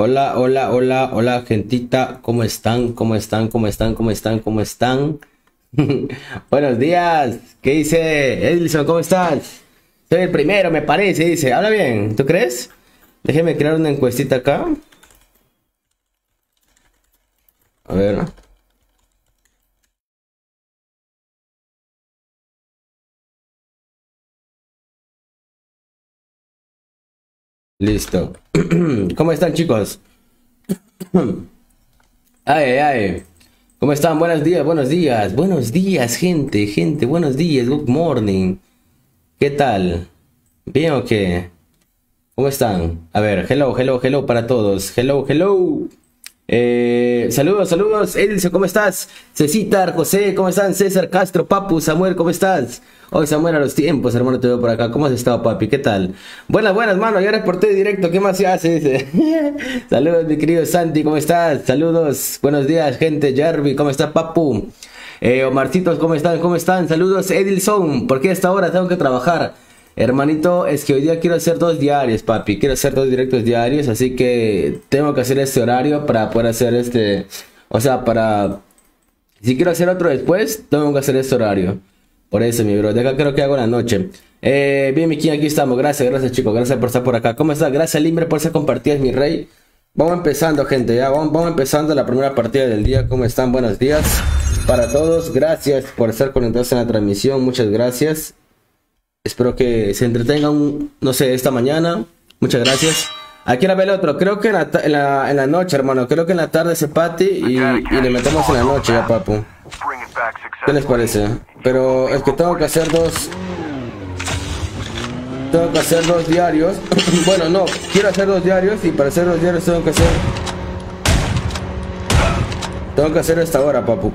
Hola, hola, hola, hola, gentita. ¿Cómo están? ¿Cómo están? ¿Cómo están? ¿Cómo están? ¿Cómo están? Buenos días. ¿Qué dice Edilson? ¿Cómo estás? Soy el primero, me parece, dice. Habla bien, ¿tú crees? Déjeme crear una encuestita acá. A ver. Listo. ¿Cómo están, chicos? Ay, ay, ay. ¿Cómo están? Buenos días, buenos días. Buenos días, gente, buenos días. Good morning. ¿Qué tal? ¿Bien o qué? ¿Cómo están? A ver, hello, hello, hello para todos. Hello, hello. Saludos, saludos. Edilson, ¿cómo estás? Cecitar, José, ¿cómo están? César, Castro, Papu, Samuel, ¿cómo estás? Hoy Samuel a los tiempos, hermano, te veo por acá. ¿Cómo has estado, papi? ¿Qué tal? Buenas, buenas, mano. Ya reporté directo. ¿Qué más se hace? Dice. Saludos, mi querido Santi, ¿cómo estás? Saludos. Buenos días, gente. Jarvi, ¿cómo está, Papu? Omarcitos, ¿cómo están? ¿Cómo están? Saludos, Edilson. ¿Por qué a esta hora tengo que trabajar? Hermanito, es que hoy día quiero hacer 2 diarios, papi. Quiero hacer 2 directos diarios, así que tengo que hacer este horario para poder hacer este. O sea, para. Si quiero hacer otro después, tengo que hacer este horario. Por eso, mi bro. De acá creo que hago la noche. Bien, Miki, aquí estamos. Gracias, gracias, chicos. Gracias por estar por acá. ¿Cómo estás? Gracias, Limbre, por ser compartidas, mi rey. Vamos empezando, gente. Ya vamos empezando la primera partida del día. ¿Cómo están? Buenos días para todos. Gracias por estar conectados en la transmisión. Muchas gracias. Espero que se entretengan, no sé, esta mañana. Muchas gracias. Aquí la ve el otro. Creo que en la noche, hermano. Creo que en la tarde se pati y le metemos en la noche ya, papu. ¿Qué les parece? Pero es que tengo que hacer dos. Tengo que hacer 2 diarios. Bueno, no. Quiero hacer 2 diarios y para hacer 2 diarios tengo que hacer. Tengo que hacer esta hora, papu.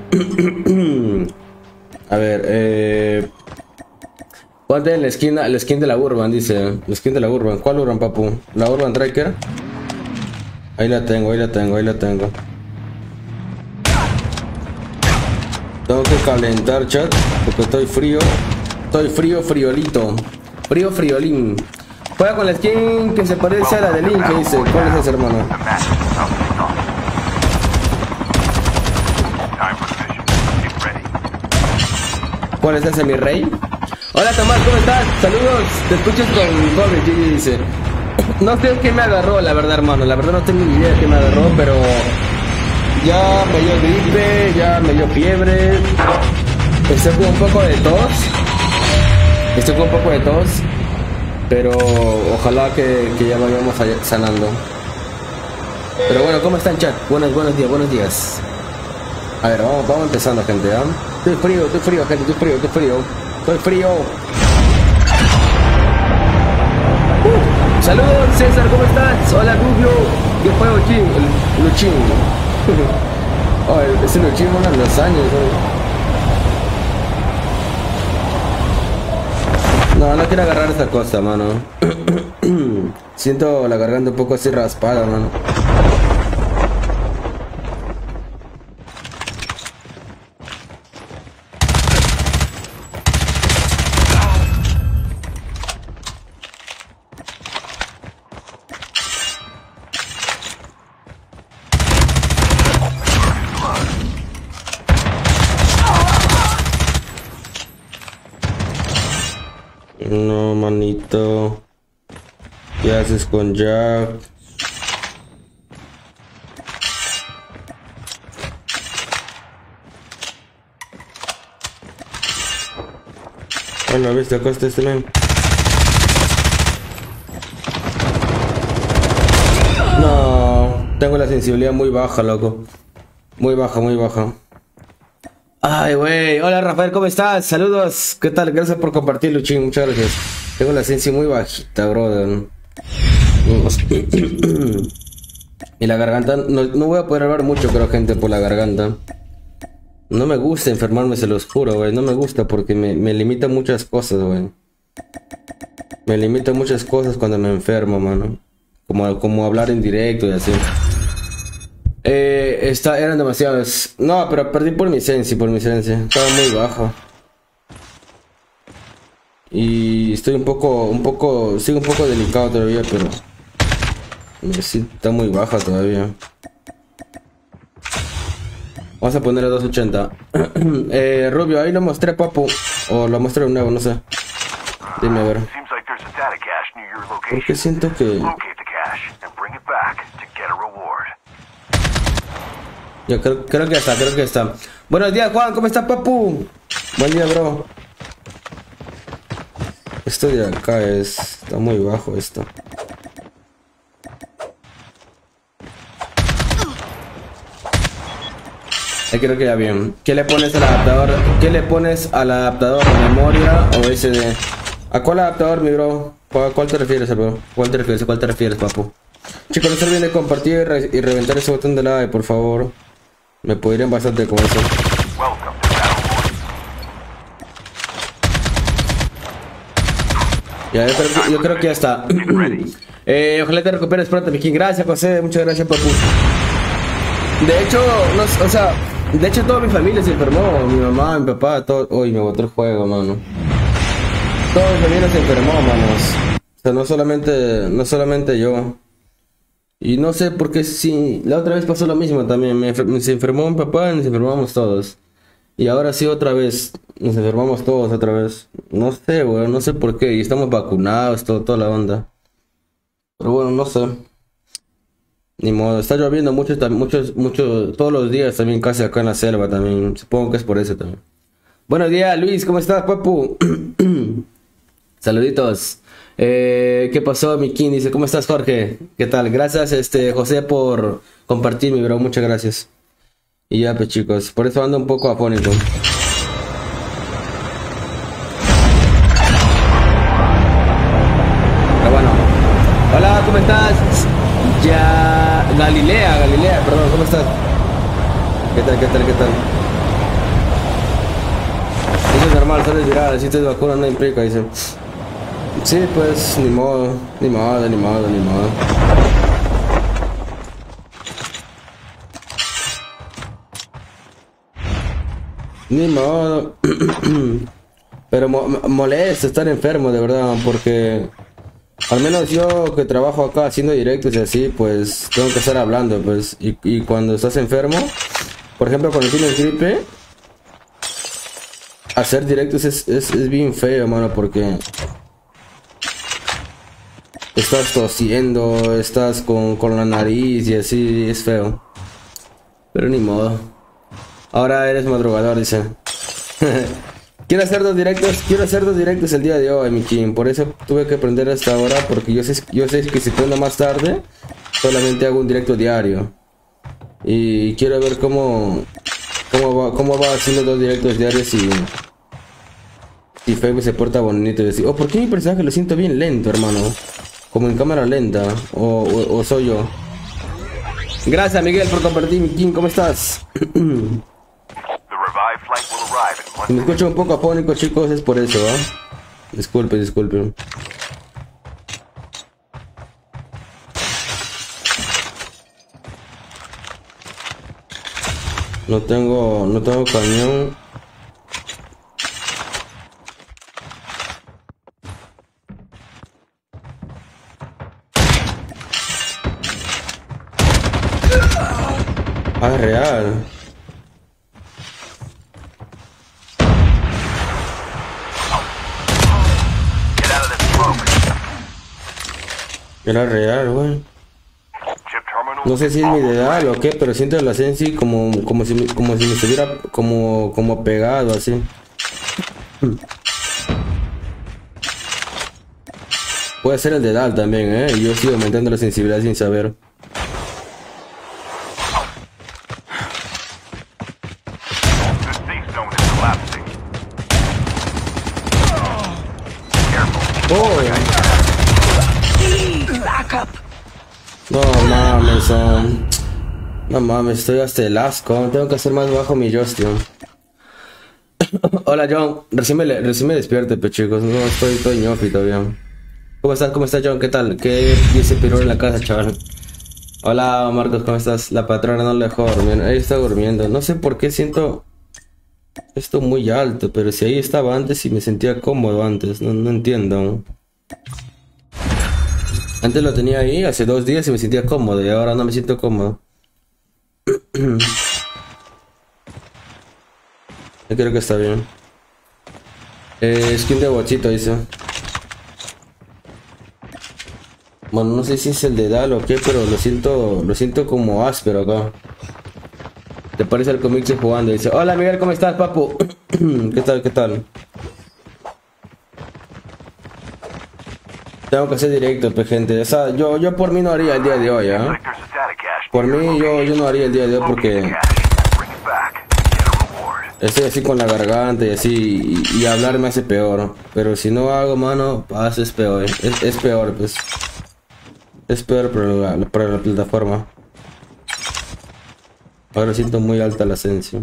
A ver, ponte en la skin de la Urban, dice. La skin de la Urban. ¿Cuál Urban, papu? ¿La Urban Tracker? Ahí la tengo, ahí la tengo, ahí la tengo. Tengo que calentar, chat, porque estoy frío. Estoy frío, friolito. Frío, friolín. Juega con la skin que se parece a la de Link, que dice. ¿Cuál es ese, hermano? ¿Cuál es ese, mi rey? Hola Tomás, ¿cómo estás? Saludos, te escuchas con mi pobre Gigi, dice. No sé qué me agarró, la verdad, hermano. La verdad no tengo ni idea de qué me agarró, pero ya me dio gripe, ya me dio fiebre. Estoy con un poco de tos. Estoy con un poco de tos. Pero ojalá que ya vayamos sanando. Pero bueno, ¿cómo están, chat? Buenos días, buenos días. A ver, vamos empezando, gente, ¿eh? Estoy frío, gente, estoy frío. Estoy frío. Saludos, César, ¿cómo estás? Hola, Rubio. ¿Qué fue, Luchín? Luchín. Oh, ese Luchín uno de los años, ¿no? No quiero agarrar esta cosa, mano. Siento la garganta un poco así raspada, mano. No, manito. ¿Qué haces con Jack? Hola, ¿viste? Acá está este men. No, tengo la sensibilidad muy baja, loco. Muy baja, muy baja. Ay, güey. Hola, Rafael, ¿cómo estás? Saludos. ¿Qué tal? Gracias por compartir, Luchín. Muchas gracias. Tengo la sensi muy bajita, brother. Y la garganta... No voy a poder hablar mucho, creo, gente, por la garganta. No me gusta enfermarme, se los juro, güey. No me gusta porque me limita muchas cosas, güey. Me limita muchas cosas cuando me enfermo, mano. Como hablar en directo y así. Eran demasiados. No, pero perdí por mi sensi, Estaba muy bajo. Y estoy sigo un poco delicado todavía, pero Sí, está muy baja todavía. Vamos a poner a 280. Rubio, ahí lo mostré, papu. O lo mostré de nuevo, no sé. Dime a ver. Porque siento que... Yo creo que está, creo que está. Buenos días, Juan, ¿cómo está, papu? Buen día, bro. Esto de acá está muy bajo esto. Creo que ya bien. ¿Qué le pones al adaptador? ¿Qué le pones al adaptador? ¿Memoria o SD? ¿A cuál adaptador, mi bro? ¿A cuál te refieres, bro? ¿Cuál te refieres? ¿A cuál te refieres, papu? Chicos, no se olviden de compartir y reventar ese botón de like, por favor. Me podrían bastante con eso. Ya, yo creo que ya está. Ojalá te recuperes pronto, mi king. Gracias, José. Muchas gracias, papu. De hecho, no, o sea, de hecho toda mi familia se enfermó. Mi mamá, mi papá, todo. Uy, me botó el juego, mano. Toda mi familia se enfermó, manos. O sea, no solamente yo. Y no sé por qué sí. La otra vez pasó lo mismo también. Se enfermó mi papá y nos enfermamos todos. Y ahora sí otra vez. Nos enfermamos todos otra vez. No sé, weón. No sé por qué. Y estamos vacunados, toda la onda. Pero bueno, no sé. Ni modo. Está lloviendo mucho, todos los días también casi acá en la selva también. Supongo que es por eso también. Buenos días, Luis. ¿Cómo estás, papu? Saluditos. ¿Qué pasó, mi king? Dice, ¿cómo estás, Jorge? ¿Qué tal? Gracias, José, por compartir, mi bro. Muchas gracias. Y ya, pues, chicos. Por eso ando un poco afónico. Pero bueno. Hola, ¿cómo estás? Ya... Galilea, perdón. ¿Cómo estás? ¿Qué tal? Eso es normal, solo es viral. Si te vacunas no implica, dice. Sí, pues, ni modo. Ni modo. Pero molesta estar enfermo, de verdad, porque al menos yo que trabajo acá haciendo directos y así, pues tengo que estar hablando, pues, y cuando estás enfermo, por ejemplo, cuando tienes gripe, hacer directos es bien feo, mano, porque estás tosiendo, estás con la nariz y así, es feo. Pero ni modo. Ahora eres madrugador, dice. Quiero hacer dos directos el día de hoy, mi king. Por eso tuve que aprender hasta ahora, porque yo sé que si prendo más tarde, solamente hago un directo diario. Y quiero ver cómo va haciendo dos directos diarios y Facebook se porta bonito y decir, oh, ¿por qué mi personaje lo siento bien lento, hermano? Como en cámara lenta, o soy yo. Gracias, Miguel, por compartir, mi king. ¿Cómo estás? Si me escucho un poco afónico, chicos, es por eso, ¿ah? Disculpen. No tengo cañón. Ah, es real. Era real, güey. No sé si es mi ideal o qué, pero siento la sensi como si me estuviera como pegado así. Puede ser el dedal también, y yo sigo aumentando la sensibilidad sin saber. No mames, estoy hasta el asco. Tengo que hacer más bajo mi Justin. Hola, John. Recién me despierte, chicos. No, estoy ñofi todavía. ¿Cómo estás, John? ¿Qué tal? ¿Qué dice Pirón en la casa, chaval? Hola, Marcos, ¿cómo estás? La patrona no le dejó dormir. Ahí está durmiendo. No sé por qué siento esto muy alto, pero si ahí estaba antes y me sentía cómodo antes. No entiendo. Antes lo tenía ahí hace 2 días y me sentía cómodo y ahora no me siento cómodo. Yo creo que está bien. Skin de bochito dice. Bueno, no sé si es el de Dal o qué, pero lo siento como áspero acá. ¿Te parece el cómic jugando? Dice, hola Miguel, ¿cómo estás, papu? ¿Qué tal, qué tal? Tengo que hacer directo, pues, gente. O sea, yo por mí no haría el día de hoy, ¿eh? Por mí yo no haría el día de hoy porque estoy así con la garganta y así, y hablar me hace peor. Pero si no hago, mano, es peor. Es peor, pues. Es peor para la plataforma. Ahora siento muy alta la esencia.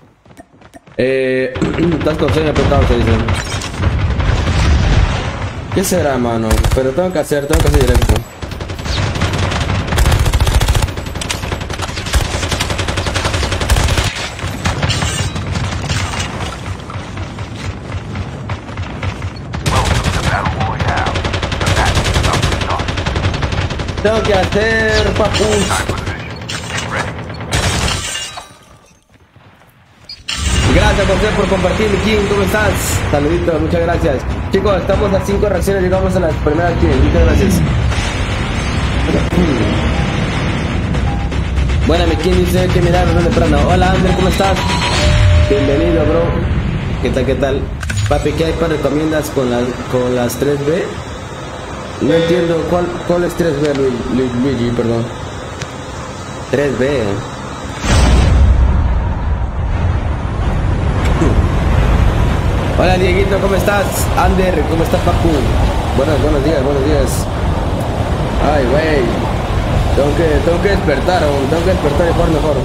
Estás con sueño apretado, se dicen. ¿Qué será, mano? Pero tengo que hacer directo. Tengo que hacer, papus. Gracias, José, por compartir, mi King. ¿Cómo estás? Saluditos, muchas gracias. Chicos, estamos a 5 reacciones, llegamos a las primeras 100. Muchas gracias. Bueno, mi King dice que mirar de temprano. Hola, Ander, ¿cómo estás? Bienvenido, bro. ¿Qué tal? Papi, ¿qué hay para recomiendas con las 3B? No entiendo cuál es 3B, Luigi, perdón. 3B. Hola Dieguito, ¿cómo estás? Ander, ¿cómo estás, papu? Buenos días. Ay, güey. Tengo que despertar y jugar mejor.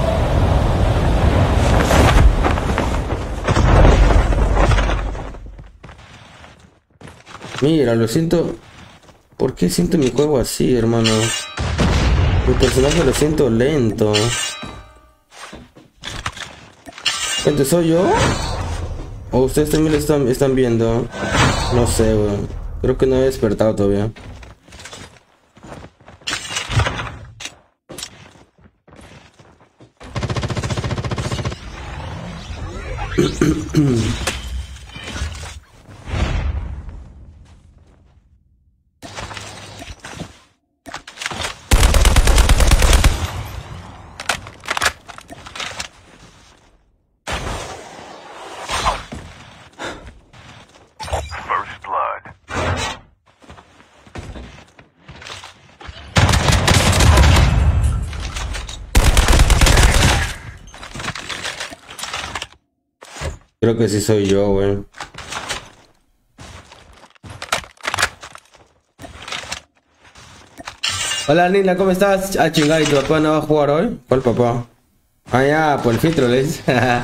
Mira, lo siento. ¿Por qué siento mi juego así, hermano? Mi personaje lo siento lento. Gente, ¿soy yo? ¿O ustedes también lo están viendo? No sé, weón. Creo que no he despertado todavía. Creo que sí soy yo, güey. Hola Nina, ¿cómo estás? Ah, chingada, ¿y tu papá no va a jugar hoy? ¿Cuál papá? Ah, ya, por el filtro, ¿les?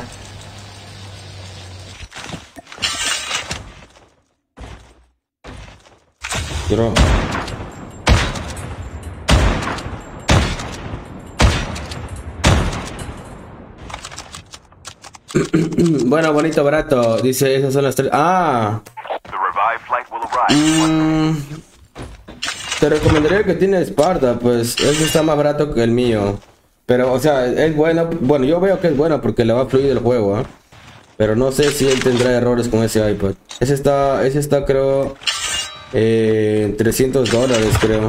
Bro. Bueno, bonito, barato. Dice, esas son las 3. Ah. Te recomendaría que tiene Esparta, pues ese está más barato que el mío. Pero, o sea, es bueno. Bueno, yo veo que es bueno porque le va a fluir el juego, ¿eh? Pero no sé si él tendrá errores con ese iPad. Ese está creo, $300, creo.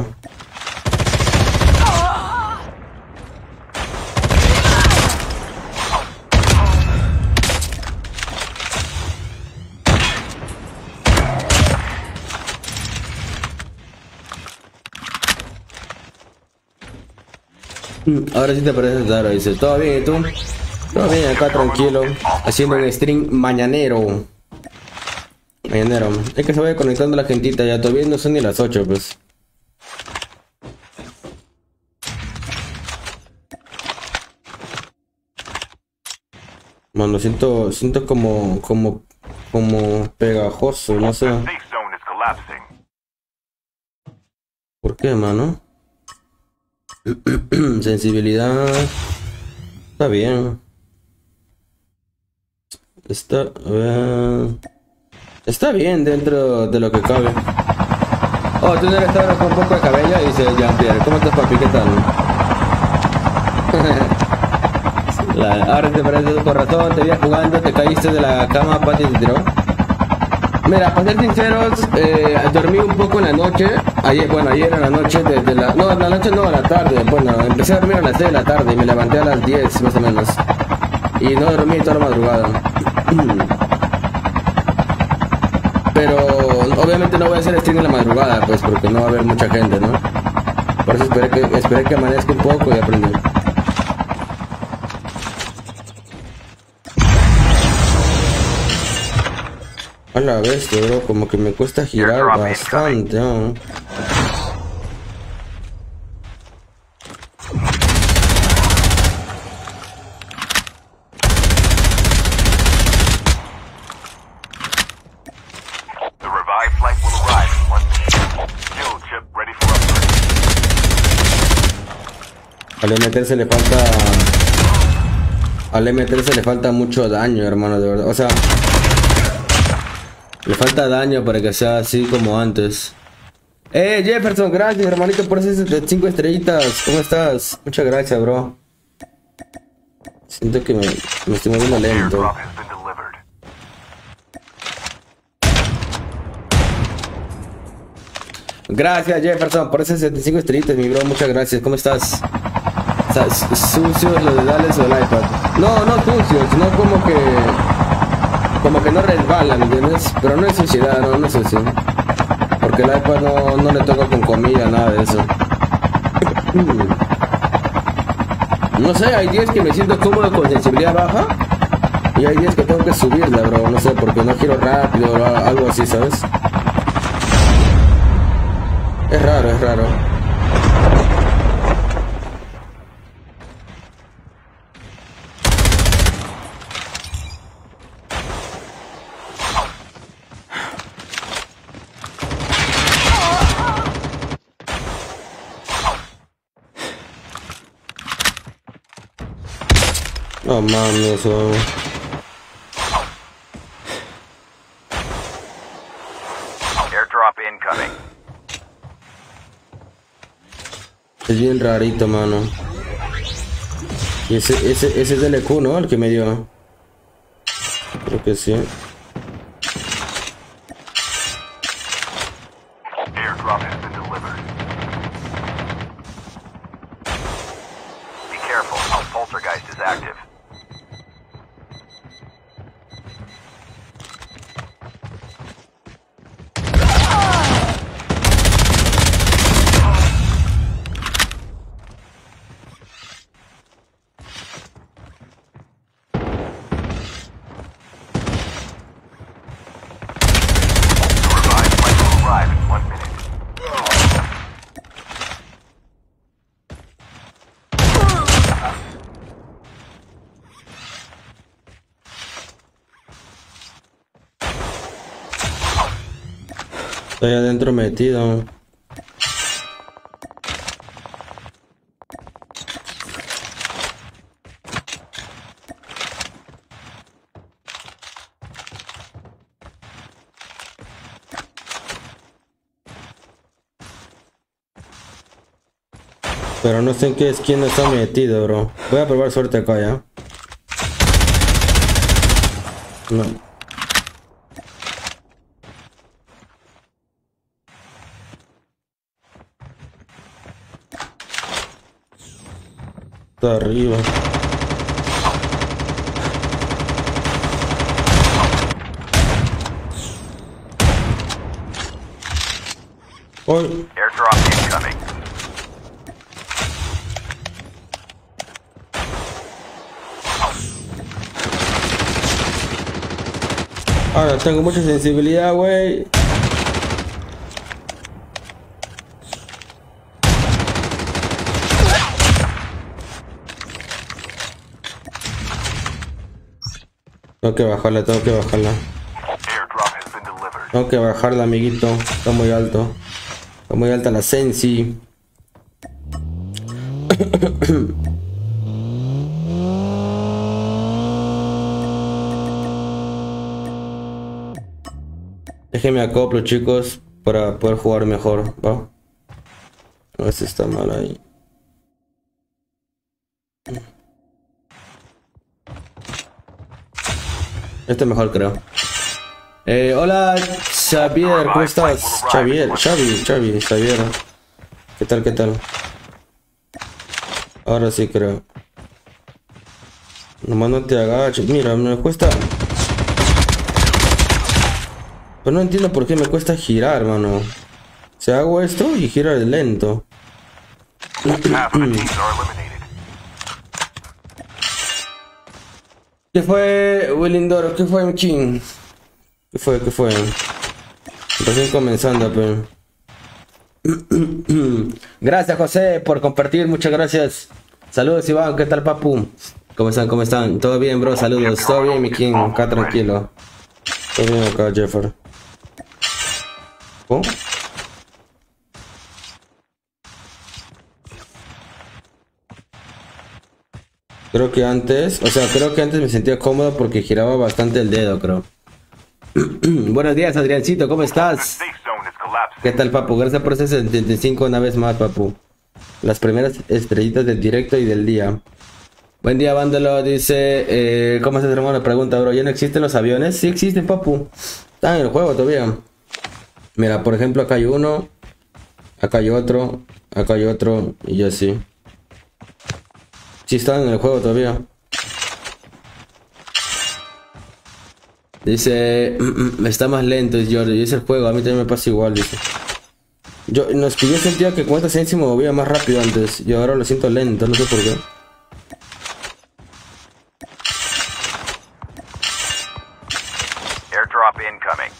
Ahora sí te pareces raro, dice. ¿Todo bien y tú? Todo bien, acá tranquilo. Haciendo un stream mañanero. Es que se vaya conectando la gentita ya. Todavía no son ni las 8, pues. Mano, siento como pegajoso, no sé. ¿Por qué, mano? Sensibilidad. Está bien. Está bien dentro de lo que cabe. Oh, tú no eres todo con un poco de cabello, dice Jean-Pierre. ¿Cómo estás, papi? ¿Qué tal? Ahora te parece tu corazón, te vienes jugando, te caíste de la cama, Pati te tiró. Mira, para ser sinceros, dormí un poco en la noche. Ayer en la noche, desde la... No, en la noche no, a la tarde. Bueno, empecé a dormir a las 6 de la tarde y me levanté a las 10 más o menos. Y no dormí toda la madrugada. Pero obviamente no voy a hacer stream en la madrugada, pues porque no va a haber mucha gente, ¿no? Por eso esperé que amanezca un poco y aprendí. A la bestia, bro, como que me cuesta girar bastante, ¿no? Al M3 le falta mucho daño, hermano, de verdad. O sea, le falta daño para que sea así como antes. Jefferson, gracias, hermanito, por esas 5 estrellitas. ¿Cómo estás? Muchas gracias, bro. Siento que me estoy moviendo lento. Gracias, Jefferson, por esas 75 estrellitas, mi bro. Muchas gracias. ¿Cómo estás? Sucios los dedales o el iPad. No, no sucios, sino como que no resbala, ¿me entiendes? Pero no es suciedad, no es sucio. Porque el iPad no le toca con comida, nada de eso. No sé, hay días que me siento cómodo con sensibilidad baja. Y hay días que tengo que subirla, bro. No sé, porque no quiero rápido o algo así, ¿sabes? Es raro, es raro. No mames, eso. Airdrop incoming. Es bien rarito, mano. Y ese es del EQ, ¿no? El que me dio. Creo que sí. Airdrop has been delivered. Be careful, poltergeist is active. Estoy adentro metido. Pero no sé en qué esquina está metido, bro. Voy a probar suerte acá, ¿ya? No. Está arriba. ¡Ay! Airdrop incoming. Ahora tengo mucha sensibilidad, güey. Tengo que bajarla, tengo que bajarla. Tengo que bajarla, amiguito. Está muy alto. Está muy alta la sensi. Déjenme acoplo, chicos, para poder jugar mejor, ¿va? A ver si está mal ahí. Este es mejor, creo. Hola, Xavier, ¿cómo estás? Xavier. ¿Qué tal, qué tal? Ahora sí creo. Nomás no te agaches. Mira, me cuesta... Pero no entiendo por qué me cuesta girar, mano. O sea, hago esto y gira lento. ¿Qué fue, Willindoro? ¿Qué fue, King? ¿Qué fue? Recién comenzando, pero... Gracias, José, por compartir. Muchas gracias. Saludos, Iván. ¿Qué tal, papu? ¿Cómo están? ¿Todo bien, bro? Saludos. ¿Todo bien, mi King? Acá tranquilo. Todo bien acá, Jeffer. ¿Oh? Creo que antes me sentía cómodo porque giraba bastante el dedo, creo. Buenos días, Adriancito, ¿cómo estás? ¿Qué tal, papu? Gracias por ese 75 una vez más, papu. Las primeras estrellitas del directo y del día. Buen día, Vándalo, dice... ¿Cómo estás, hermano? Pregunta, bro, ¿ya no existen los aviones? Sí existen, papu. Están en el juego todavía. Mira, por ejemplo, acá hay uno. Acá hay otro. Acá hay otro. Y así. Sí están en el juego todavía. Dice... está más lento, es Jordi. Y es el juego, a mí también me pasa igual, dice. Yo sentía que con esta se me movía más rápido antes. Y ahora lo siento lento, no sé por qué. Airdrop incoming.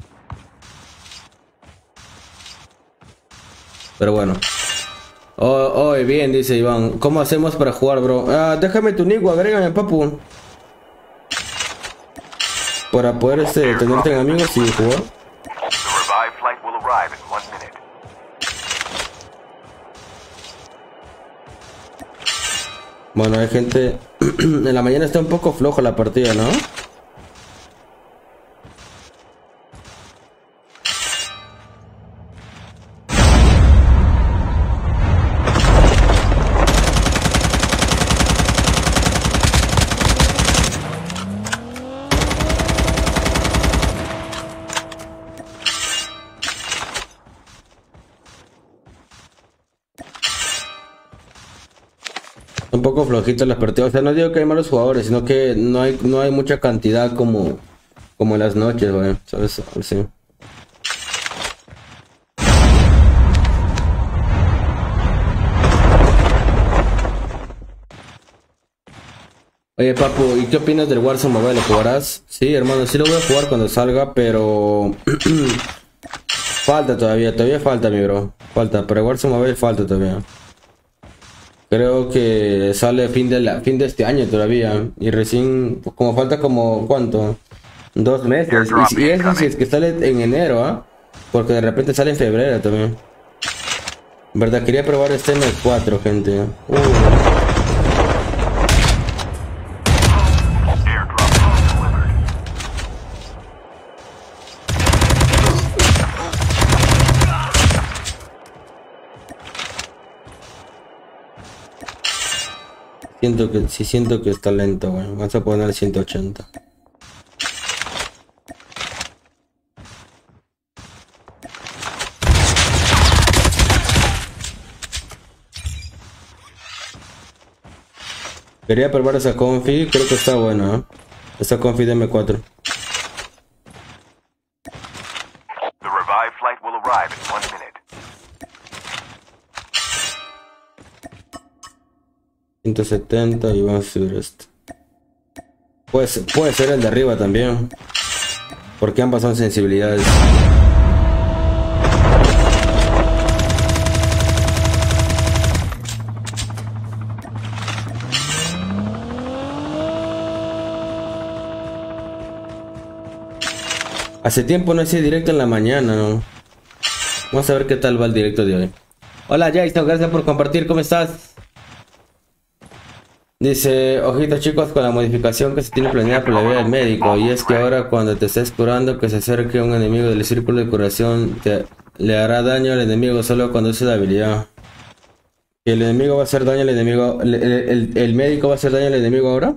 Pero bueno. Oh, bien, dice Iván. ¿Cómo hacemos para jugar, bro? Déjame tu nick, agrégame, papu. Para poder tenerte en amigos y jugar. The revived flight will arrive in 1 minute. Bueno, hay gente... en la mañana está un poco floja la partida, ¿no? Un poco flojito las partidas, o sea, no digo que hay malos jugadores, sino que no hay mucha cantidad como en las noches, güey, ¿sabes? Sí. Oye, papu, ¿y qué opinas del Warzone Mobile? ¿Lo jugarás? Sí, hermano, sí lo voy a jugar cuando salga, pero... falta todavía falta, mi bro. Falta, pero Warzone Mobile falta todavía. Creo que sale fin de este año todavía. Y recién, como falta como, ¿cuánto? 2 meses. Y eso si es que sale en enero, ¿ah? Porque de repente sale en febrero también. ¿Verdad? Quería probar este en el 4, gente. Siento que está lento, güey. Vamos a poner 180. Quería probar esa confi, creo que está buena, ¿eh? Esa confi de M4. The revived flight will arrive in 1 minute. 170 y vamos a subir esto. Puede ser el de arriba también. Porque ambas son sensibilidades. Hace tiempo no hacía directo en la mañana, ¿no? Vamos a ver qué tal va el directo de hoy. Hola Jason, gracias por compartir, ¿cómo estás? Dice, ojitos chicos con la modificación que se tiene planeada por la vida del médico, y es que ahora cuando te estés curando que se acerque un enemigo del círculo de curación le hará daño al enemigo solo cuando use la habilidad. ¿Y el enemigo va a hacer daño al enemigo? ¿El médico va a hacer daño al enemigo ahora?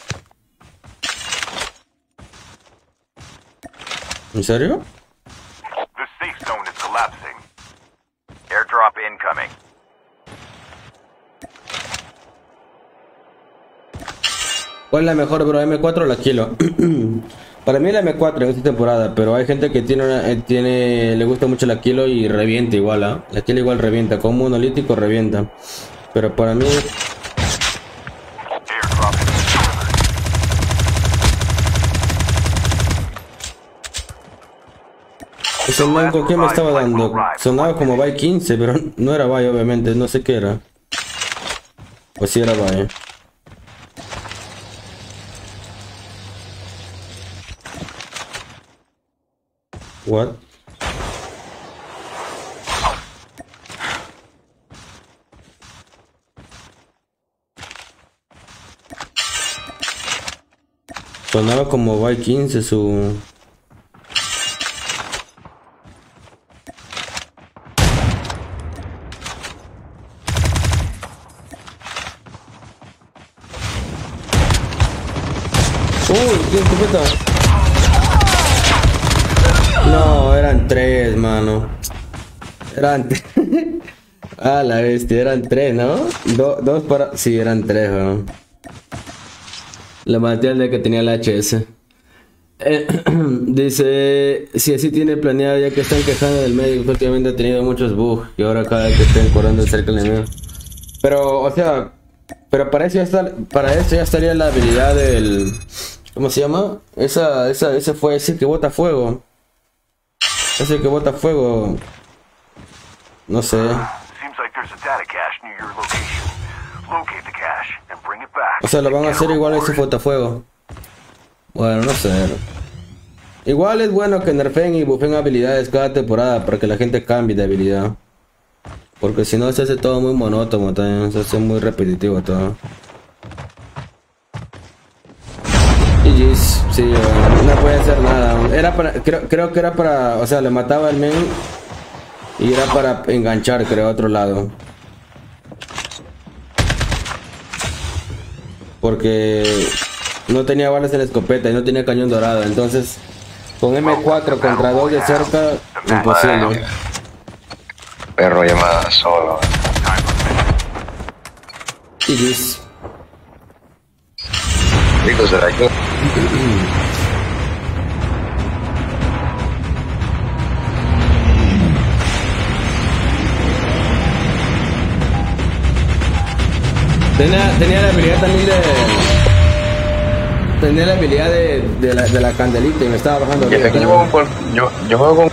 ¿En serio? The safe zone is collapsing. Airdrop incoming. ¿Cuál es la mejor, bro? ¿M4 o la Kilo? Para mí la M4 en esta temporada, pero hay gente que le gusta mucho la Kilo y revienta igual, ¿ah? La Kilo igual revienta, con monolítico revienta. Pero para mí... Airdrop is Ese blanco, ¿qué me estaba dando? Sonaba como Bay 15, pero no era Bay, obviamente, no sé qué era. Pues sí era Bay. What? Sonaba como Bay 15 su... Uy, ¿qué escopeta? No, eran tres, mano. Eran ah, la bestia, eran tres, ¿no? Dos para... Sí, eran tres, ¿no? La maté al de que tenía el HS. Dice, si así tiene planeado, ya que están quejando del médico, que últimamente ha tenido muchos bugs y ahora cada vez que estén corriendo cerca del enemigo. Pero, o sea, pero para eso ya estaría la habilidad del... ¿Cómo se llama? Ese fue ese que bota fuego. Ese que bota fuego. No sé. seems like there's a data cache near your location. Locate the cache and bring it back. O sea, lo van a hacer igual a ese botafuego. Bueno, no sé. Igual es bueno que nerfeen y buffen habilidades cada temporada para que la gente cambie de habilidad. Porque si no se hace todo muy monótono también, se hace muy repetitivo todo. GG's, sí, no puede hacer nada. Era para, creo que era para, o sea, le mataba al men y era para enganchar, creo, a otro lado. Porque no tenía balas en la escopeta y no tenía cañón dorado, entonces con M4 contra 2 de cerca, imposible. Perro llamada solo. GG's. Rico será yo. Tenía la habilidad también de... Tenía la habilidad de la candelita y me estaba bajando. Y es que yo juego con...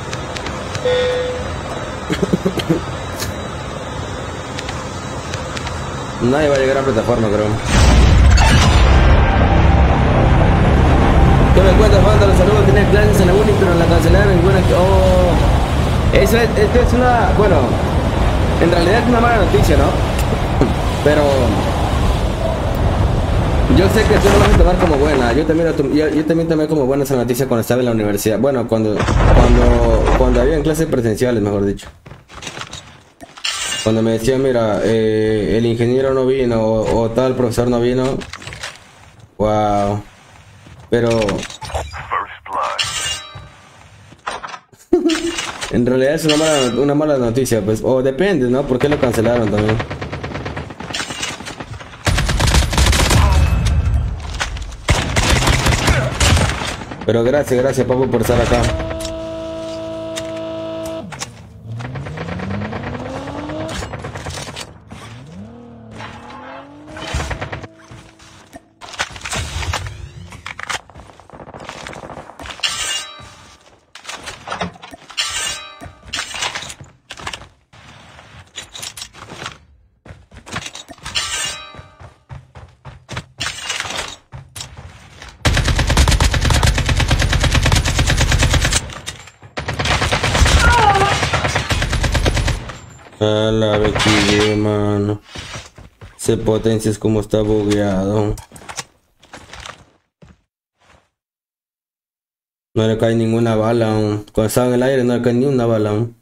Nadie va a llegar a plataforma, creo. ¿Qué me cuentas, Fanta? Los saludos, tenía clases en la uni, pero la cancelaron y bueno, oh... Eso es una... Bueno, en realidad es una mala noticia, ¿no? Pero... Yo sé que tú lo vas a tomar como buena. Yo también tomé como buena esa noticia cuando estaba en la universidad. Bueno, cuando había clases presenciales, mejor dicho. Cuando me decían, mira, el ingeniero no vino o tal profesor no vino. Wow. Pero... en realidad es una mala noticia, pues. O depende, ¿no? ¿Por qué lo cancelaron también? Pero gracias, Papu, por estar acá. A la Becky, mano. Se potencia es como está bugueado. No le cae ninguna bala aún. Cuando estaba en el aire no le cae ni una bala aún.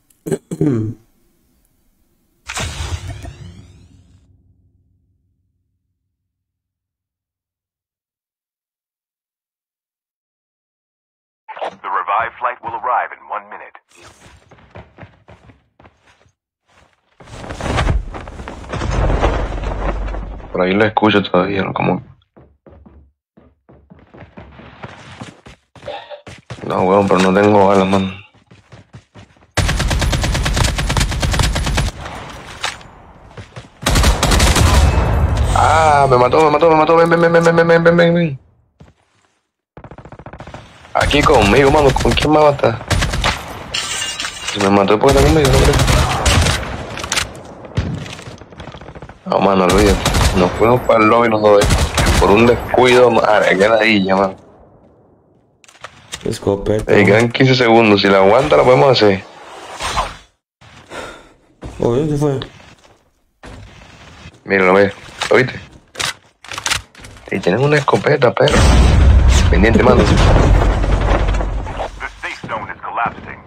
The revived flight will arrive in 1 minute. Por ahí lo escucho todavía, ¿no? Como... No, weón, pero no tengo balas, man. Ah, me mató. Ven. Aquí conmigo, mano. ¿Con quién me mata? Si me mató porque está conmigo, ¿no crees? No, mano, olvídate. Nos fuimos para el lobby los dos. Por un descuido, madre, queda ahí, ya, mano. Escopeta. Quedan 15 segundos. Si la aguanta, la podemos hacer. Oh, ¿dónde fue? Míralo, ve. ¿Oíste? Y tienes una escopeta, perro. Pendiente, mano. The safe zone is collapsing.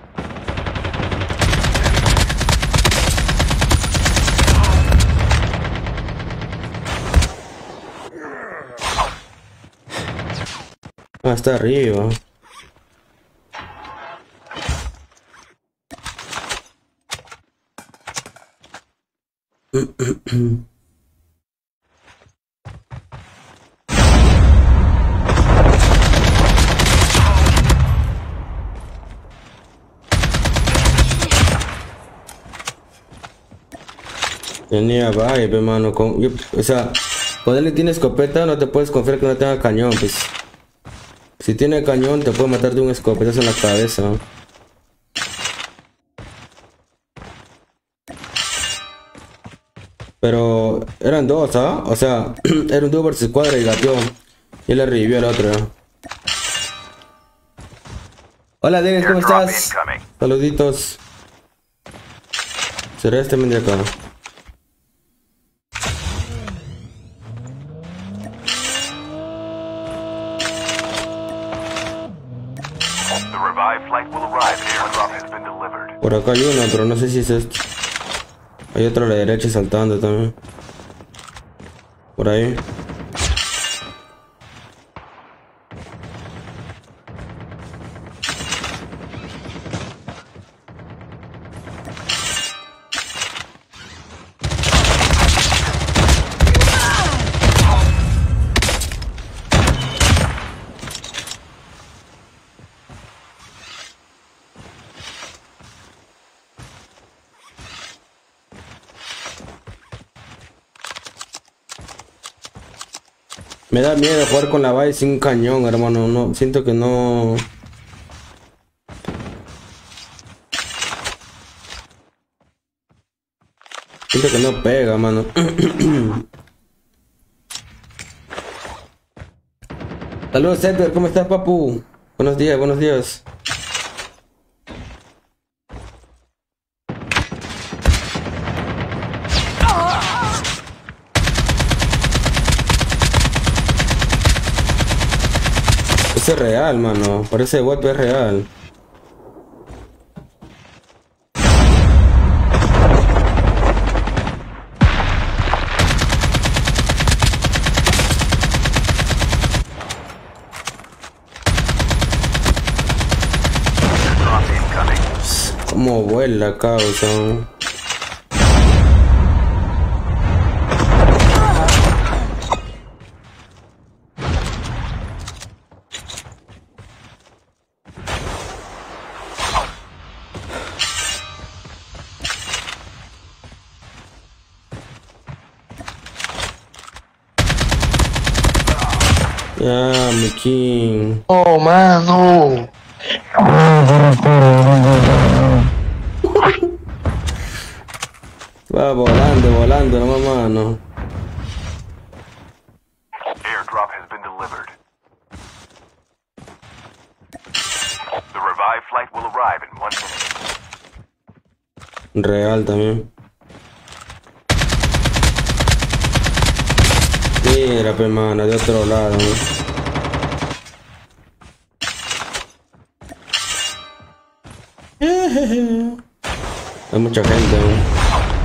Hasta arriba. Tenía vibe, hermano. O sea, cuando él tiene escopeta, no te puedes confiar que no tenga cañón, pues. Si tiene cañón, te puede matar de un escopetazo en la cabeza. Pero eran dos, ¿ah? O sea, era un dúo versus cuadra y gateó. Y le revivió al otro. Hola, Dennis, ¿cómo Airdrop estás? incoming. Saluditos. Será este men de acá. The revived flight will arrive. Airdrop has been delivered. Por acá hay uno, pero no sé si es este. Hay otro a la derecha saltando también. Por ahí. Me da miedo jugar con la bala sin cañón, hermano. No, siento que no. Siento que no pega, mano. Saludos, Edgar. ¿Cómo estás, papu? Buenos días, buenos días. Ese es real, mano. Parece bot, es real. Airdrop incoming. Como vuela, causa. Ya, mi king. Oh, mano. Va volando, no mano. Airdrop has been delivered. The revived flight will arrive in 1 minute. Real también. Mira, pues, mano, de otro lado. Hay mucha gente, ¿no?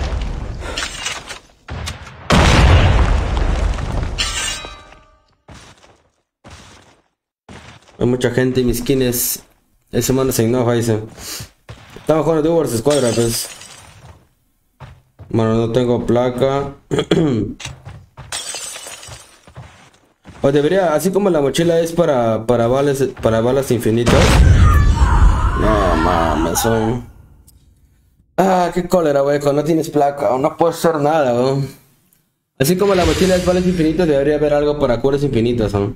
Hay mucha gente y mis skins. Ese mano se enoja, dice. Estamos jugando de Wars Squadra, pues. Bueno, no tengo placa. O debería, así como la mochila es para balas infinitas. No mames, son. Ah, qué cólera, wey, cuando no tienes placa, no puedes hacer nada, wey. Así como la mochila es balas infinitas, debería haber algo para curas infinitas, ¿no?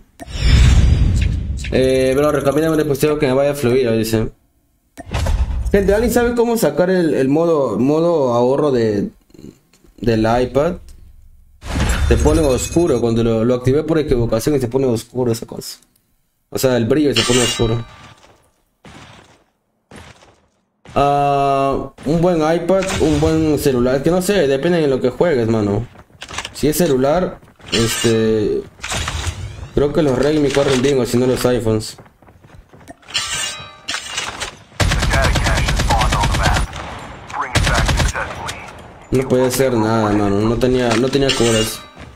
Bro, recomiéndame un dispositivo que me vaya a fluir, dice. Gente, ¿alguien sabe cómo sacar el modo ahorro del iPad? Se pone oscuro cuando lo activé por equivocación y se pone oscuro esa cosa. O sea, el brillo se pone oscuro. Un buen iPad, un buen celular, que no sé, depende de lo que juegues, mano. Si es celular, creo que los Redmi corren bien, o si no los iPhones. No puede ser nada, mano. No tenía curas.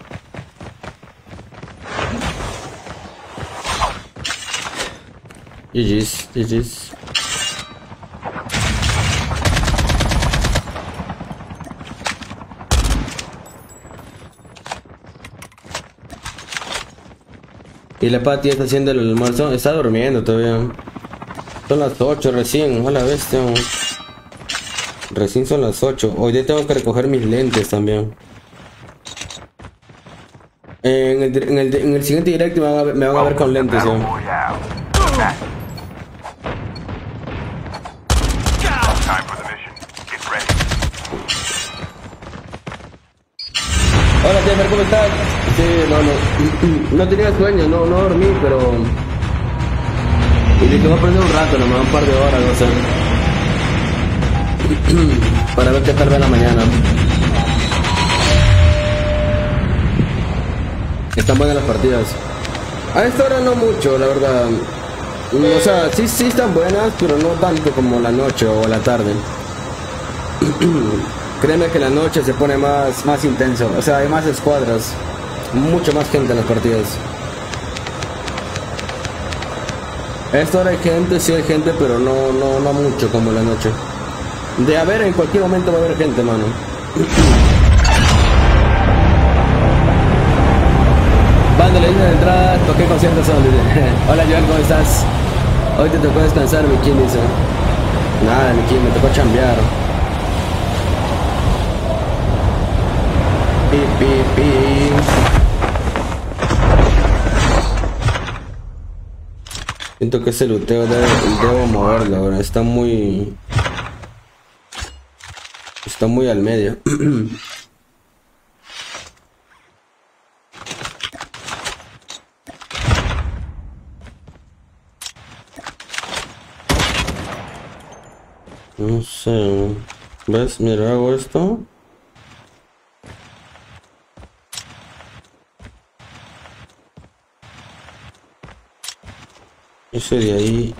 GG's, GG's. Y la Pati está haciendo el almuerzo. Está durmiendo todavía. Son las 8 recién. Hola, bestia. Recién son las 8. Hoy día tengo que recoger mis lentes también. En el siguiente directo me van a ver con lentes. Hola, Jennifer, ¿cómo estás? Sí, no tenía sueño, no dormí, pero... Y dije, voy a prender un rato, nomás un par de horas, no sé. Para ver qué tal ve la mañana. Están buenas las partidas. A esta hora no mucho, la verdad. O sea, sí están buenas, pero no tanto como la noche o la tarde. Créeme que la noche se pone más intenso. O sea, hay más escuadras. Mucho más gente en las partidas. A esta hora hay gente, sí hay gente, pero no mucho como la noche. De haber, en cualquier momento va a haber gente, mano. Bando, le dicen de entrada, ¿por qué conciertos son? Hola, Joel, ¿cómo estás? Hoy te tocó descansar, Miki, dice. Nada, Miki, me tocó chambear. Siento que ese luteo debo moverlo, ahora está muy al medio. No sé, ¿ves? Mira, hago esto. Ese de ahí.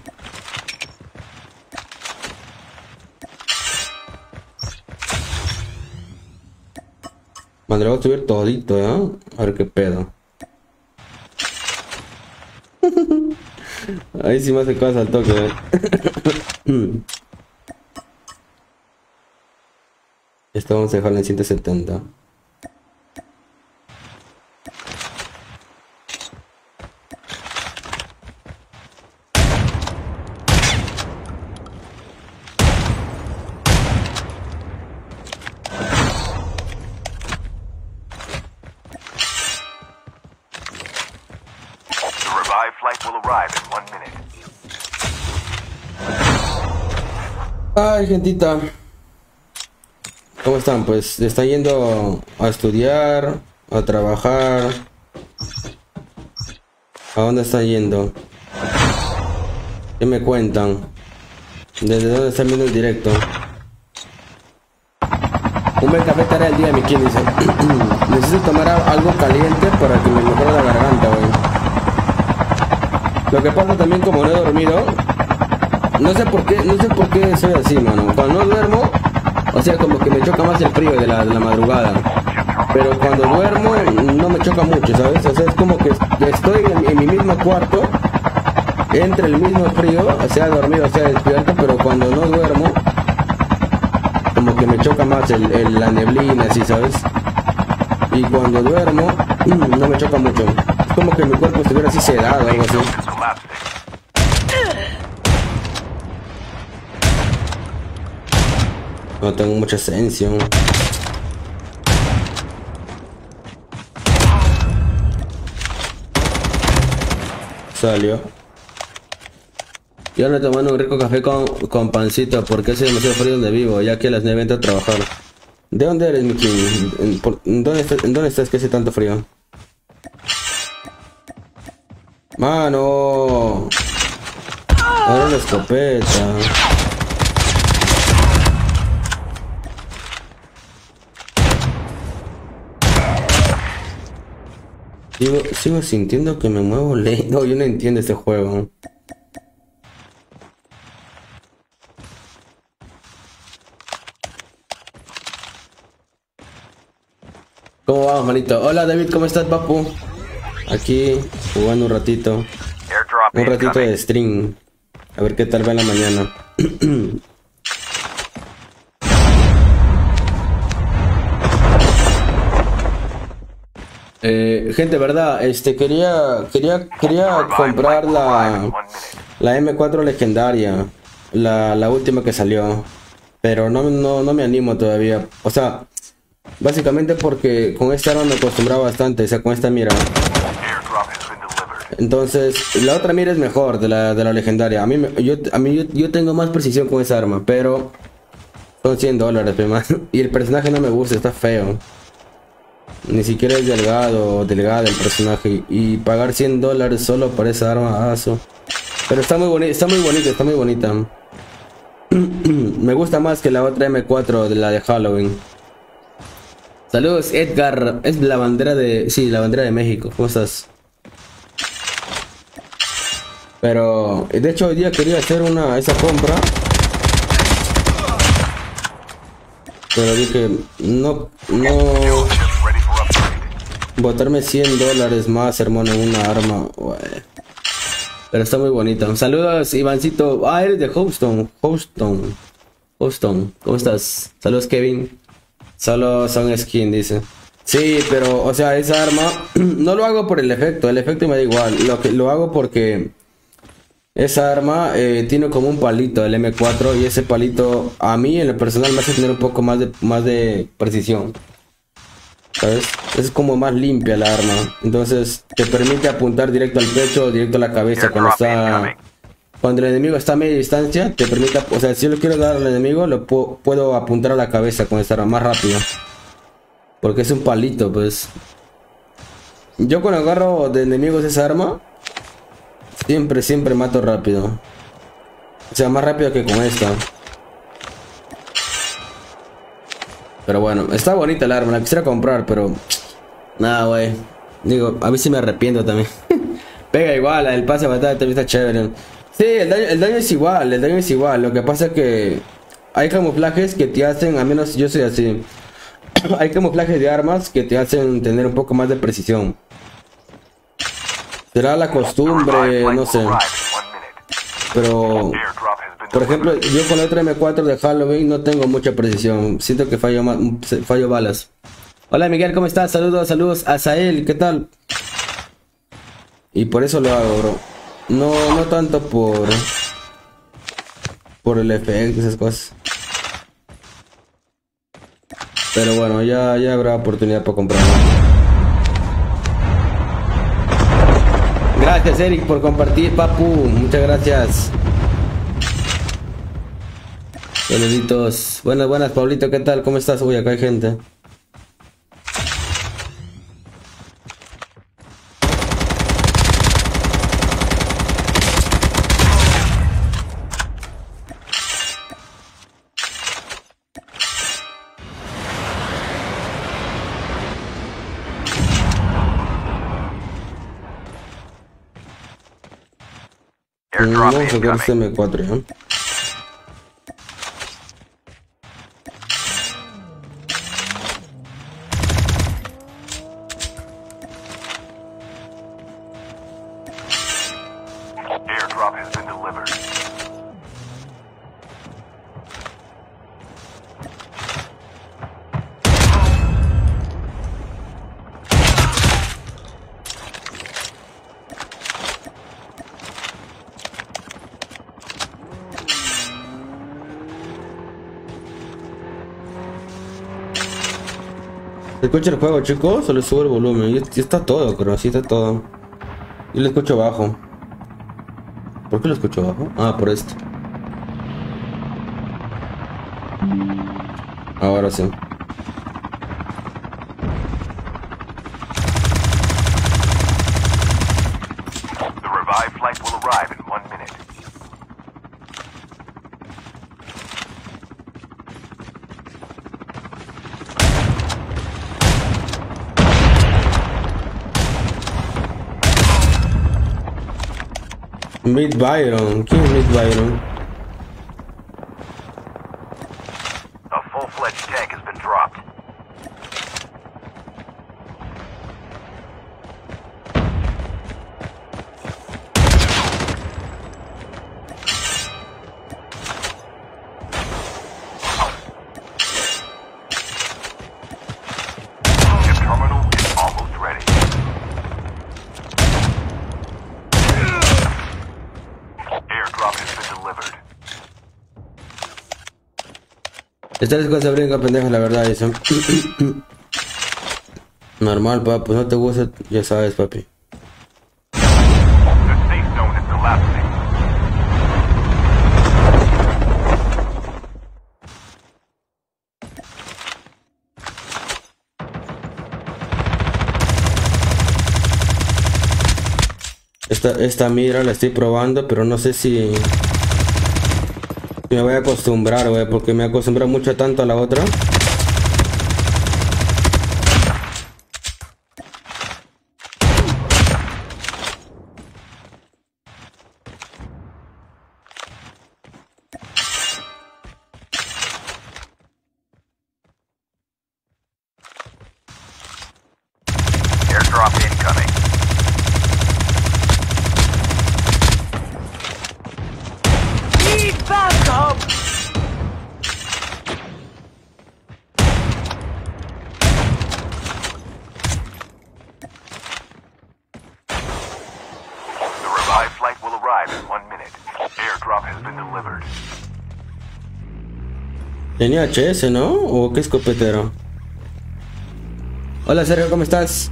Madre, voy a subir todito, ¿eh? A ver qué pedo. Ahí sí me hace cosa al toque, Esto vamos a dejarlo en 170. Ay, gentita. ¿Cómo están? Pues están yendo a estudiar, a trabajar. ¿A dónde están yendo? ¿Qué me cuentan? ¿Desde dónde están viendo el directo? Un buen café tarea el día de mi quien dice. Necesito tomar algo caliente para que me mejore la garganta, güey. Lo que pasa también, como no he dormido, no sé por qué soy así, mano. Cuando no duermo, o sea, como que me choca más el frío de la madrugada. Pero cuando duermo no me choca mucho, ¿sabes? O sea, es como que estoy en mi mismo cuarto, entre el mismo frío, o sea, dormido, o sea, despierto, pero cuando no duermo, como que me choca más la neblina, así, ¿sabes? Y cuando duermo, no me choca mucho. Es como que mi cuerpo estuviera así sedado o algo así. No tengo mucha sensación. Salió. Yo ando tomando un rico café con pancito porque hace demasiado frío donde vivo, ya que a las 9 entro a trabajar. ¿De dónde eres, mi king? ¿En dónde estás que hace tanto frío? ¡Mano! Ahora la escopeta. Sigo sintiendo que me muevo lento. Yo no entiendo este juego. ¿Cómo vamos, manito? Hola, David, ¿cómo estás, papu? Aquí, jugando un ratito. Un ratito de stream. A ver qué tal va en la mañana. Gente, verdad, quería comprar la M4 legendaria, la última que salió, pero no me animo todavía. O sea, básicamente porque con esta arma me acostumbraba bastante, o sea, con esta mira. Entonces, la otra mira es mejor de la legendaria. Yo tengo más precisión con esa arma, pero son $100, prima. Y el personaje no me gusta, está feo. Ni siquiera es delgado o delgada el personaje. Y pagar $100 solo por esa arma, aso. Pero está muy bonita, está muy bonita. Me gusta más que la otra M4 de la de Halloween. Saludos, Edgar. Es la bandera de... Sí, la bandera de México. ¿Cómo estás? Pero... De hecho, hoy día quería hacer esa compra. Pero dije... No... Botarme $100 más, hermano, en una arma. Ué. Pero está muy bonita. Saludos, Ivancito. Ah, eres de Houston. ¿Cómo estás? Saludos, Kevin. Solo son skin, dice. Sí, pero, o sea, esa arma no lo hago por el efecto me da igual. Lo hago porque esa arma tiene como un palito, el M4, y ese palito a mí en lo personal me hace tener un poco más de precisión, ¿sabes? Es como más limpia la arma, entonces te permite apuntar directo al pecho o directo a la cabeza cuando el enemigo está a media distancia, te permite, o sea, si yo le quiero dar al enemigo, puedo apuntar a la cabeza con esta arma más rápido. Porque es un palito, pues. Yo cuando agarro de enemigos esa arma, siempre mato rápido. O sea, más rápido que con esta. Pero bueno, está bonita la arma, la quisiera comprar, pero... Nada, güey. Digo, a mí sí me arrepiento también. Pega igual, el pase de batalla también está chévere. Sí, el daño es igual, lo que pasa es que hay camuflajes que te hacen, al menos yo soy así. Hay camuflajes de armas que te hacen tener un poco más de precisión. Será la costumbre, no sé. Pero, por ejemplo, yo con la otra M4 de Halloween no tengo mucha precisión. Siento que fallo balas. Hola Miguel, ¿cómo estás? Saludos a Sael, ¿qué tal? Y por eso lo hago, bro. No tanto por el efecto, esas cosas. Pero bueno, ya habrá oportunidad para comprarlo. Gracias Eric por compartir, papu. Muchas gracias. Saluditos. Buenas, Pablito, ¿qué tal? ¿Cómo estás? Uy, acá hay gente. Airdrop Vamos a sacar este incoming. M4 ya. Airdrop has been delivered. ¿Se escucha el juego, chicos? Solo sube el volumen. Y está todo, creo. Sí está todo. Yo lo escucho bajo. ¿Por qué lo escucho bajo? Ah, por esto. Ahora sí. The revived flight will arrive in 1 minute. Mid Byron. ¿Quién es Mid Byron? A full-fledged tank has been dropped. Ship terminal is almost ready. Airdrop has been delivered. Esta es cosa brinca, pendejo, la verdad, dicen. Normal, papi. No te gusta, ya sabes, papi. The safe zone is collapsing. Esta mira la estoy probando, pero no sé si me voy a acostumbrar, güey, porque me acostumbro mucho tanto a la otra. Airdrop incoming. Need backup! The revived flight will arrive in 1 minute. Airdrop has been delivered. Tenía HS, ¿no? ¿O qué escopetero? Hola, Sergio, ¿cómo estás?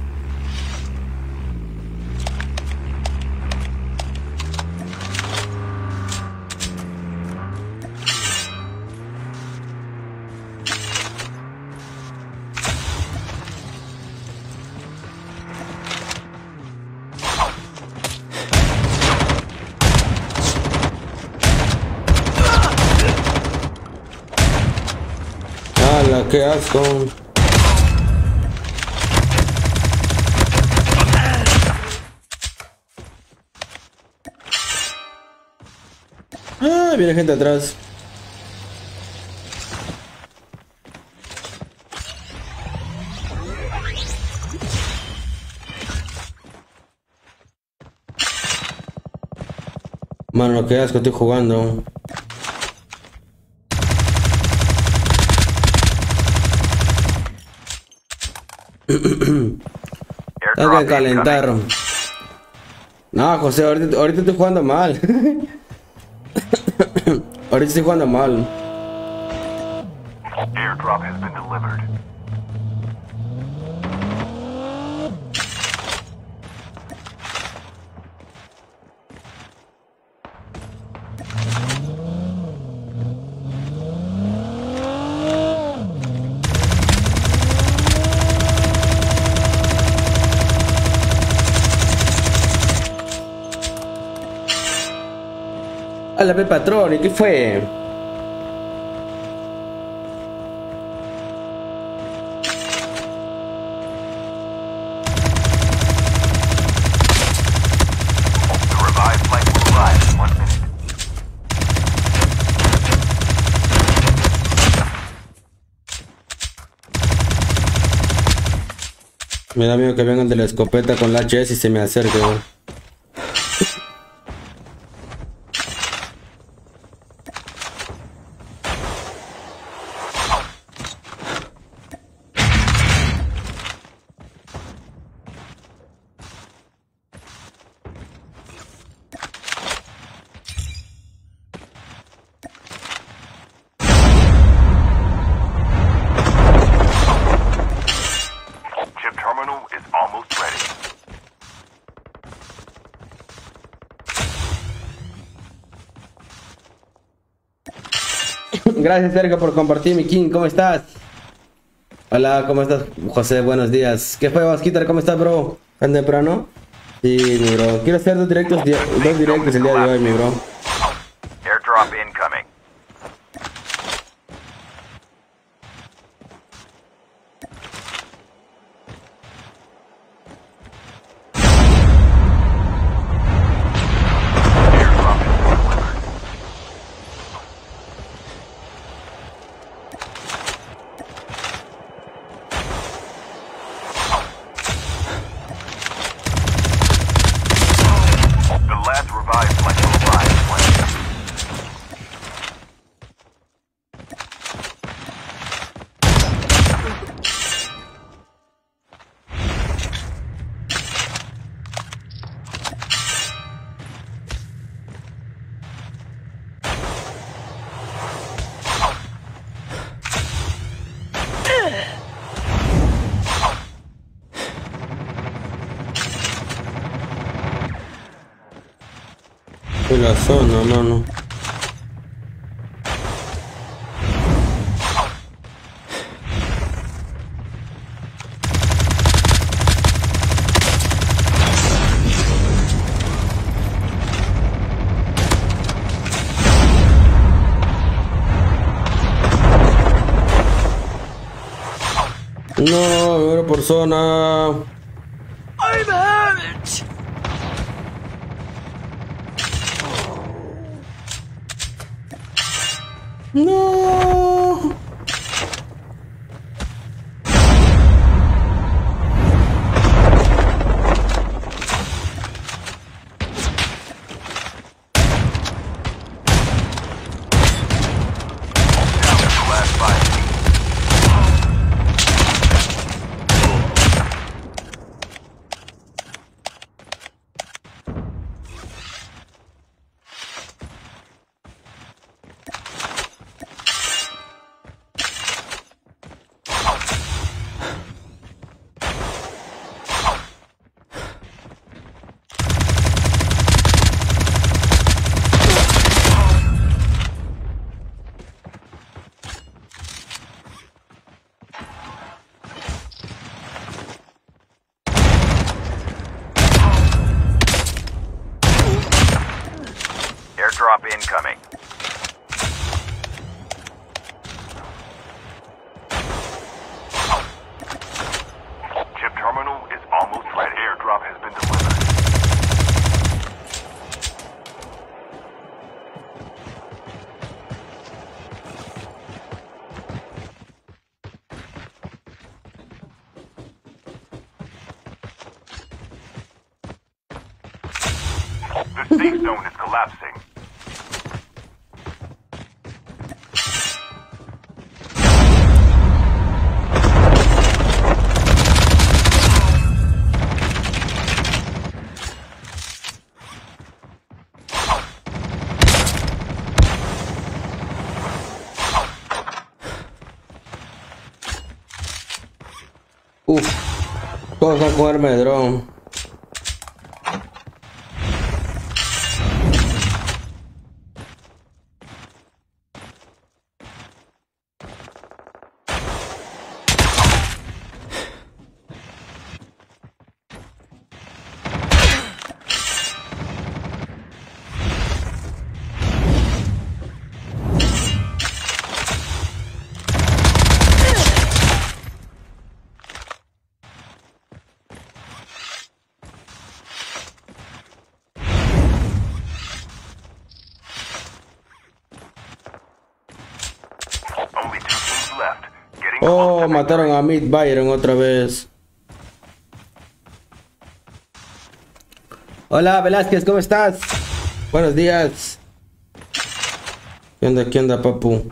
¡Hala, qué asco! Ah, viene gente atrás. Mano, qué asco, estoy jugando. Tengo que Airdrop calentar. incoming. No, José, ahorita estoy jugando mal. Ahorita estoy jugando mal. Airdrop has been delivered. A la patrón, ¿y qué fue? The revived flight will arrive in 1 minute. Me da miedo que vengan de la escopeta con la HS y se me acerque, güey. Chip terminal is almost ready. Gracias, Sergio, por compartir, mi King. ¿Cómo estás? Hola, ¿cómo estás, José? Buenos días. ¿Qué fue, Vasquitar? ¿Cómo estás, bro? ¿Tan temprano? Sí, mi bro. Quiero hacer dos directos el día de hoy, mi bro. Airdrop incoming. Airdrop is delivered. The last revived flight will arrive. En la zona, mano. No, me muero por zona. I'm hurt! No. Down to the last 5 teams. Airdrop incoming. Chip terminal is almost ready. Airdrop has been delivered. The safe zone is collapsing. Uf. Cosa cogerme de dron. Only 2 teams left. Getting Oh, close to mataron a Mid Byron otra vez. Hola Velázquez, ¿cómo estás? Buenos días. Qué onda, papu?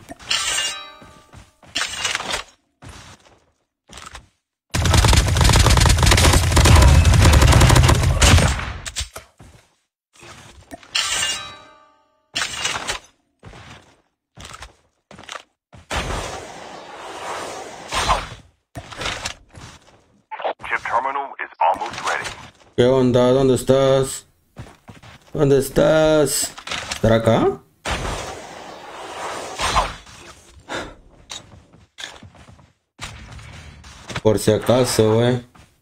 Chip terminal is almost ready. ¿Qué onda? ¿Dónde estás? ¿Dónde estás? ¿Estará acá? Por si acaso, The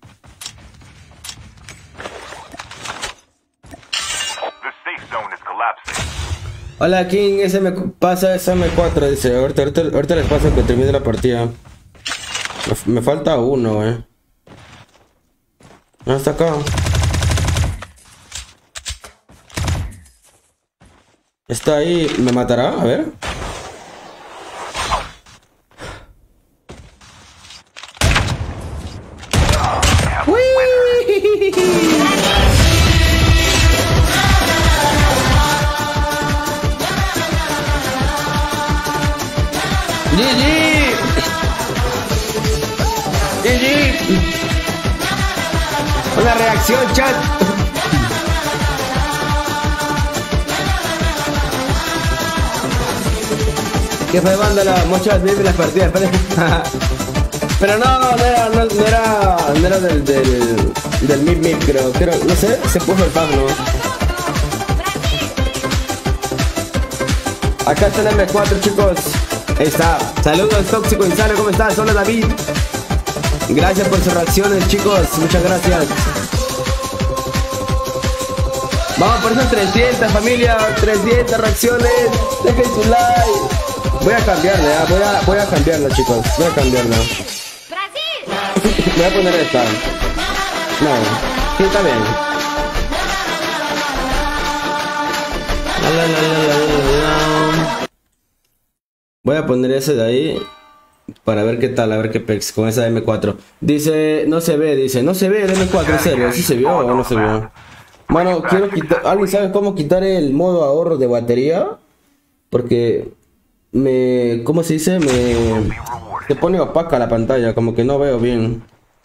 safe zone is collapsing. Hola King, ese me pasa SM4, dice. Ahorita les paso que termine la partida. Me falta uno, No está acá. Está ahí, ¿me matará? A ver. Una reacción, chat. ¿Qué fue, vándalo? Muchas veces las partidas. Pero no era del Mip, creo. No sé, se puso el pack, ¿no? Acá está el M4, chicos. Ahí está. Saludos, Tóxico Insano, ¿cómo estás? Hola, David. Gracias por sus reacciones, chicos. Muchas gracias. Vamos por esos 300, familia. 300 reacciones. Dejen su like. Voy a cambiarla, voy a cambiarla, chicos. Voy a cambiarla. Voy a poner esta. No, sí, está bien. Voy a poner ese de ahí para ver qué tal, a ver qué pex con esa M4. Dice, no se ve el M4, en serio, ¿sí se vio o no se vio? Bueno, quiero quitar, ¿alguien sabe cómo quitar el modo ahorro de batería? Porque ¿cómo se dice? Se pone opaca la pantalla, como que no veo bien.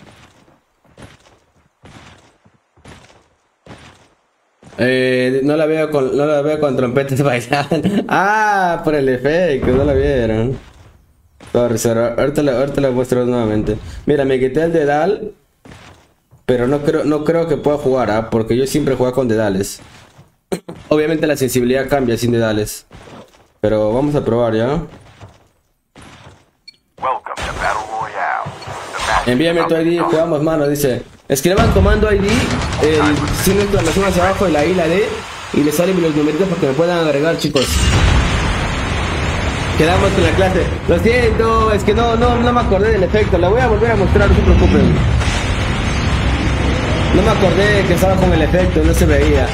No la veo con trompetas bailando. Ah, por el efecto, no la vieron. Ahorita la muestro nuevamente. Mira, me quité el dedal, pero no creo que pueda jugar, porque yo siempre juego con dedales. Obviamente la sensibilidad cambia sin dedales. Pero vamos a probar ya. Envíame tu ID, jugamos, mano, dice. Escriban comando ID, el signo de exclamación hacia abajo de la I y la D, y les salen los numeritos para que me puedan agregar, chicos. Quedamos con la clase. Lo siento, es que no me acordé del efecto. La voy a volver a mostrar, no se preocupen. No me acordé que estaba con el efecto, no se veía.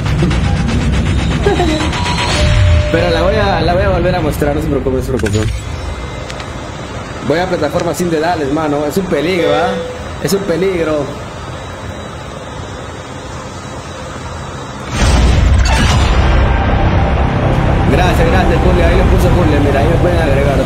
Pero la voy a volver a mostrar, no se preocupen, no se preocupen. Voy a plataforma sin dedales, mano. Es un peligro, Es un peligro. Gracias, Julia. Ahí lo puso Julia, mira, ahí me pueden agregar.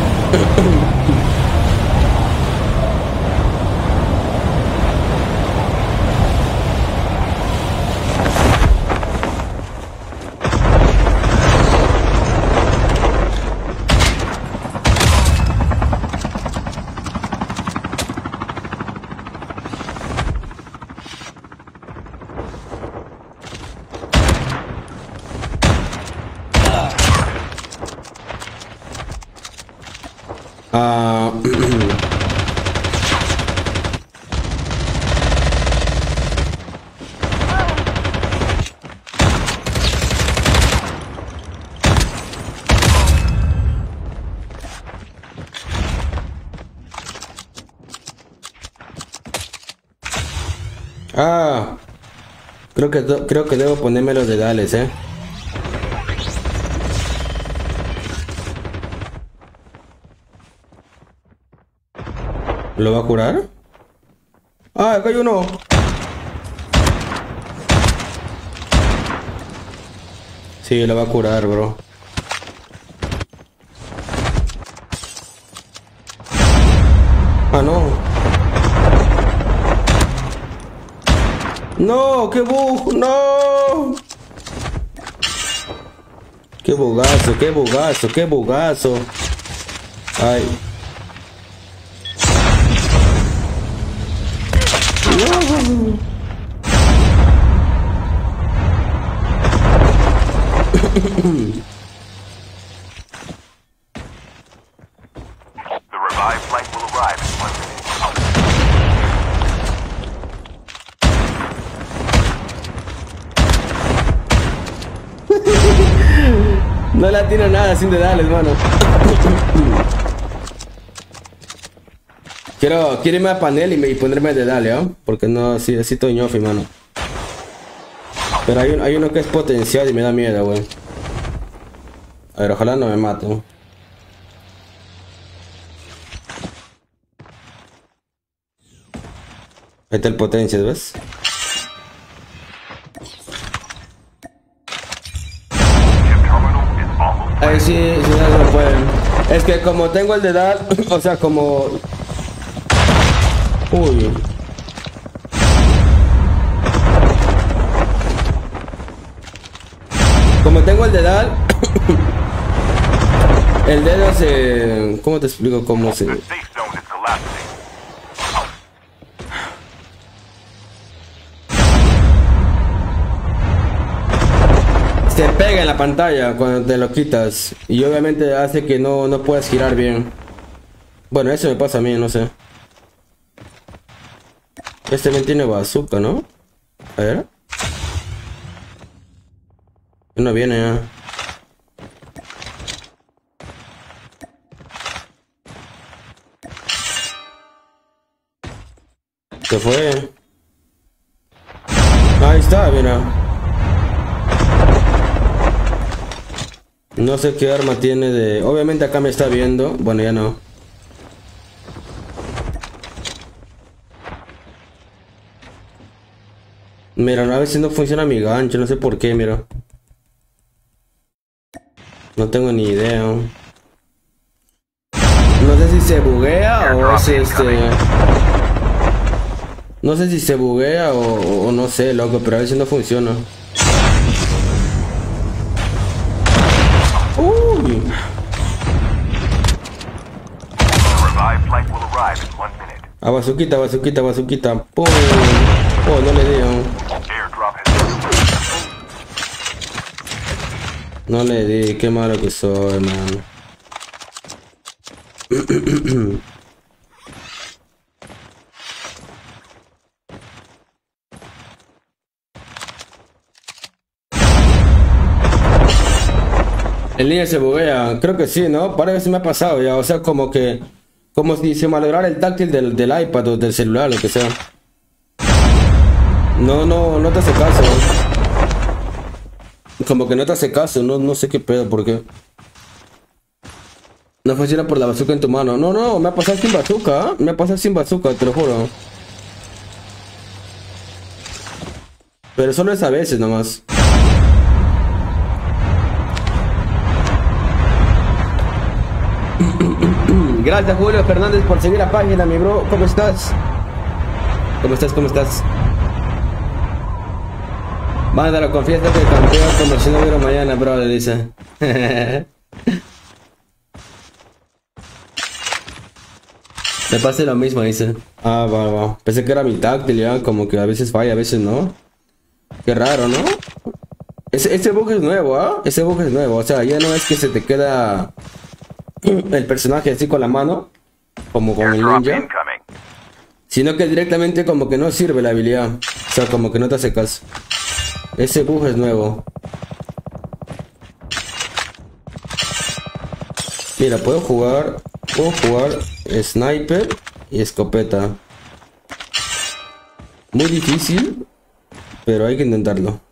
Creo que debo ponerme los dedales, ¿Lo va a curar? ¡Ah, acá hay uno! Sí, lo va a curar, bro. Ah, no. No, qué bug, no. Qué bugazo, qué bugazo, qué bugazo. Ay. No. The revived flight will arrive in 1 minute. No la tiene nada sin dedales, mano. Quiero irme a panel y ponerme dedale, ¿ah? Porque no, sí, así estoy ñofi, mano. Pero hay uno que es potencial y me da miedo, güey. A ver, ojalá no me maten. Ahí está el potencial, ¿ves? Chip terminal is almost Ahí sí, sí, no lo pueden. Es que como tengo el dedal, o sea, como... Uy. Como tengo el dedal, el dedo se... ¿Cómo te explico cómo se...? The safe zone is collapsing. Se pega en la pantalla cuando te lo quitas. Y obviamente hace que no puedas girar bien. Bueno, eso me pasa a mí, no sé. Este me tiene bazooka, ¿no? A ver. No viene ya. Se fue. Ahí está, mira. No sé qué arma tiene de... Obviamente acá me está viendo. Bueno, ya no. Mira, a veces no funciona mi gancho. No sé por qué, mira. No tengo ni idea. No sé si se buguea o es No sé si se buguea o no sé, loco, pero a veces no funciona. Uy. The revived flight will arrive in 1 minute. A bazuquita, bazuquita, bazuquita. ¡Pum! Oh, no le di. Airdrop has No le di, qué malo que soy, man. El niño se buguea, creo que sí, ¿no? Parece que se me ha pasado ya, o sea, como que... Como si se malograra el táctil del iPad o del celular, lo que sea. No te hace caso. Como que no te hace caso, no sé qué pedo, por qué. No funciona por la bazooka en tu mano. No, me ha pasado sin bazooka, ¿eh? Me ha pasado sin bazooka, te lo juro. Pero solo es a veces nomás. Gracias Julio Fernández por seguir la página, mi bro. ¿Cómo estás? ¿Cómo estás? ¿Cómo estás? Mándalo, confiesa que campeón conversión de mañana, bro, le dice. Me pasa lo mismo, dice. Ah, va. Pensé que era mi táctil, ya, como que a veces falla, a veces no. Qué raro, ¿no? Ese bug es nuevo, ¿ah? Ese bug es nuevo, o sea, ya no es que se te queda el personaje así con la mano, como con el airdrop ninja, incoming. sino que directamente como que no sirve la habilidad, o sea, como que no te hace caso. Ese bug es nuevo. Mira, puedo jugar sniper y escopeta. Muy difícil, pero hay que intentarlo.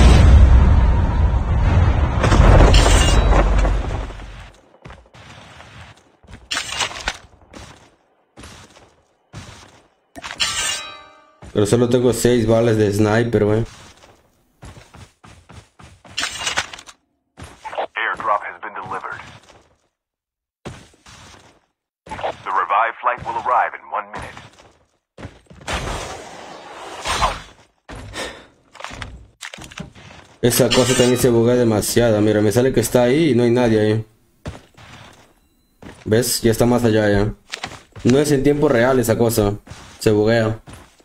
Pero solo tengo 6 balas de sniper, güey. Esa cosa también se buguea demasiado. Mira, me sale que está ahí y no hay nadie ahí. ¿Ves? Ya está más allá ya. No es en tiempo real esa cosa. Se buguea.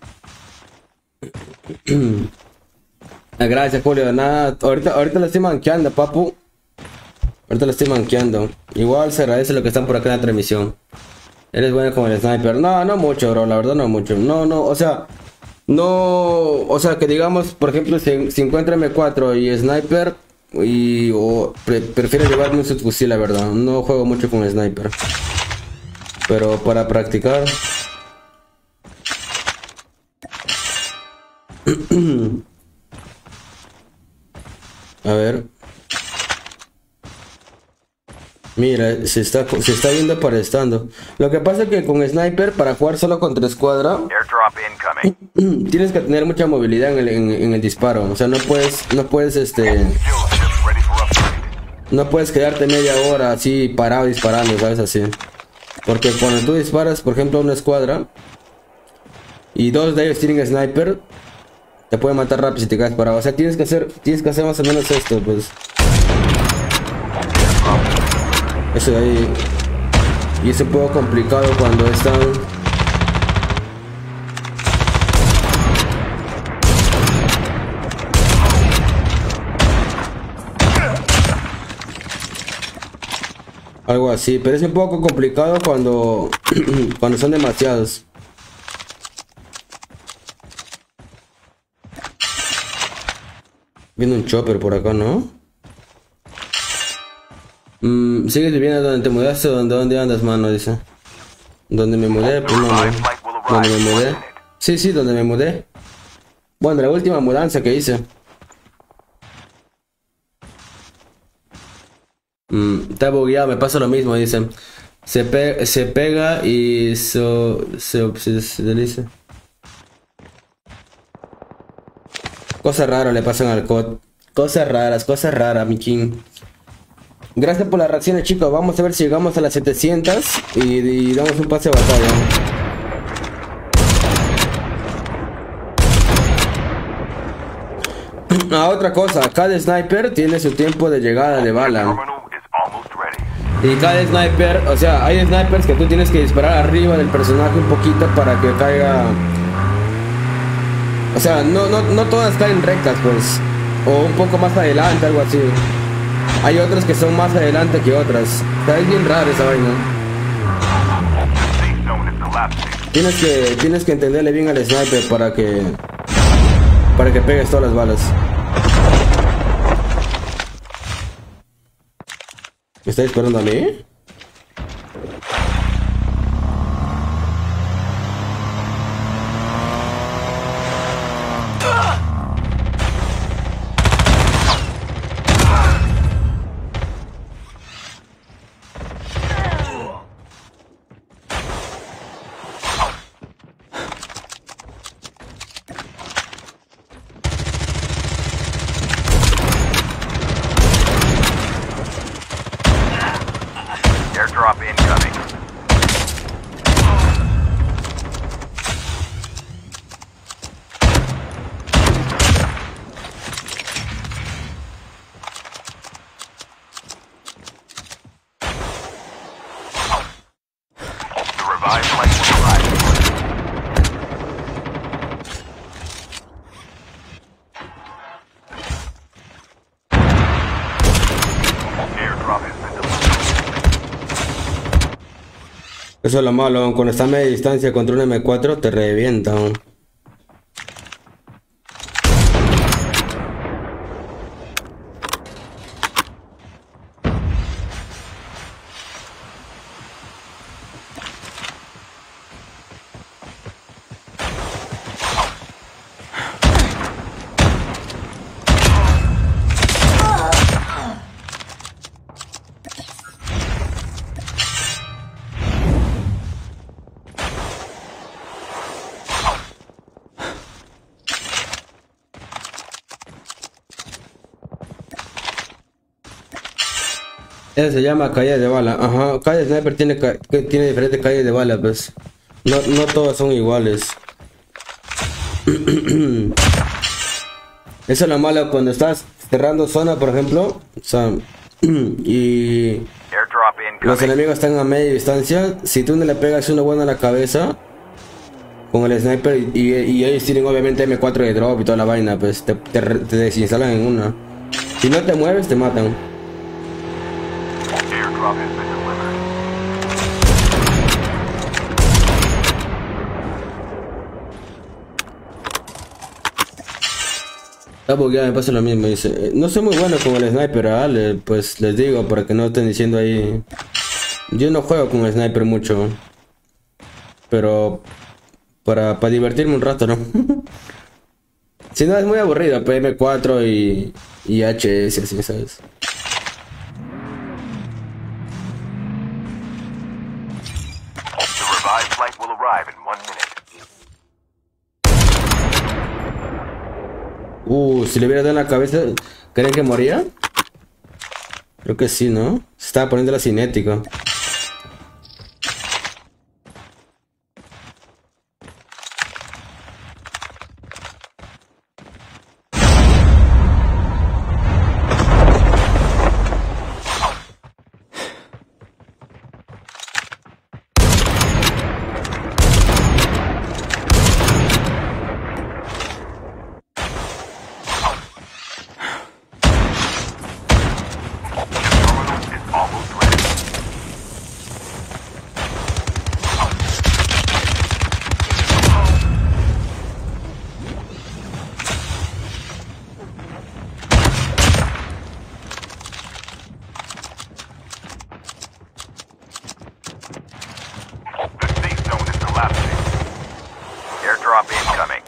Gracias, Julio. Nada, ahorita la estoy manqueando, papu. Ahorita la estoy manqueando. Igual se agradece lo que están por acá en la transmisión. Eres bueno como el sniper. No, no mucho, bro. La verdad no mucho. No, no, o sea... No, o sea, que digamos, por ejemplo, si encuentro M4 y sniper... prefiero llevarme un subfusil, la verdad. No juego mucho con sniper. Pero para practicar... A ver... Mira, se está viendo aparestando. Lo que pasa es que con sniper, para jugar solo contra escuadra, tienes que tener mucha movilidad en el disparo. O sea, no puedes no puedes quedarte media hora así parado disparando, ¿sabes? Así. Porque cuando tú disparas, por ejemplo, a una escuadra y dos de ellos tienen sniper, te pueden matar rápido si te quedas parado. O sea, tienes que hacer más o menos esto, pues. Eso de ahí. Y es un poco complicado cuando están... Algo así, pero es un poco complicado cuando cuando son demasiados. Viene un chopper por acá, ¿no? ¿Sigues viviendo donde te mudaste o dónde andas, mano? Dice. ¿Dónde me mudé? Pues no, ¿dónde me mudé? Sí, donde me mudé. Bueno, la última mudanza que hice. Está bugueado, me pasa lo mismo, dicen. Se pega y se dice. Cosas raras le pasan al COD. Cosas raras, mi king. Gracias por las reacciones, chicos. Vamos a ver si llegamos a las 700 y damos un pase a batalla. Otra cosa, cada sniper tiene su tiempo de llegada de bala. Y cada sniper, o sea, hay snipers que tú tienes que disparar arriba del personaje un poquito para que caiga. O sea, no todas caen rectas, pues. O un poco más adelante, algo así. Hay otras que son más adelante que otras. Está bien raro esa vaina. Tienes que entenderle bien al sniper para que pegues todas las balas. ¿Me está disparando a mí? Airdrop incoming. The revived flight will arrive. Airdrop has been delivered. Eso es lo malo, cuando está a media distancia contra un M4 te revienta. Eso se llama caída de bala. Ajá, cada sniper tiene diferentes caídas de bala, pues. No todas son iguales. Eso es lo malo cuando estás cerrando zona, por ejemplo. O sea, y Airdrop los incoming. enemigos están a media distancia. Si tú no le pegas una buena a la cabeza con el sniper y ellos tienen obviamente M4 de drop y toda la vaina, pues te desinstalan en una. Si no te mueves, te matan. Airdrop has been delivered. Está bugueado, me pasa lo mismo. Dice, no soy muy bueno con el sniper, pues les digo para que no estén diciendo ahí. Yo no juego con el sniper mucho, pero para divertirme un rato, ¿no? Si no, es muy aburrido, PM4 y HS, así, ¿sabes? The revived flight will arrive in 1 minute. Si le hubiera dado en la cabeza, ¿creen que moría? Creo que sí, ¿no? Se estaba poniendo la cinética. Terminal is almost ready. The safe zone is collapsing. Airdrop incoming.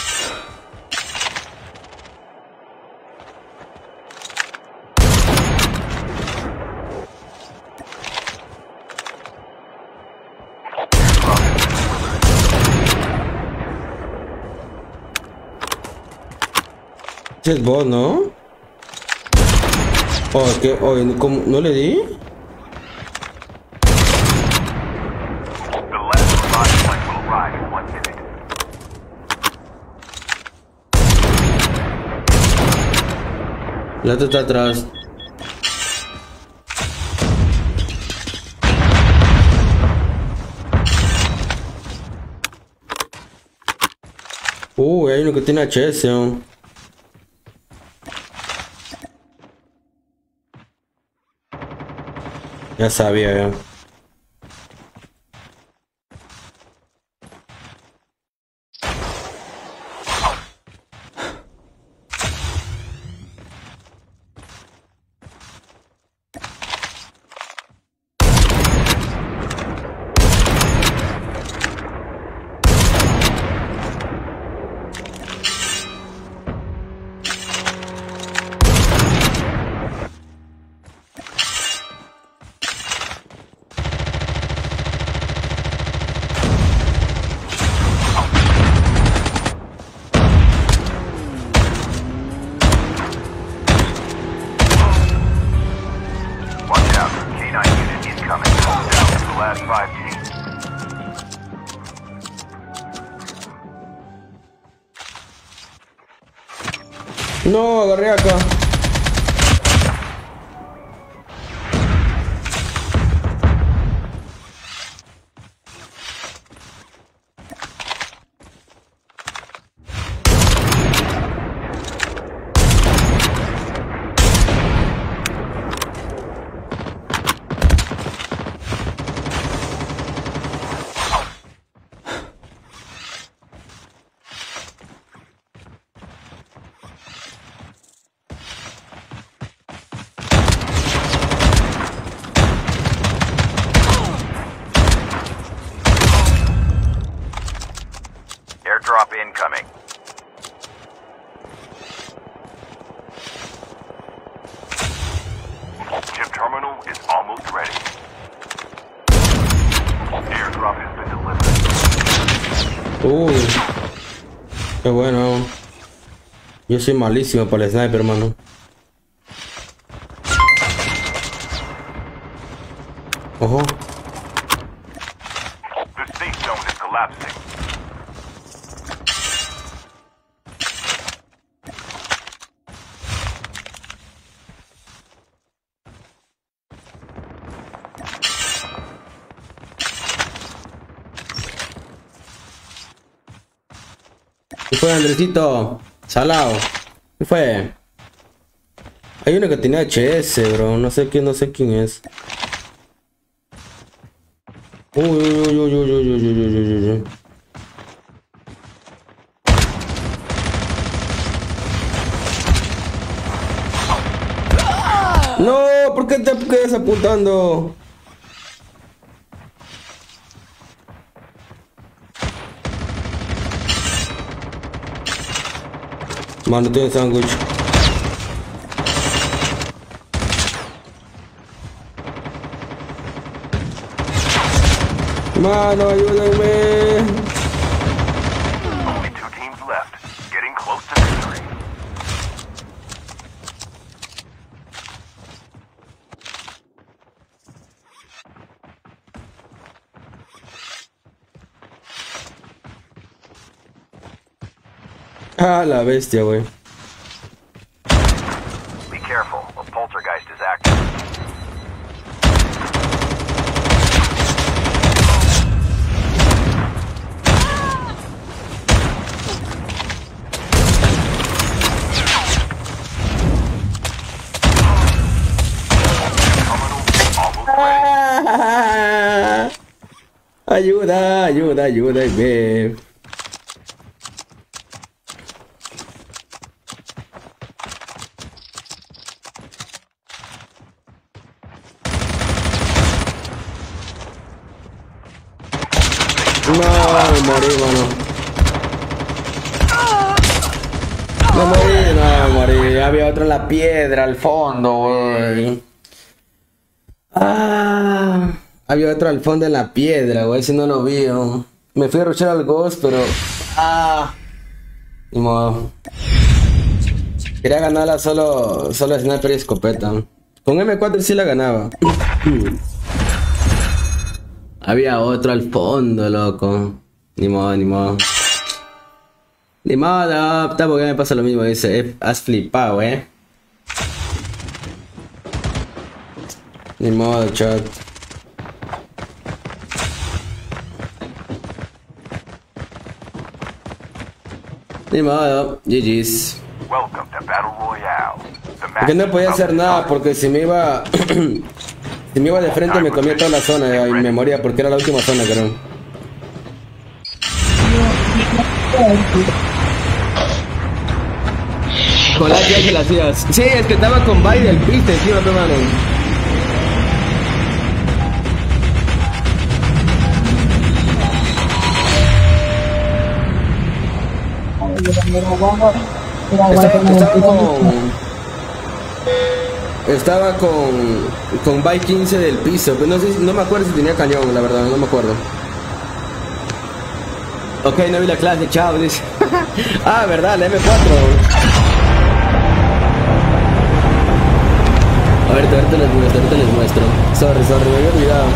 Airdrop has been delivered. Es bot, ¿no? Oh, que hoy no le di. The last revived flight will arrive in 1 minute. La otra está atrás. Hay uno que tiene HS, ¿no? Ya sabía, ya. Watch out. K9 unit incoming. Hold down to the last 5 teams. No, agarré acá. Airdrop incoming. Chip terminal is almost ready. Airdrop has been delivered. Qué bueno. Yo soy malísimo para el sniper, hermano. Ojo. The safe zone is collapsing. ¿Qué fue, Andresito? Salao. ¿Qué fue? Hay uno que tenía HS, bro. No sé quién es. Uy, uy, uy, uy, uy, uy, uy, uy, uy, uy. No, ¿por qué te quedas apuntando? Mano, tiene sándwich. Mano, ayúdame. Only 2 teams left. Getting close to victory. Ah, la bestia, güey. Be careful. A poltergeist is active. Ah, ayuda, ayuda, ayuda, babe. No, me morí, mano. Me morí. Había otro en la piedra al fondo, güey. Ah, había otro al fondo en la piedra, güey. Si no lo vi, ¿no? Me fui a rushar al Ghost, pero... Ni modo. Quería ganarla solo sniper y escopeta. Con M4 sí la ganaba. Había otro al fondo, loco. Ni modo, ni modo. Ni modo, porque me pasa lo mismo. Dice, has flipado, Ni modo, chat. Ni modo, GG's. Welcome to Battle Royale. The match Porque no podía is hacer about nada, to porque si me iba... si me iba de frente me comía toda la zona y me moría porque era la última zona, creo. Con la que la hacías. Sí, es que estaba con Biden, viste, encima, hermano. Estaba con By 15 del piso, pero no me acuerdo si tenía cañón, la verdad, no me acuerdo. Ok, no vi la clase, chao, dice. Ah, verdad, la M4. A ver, ahorita les muestro. Sorry, me había olvidado.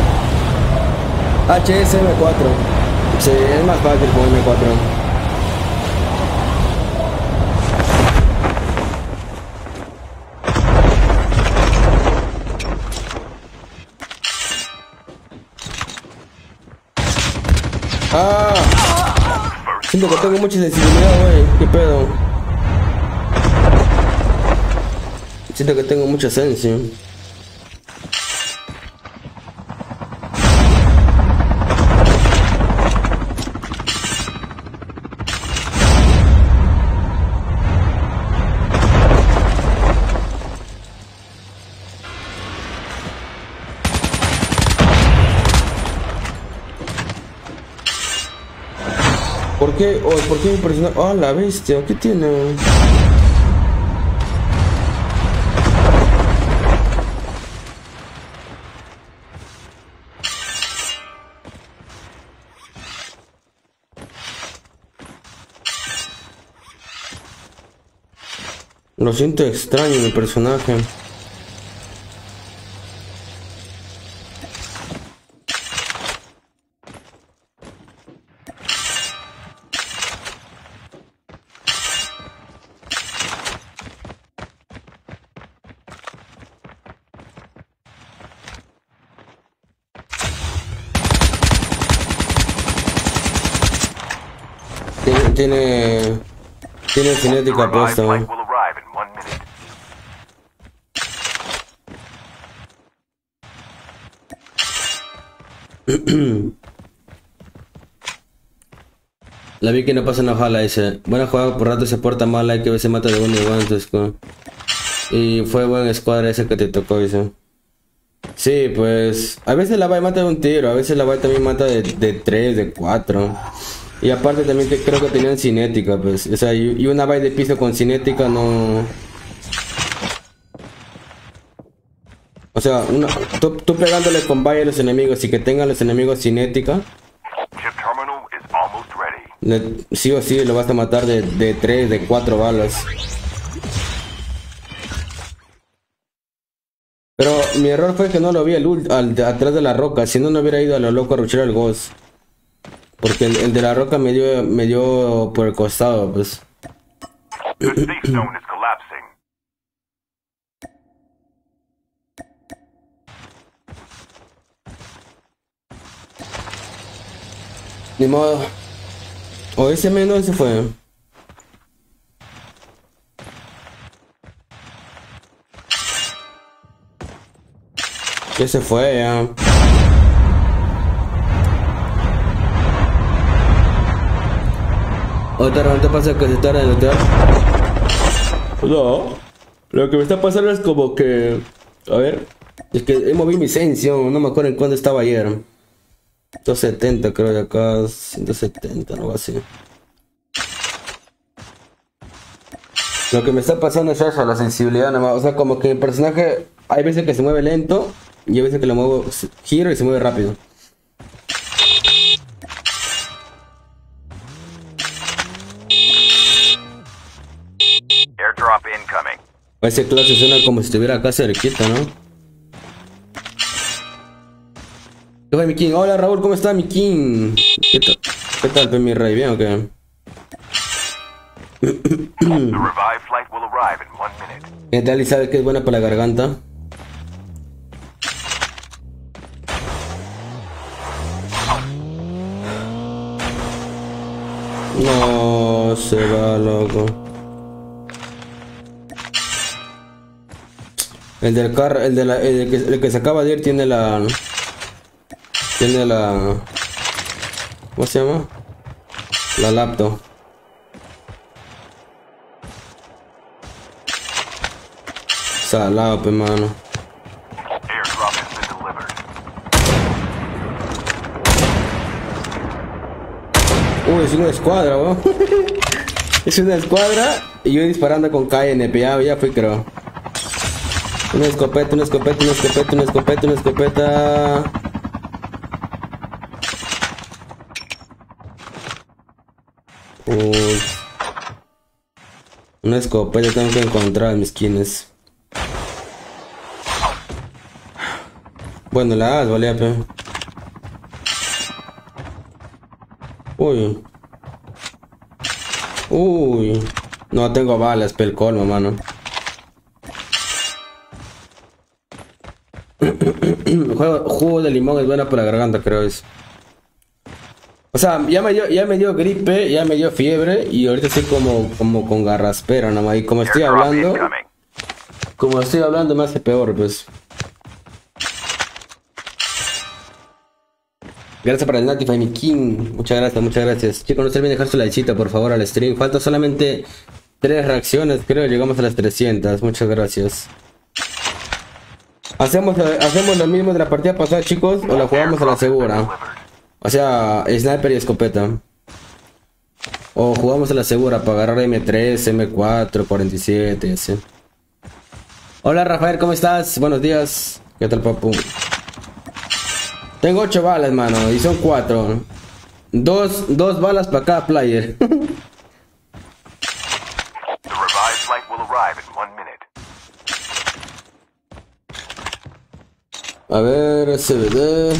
HSM4. Sí, es más fácil con M4. Siento que tengo mucha sensibilidad, güey. ¿Qué pedo? Siento que tengo mucha sensi. ¿Por qué? Oh, ¿por qué mi personaje? Ah, la bestia, ¿qué tiene? Lo siento extraño mi personaje. Tiene Tiene The cinética revived puesta. flight will arrive in 1 minute. La vi que no pasa una jala, dice. Buena jugada, por rato se porta mal, hay que ver se mata de uno y guantes. Y fue buen escuadra ese que te tocó, dice. Sí, pues. A veces la va y mata de un tiro, a veces la va y también mata de 3, de 4. Y aparte también creo que tenían cinética, pues. O sea, y una bait de piso con cinética no. O sea, tú pegándole con bait a los enemigos y que tengan los enemigos cinética. Chip terminal is almost ready. Sí o sí lo vas a matar de 3, de 4 balas. Pero mi error fue que no lo vi atrás de la roca. Si no, no hubiera ido a lo loco a rushar al Ghost. Porque el de la roca me dio por el costado, pues. The safe zone is collapsing. Ni modo. O ese menos se fue. Ya se fue, ya. Otra, ¿no te pasa que se tarda en lootear? No. Lo que me está pasando es como que... A ver. Es que he movido mi sensio. No me acuerdo en cuándo estaba ayer. 270 creo de acá. 170, algo así. Lo que me está pasando es eso, la sensibilidad nada más. O sea, como que el personaje... Hay veces que se mueve lento. Y hay veces que lo muevo... Giro y se mueve rápido. Airdrop incoming. Ese clase suena como si estuviera acá cerquita, ¿no? ¿Qué fue, mi King? Hola, Raúl, ¿cómo está, mi King? ¿Qué tal, mi rey? ¿Bien o qué? The revived flight will arrive in 1 minute. ¿Qué tal? ¿Y sabes que es buena para la garganta? No, se va, loco. El del carro, el que se acaba de ir tiene la... ¿Cómo se llama? La laptop. Salado, pe mano. Airdrop has been delivered. Uy, es una escuadra, weón. Es una escuadra y yo disparando con KNP, ya fui, creo. Una escopeta, una escopeta, una escopeta, una escopeta, una escopeta. Uy. Una escopeta tengo que encontrar mis skins. Bueno, la as, valía, pe. Uy. Uy. No tengo balas, pel colmo, mano. Jugo de limón es buena para la garganta, creo es. O sea, ya me dio gripe, ya me dio fiebre y ahorita estoy como con garraspera nomás. Y como estoy Airdrop hablando, incoming. me hace peor, pues. Gracias para el Natify, mi King. Muchas gracias, muchas gracias. Chicos, no se olviden dejar su likecita, por favor, al stream. Falta solamente 3 reacciones, creo. Llegamos a las 300. Muchas gracias. ¿Hacemos lo mismo de la partida pasada, chicos? ¿O la jugamos a la segura? O sea, sniper y escopeta. O jugamos a la segura para agarrar M3, M4, 47, así. Hola, Rafael, ¿cómo estás? Buenos días. ¿Qué tal, papu? Tengo 8 balas, mano, y son 4. Dos balas para cada player. The revived flight will arrive in 1 minute. A ver, CBD.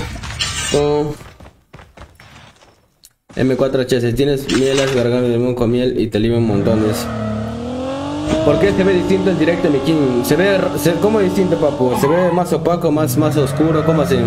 M4H, si tienes mielas, garganta de limón con miel y te alivian montones. ¿Por qué se ve distinto en directo, mi King? ¿Cómo distinto, papu? ¿Se ve más opaco, más oscuro? ¿Cómo así?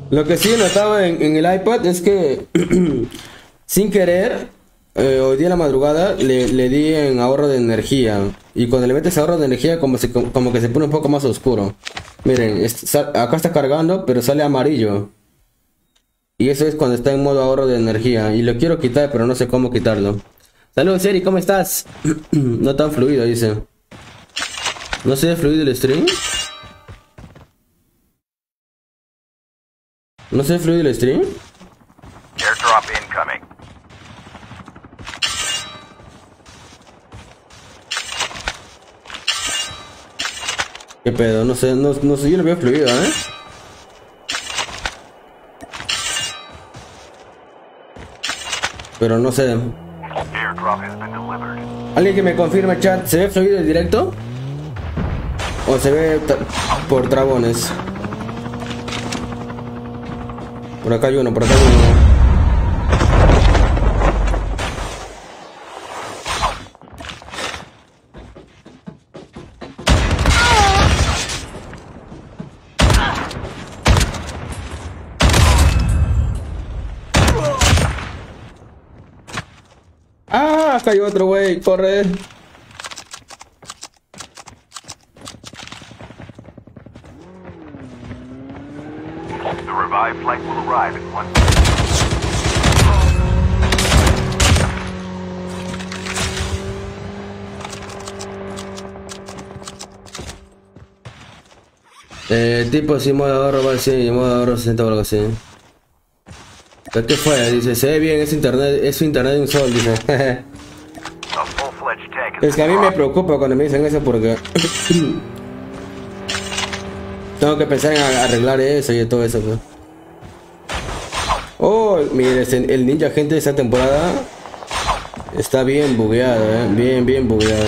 Lo que sí he notado en el iPad es que sin querer, hoy día en la madrugada le di en ahorro de energía. Y cuando le metes ahorro de energía como que se pone un poco más oscuro. Miren, acá está cargando, pero sale amarillo. Y eso es cuando está en modo ahorro de energía. Y lo quiero quitar, pero no sé cómo quitarlo. Saludos, Eri, ¿cómo estás? No tan fluido, dice. ¿No se ve fluido el stream? ¿No se ve fluido el stream? Airdrop incoming. ¿Qué pedo? No sé, no sé, yo lo veo fluido, ¿eh? Pero no sé. Airdrop has been delivered. Alguien que me confirme, chat, ¿se ve fluido el directo? ¿O se ve por trabones? Por acá hay uno, por acá hay uno. ¡Ah! Acá hay otro güey, corre. The revived flight will arrive in 1 minute. Tipo si modo ahorro va así, modo ahorro 60 o algo así. ¿Pero qué fue? Dice, se ve bien, es internet de un sol, dice. A full-fledged tank Es que a mí me preocupa cuando me dicen eso porque tengo que pensar en arreglar eso y todo eso, pues. Oh, mire, el ninja gente de esta temporada está bien bugueado, bien bugueado.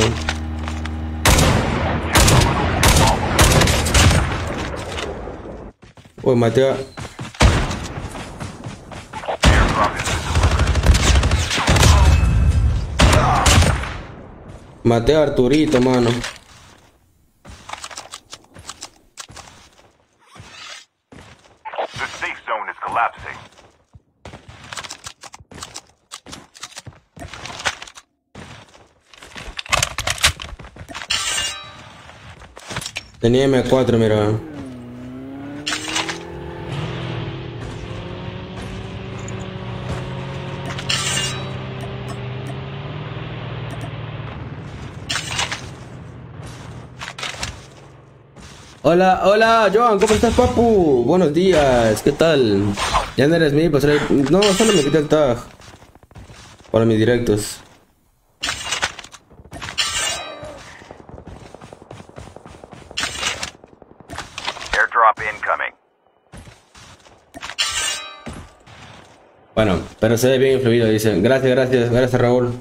Uy, Mateo. Maté a Arturito, mano. The safe zone is collapsing. Tenía M4, mira. Hola, hola, Joan, ¿cómo estás, papu? Buenos días, ¿qué tal? Ya no eres mi, pues no, solo me quité el tag para mis directos. Airdrop incoming. Bueno, pero se ve bien influido, dice. Gracias, Raúl.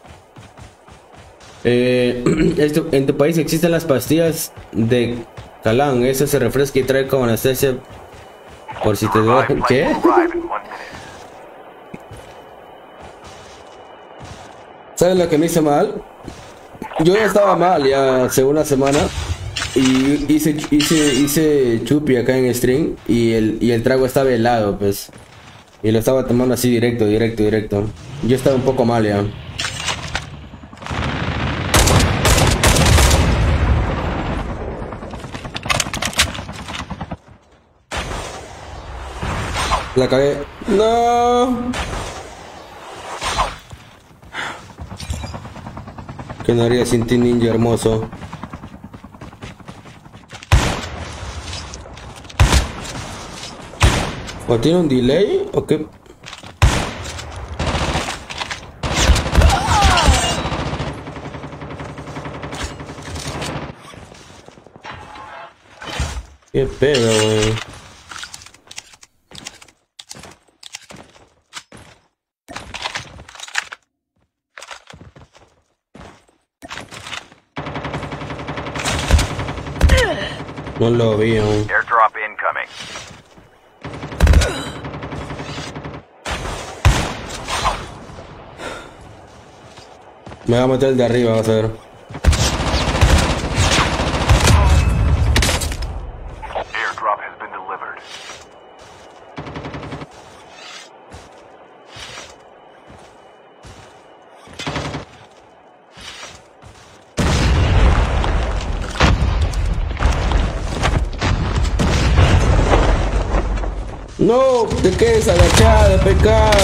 En tu país existen las pastillas de Calán, eso se refresca y trae como anestesia por si te duele. Revived ¿Qué? flight will arrive in 1 minute. ¿Sabes lo que me hizo mal? Yo ya estaba mal ya hace una semana y hice chupi acá en stream y el trago estaba helado, pues. Y lo estaba tomando así directo. Yo estaba un poco mal ya. La cagué. No. ¿Qué no haría sin ti, ninja hermoso? ¿O tiene un delay? ¿O qué? ¿Qué pedo, güey? No lo vi aún. Airdrop incoming. Me va a meter el de arriba, vas a ver. Airdrop has been delivered. No, te quedes agachado, pecado.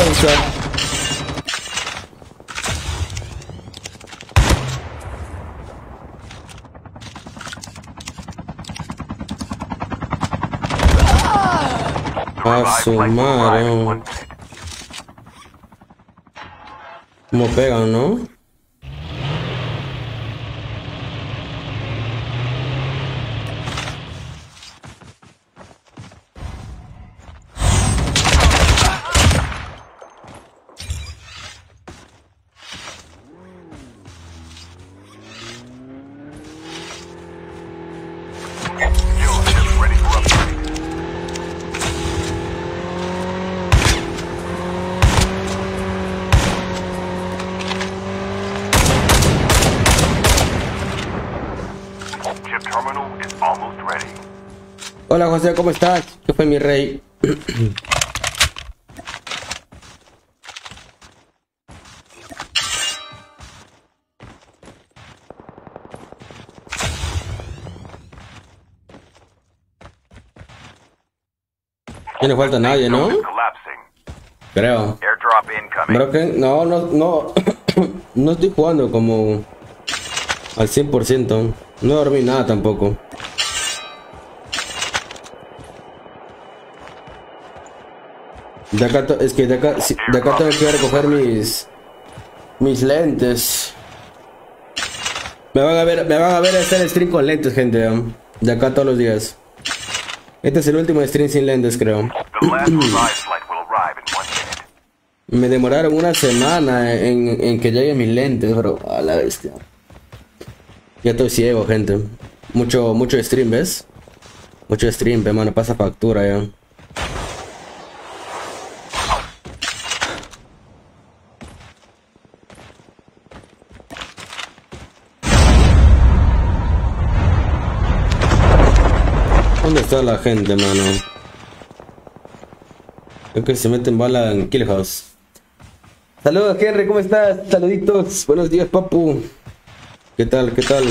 A su madre. Como pegan, ¿no? Hola José, ¿cómo estás? ¿Qué fue mi rey? Ya no falta nadie, ¿no? Creo. Creo que no, no estoy jugando como al 100%. No dormí nada tampoco. De acá, es que de acá tengo que recoger mis lentes. Me van a ver hacer stream con lentes, gente. De acá todos los días. Este es el último stream sin lentes, creo. Me demoraron una semana en que lleguen mis lentes, bro. A la bestia. Ya estoy ciego, gente. Mucho stream, ¿ves? Mucho stream, hermano. Pasa factura ya. ¿Dónde está la gente, mano? Creo que se meten bala en Kill House. Saludos, Henry, ¿cómo estás? Saluditos. Buenos días, papu. ¿Qué tal? ¿Qué tal?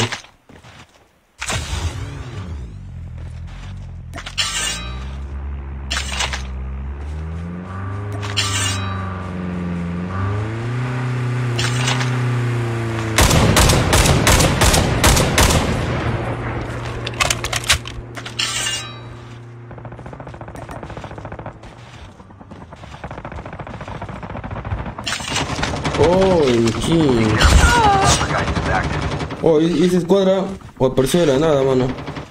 Oh, y se escuadra o apareció de la nada, mano.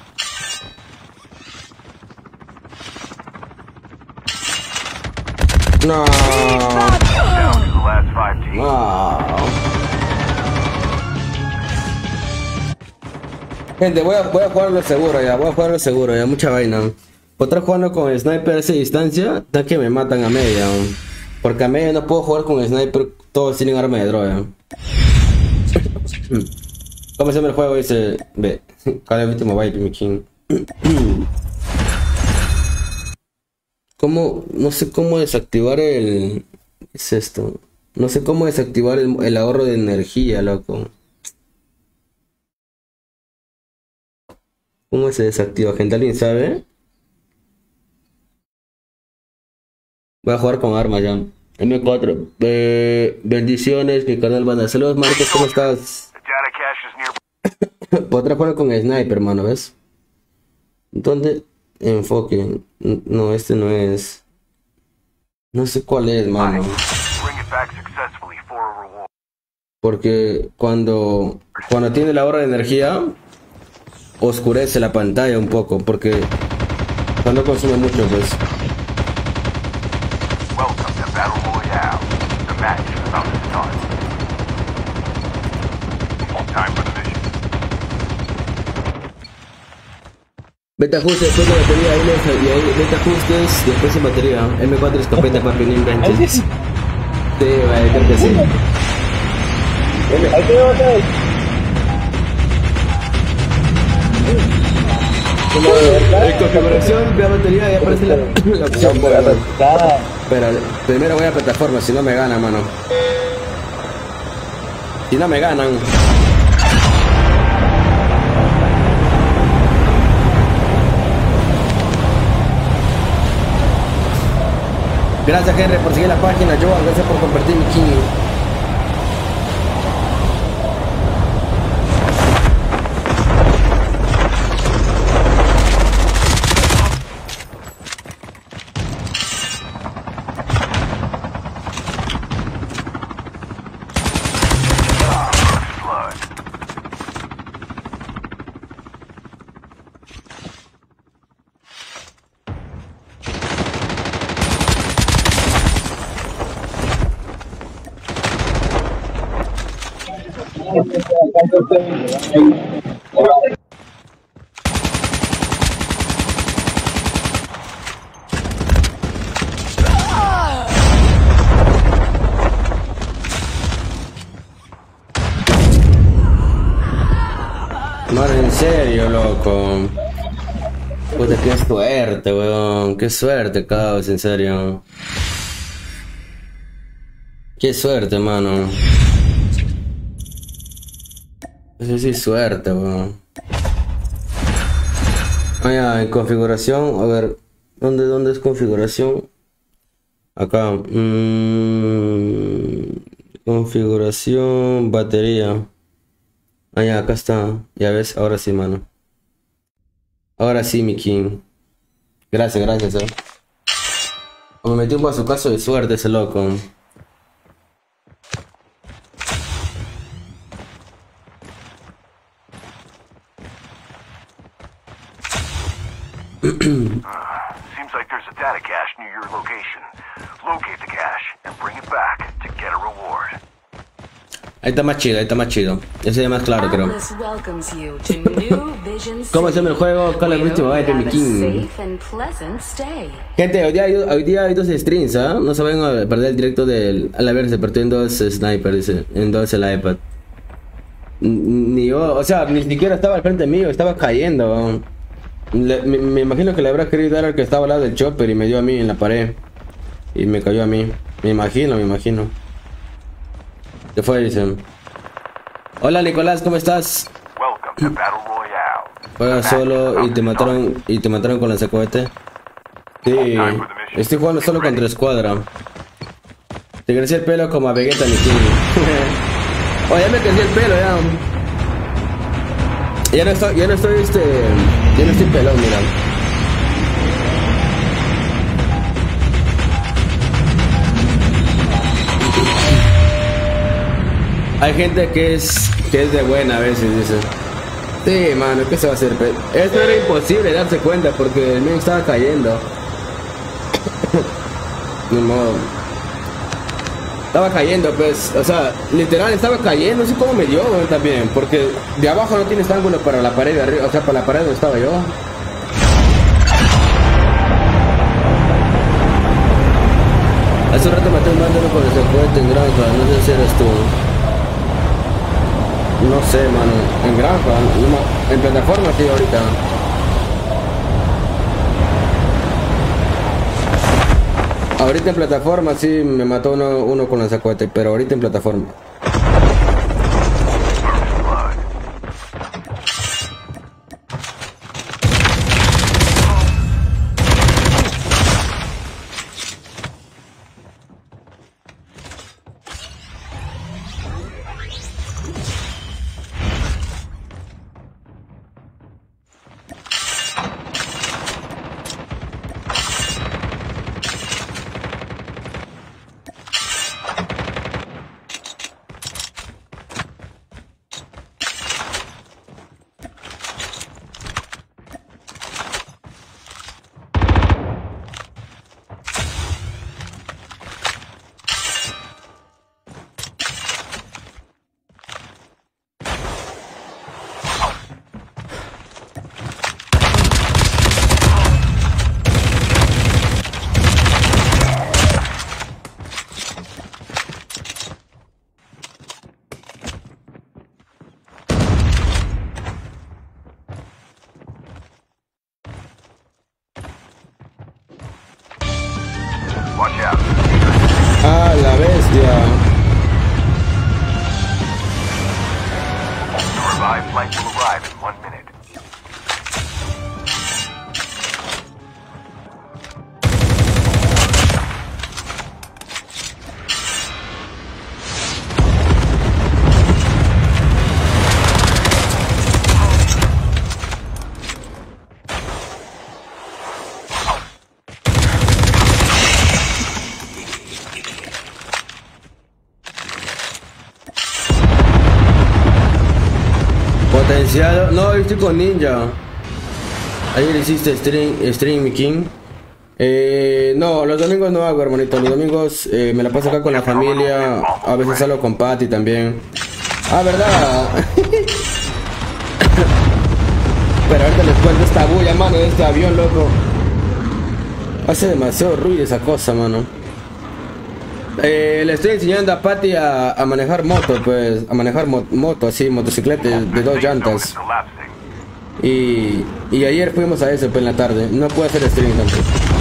No. No. Gente, voy a jugarlo seguro ya, mucha vaina. Otra jugando con sniper a esa distancia, está que me matan a media. Porque a media no puedo jugar con sniper, todos tienen arma de droga. ¿Cómo se llama el juego? Dice, ve, Call of Duty Mobile, mi king. ¿Cómo? No sé cómo desactivar el... ¿Qué es esto? No sé cómo desactivar el ahorro de energía, loco. ¿Cómo se desactiva, gente? ¿Alguien sabe? Voy a jugar con armas ya. M4. Bendiciones, mi canal banda. Saludos, Marcos, ¿cómo estás? Podrá jugar con sniper, hermano, ¿ves? ¿Dónde? Enfoque. No, este no es. No sé cuál es, mano. Porque cuando tiene la hora de energía, oscurece la pantalla un poco. Porque cuando consume mucho, pues. Vete ajustes, después de batería, ahí vete ajustes, después de batería. M4 escopeta, papi, no inventes. Sí, vale, creo que sí. Ahí te veo otra vez. En configuración de batería ya aparece la opción. Pero primero voy a plataforma, si no me gana, mano. Si no me ganan. Gracias, Henry, por seguir la página. Joan, gracias por compartir mi king. Mano, en serio, loco. Puta, qué suerte, weón. Qué suerte, caos, en serio. Qué suerte, mano. Eso sí, suerte, weón. Ah, ya, en configuración, a ver. ¿Dónde es configuración? Acá. Configuración, batería. Ah, ya, acá está. Ya ves, ahora sí, mano. Ahora sí, mi king. Gracias, gracias, Me metí un bazucazo de suerte ese loco. Seems like there's a data cache near your location. Locate the cache and bring it back to get a reward. Ahí está más chido, ahí está más chido. Ese es más claro, creo. ¿Cómo se llama el juego? Call of Duty Mobile, mi king. Gente, hoy día hay dos streams, ¿ah? No se vayan a perder el directo del... A la vez se partió en dos sniper, dice. En dos el iPad. Ni yo, o sea, ni siquiera estaba al frente mío, estaba cayendo. Me imagino que le habrá querido dar al que estaba al lado del chopper y me dio a mí en la pared. Y me cayó a mí. Me imagino. ¿Qué fue, dicen? Hola, Nicolás, ¿cómo estás? Juegas solo y te mataron con lanzacohete. Sí, estoy jugando solo contra escuadra. Te creció el pelo como a Vegeta, mi king. Oh, ya me creció el pelo, ya. Ya no estoy pelón, mira. Hay gente que es de buena a veces, dice. Sí, mano, ¿qué se va a hacer? Esto era imposible darse cuenta porque el mío estaba cayendo. Ni modo. Estaba cayendo, pues, o sea, literal estaba cayendo, no sé cómo me dio, bueno, también, porque de abajo no tienes ángulo para la pared de arriba, o sea, para la pared donde estaba yo. Hace un rato maté un mándalo con ese cohete en granja, no sé si eres tú. No sé, mano, en granja, en plataforma, tío, ahorita. Ahorita en plataforma sí me mató uno con lanzacohete, pero ahorita en plataforma. Ah, la bestia. Potenciado. No, yo estoy con Ninja. Ayer hiciste stream, mi King. No, los domingos no hago, hermanito. Los domingos me la paso acá con la familia. A veces salgo con Patty también. Ah, ¿verdad? Pero ahorita les cuento esta bulla, mano, de este avión, loco. Hace demasiado ruido esa cosa, mano. Le estoy enseñando a Patty a manejar moto, pues. A manejar moto, así, motocicleta de 2 llantas. Y ayer fuimos a eso, pues, en la tarde. No pude hacer stream tampoco.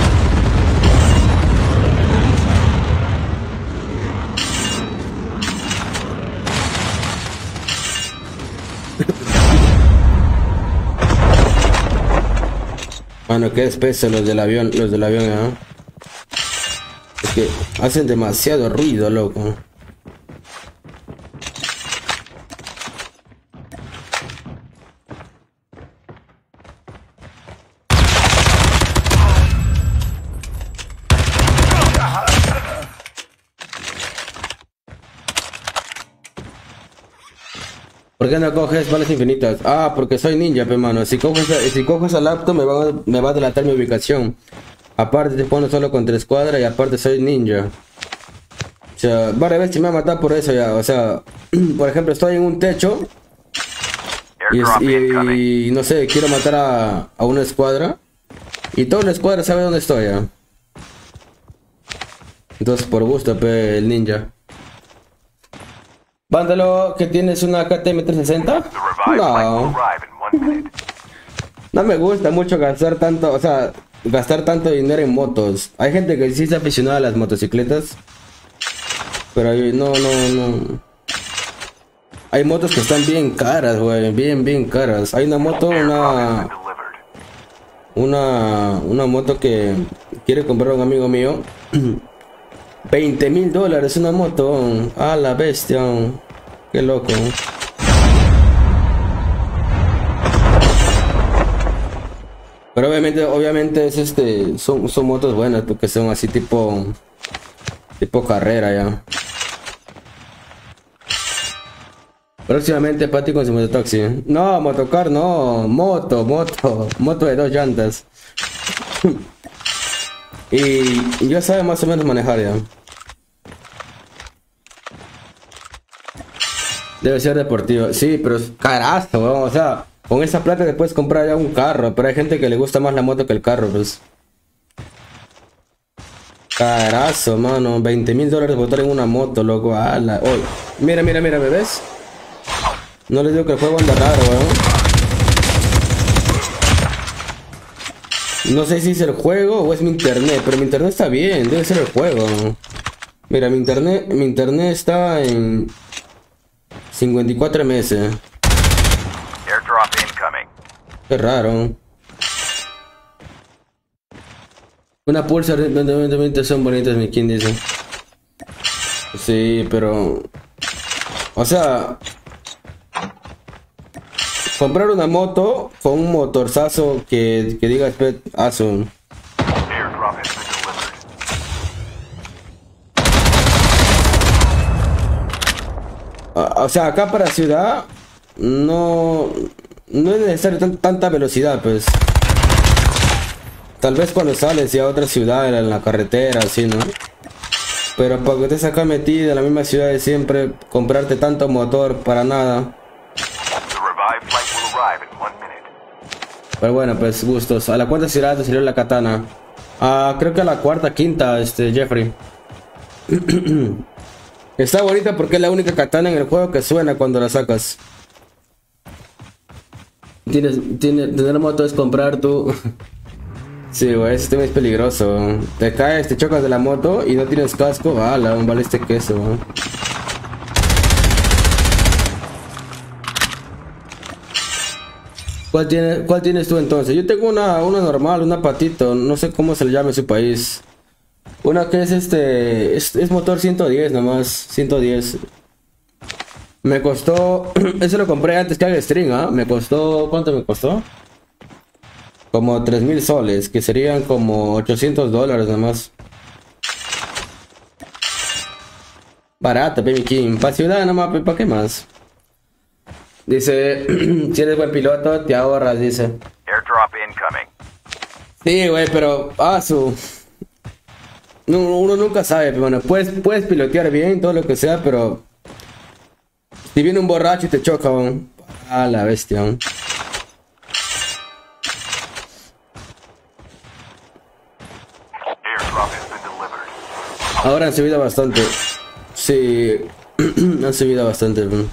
Mano, qué espeso los del avión, ¿eh? Es que hacen demasiado ruido, loco. ¿Por qué no coges balas infinitas? Ah, porque soy ninja, pe mano. Si cojo esa laptop me va a delatar mi ubicación. Aparte te pones solo contra escuadra y aparte soy ninja. O sea, varias veces me va a matar por eso ya. O sea, por ejemplo, estoy en un techo y no sé, quiero matar a una escuadra. Y toda la escuadra sabe dónde estoy ya. Entonces por gusto, pe, el ninja. Vándalo, que tienes una KTM 360. No. No me gusta mucho gastar tanto, o sea, gastar tanto dinero en motos. Hay gente que sí está aficionada a las motocicletas. Pero no. Hay motos que están bien caras, güey, bien caras. Hay una moto, una moto que quiere comprar un amigo mío. $20,000 una moto. A la bestia. Qué loco. Pero obviamente es son motos buenas porque son así tipo carrera ya. Próximamente Patty con su mototaxi. No, motocar no, moto de 2 llantas. Y ya sabe más o menos manejar ya. Debe ser deportivo. Sí, pero es carazo, weón. O sea, con esa plata te puedes comprar ya un carro. Pero hay gente que le gusta más la moto que el carro, pues. Carazo, mano. $20,000 botar en una moto, loco. Ala. Oh, mira, ¿me ves? No les digo que el juego anda raro, weón. No sé si es el juego o es mi internet, pero mi internet está bien, debe ser el juego. Mira, mi internet está en 54 meses. Qué raro. Una Pulsar 2020 son bonitas, mi quien dice. Sí, pero... O sea... Comprar una moto con un motorzazo que diga awesome. O sea, acá para ciudad no es necesario tanta velocidad, pues. Tal vez cuando sales ya a otra ciudad en la carretera, así, ¿no? Pero para que estés acá metido en la misma ciudad de siempre, comprarte tanto motor para nada. Pero bueno, pues gustos. ¿A la cuarta ciudad te salió la katana? Creo que a la cuarta, quinta, Jeffrey. Está bonita porque es la única katana en el juego que suena cuando la sacas. Tener moto es comprar tú. Sí, güey, este tema es peligroso. Te caes, te chocas de la moto y no tienes casco. Vale este queso, güey. ¿Cuál tienes tú entonces? Yo tengo una normal, una patito, no sé cómo se le llama en su país. Una que es es motor 110 nomás, 110. Me costó, eso lo compré antes que haga stream, ¿ah? Me costó, ¿cuánto me costó? Como 3,000 soles, que serían como $800 nomás. Barata, baby king, para ciudad nomás, ¿para qué más? Dice, si eres buen piloto, te ahorras, dice. Airdrop incoming. Sí, güey, pero... uno nunca sabe, bueno, puedes pilotear bien, todo lo que sea, pero... Si viene un borracho y te choca, weón. A la bestia, weón. Airdrop has been delivered. Ahora han subido bastante. Sí, han subido bastante, weón.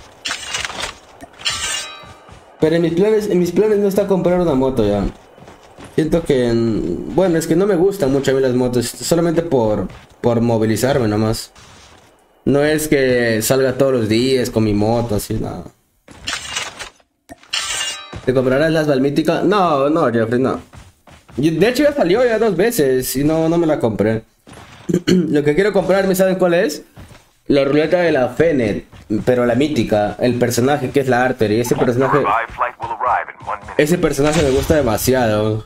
Pero en mis planes no está comprar una moto ya. Siento que... bueno, es que no me gustan mucho a mí las motos. Solamente por movilizarme nomás. No es que salga todos los días con mi moto, así, nada. ¿Te comprarás las Valmítica? No, Jeffrey, no. De hecho ya salió ya 2 veces y no me la compré. Lo que quiero comprarme, ¿saben cuál es? La ruleta de la Fennec, pero la mítica, el personaje que es la Artery. Ese personaje me gusta demasiado.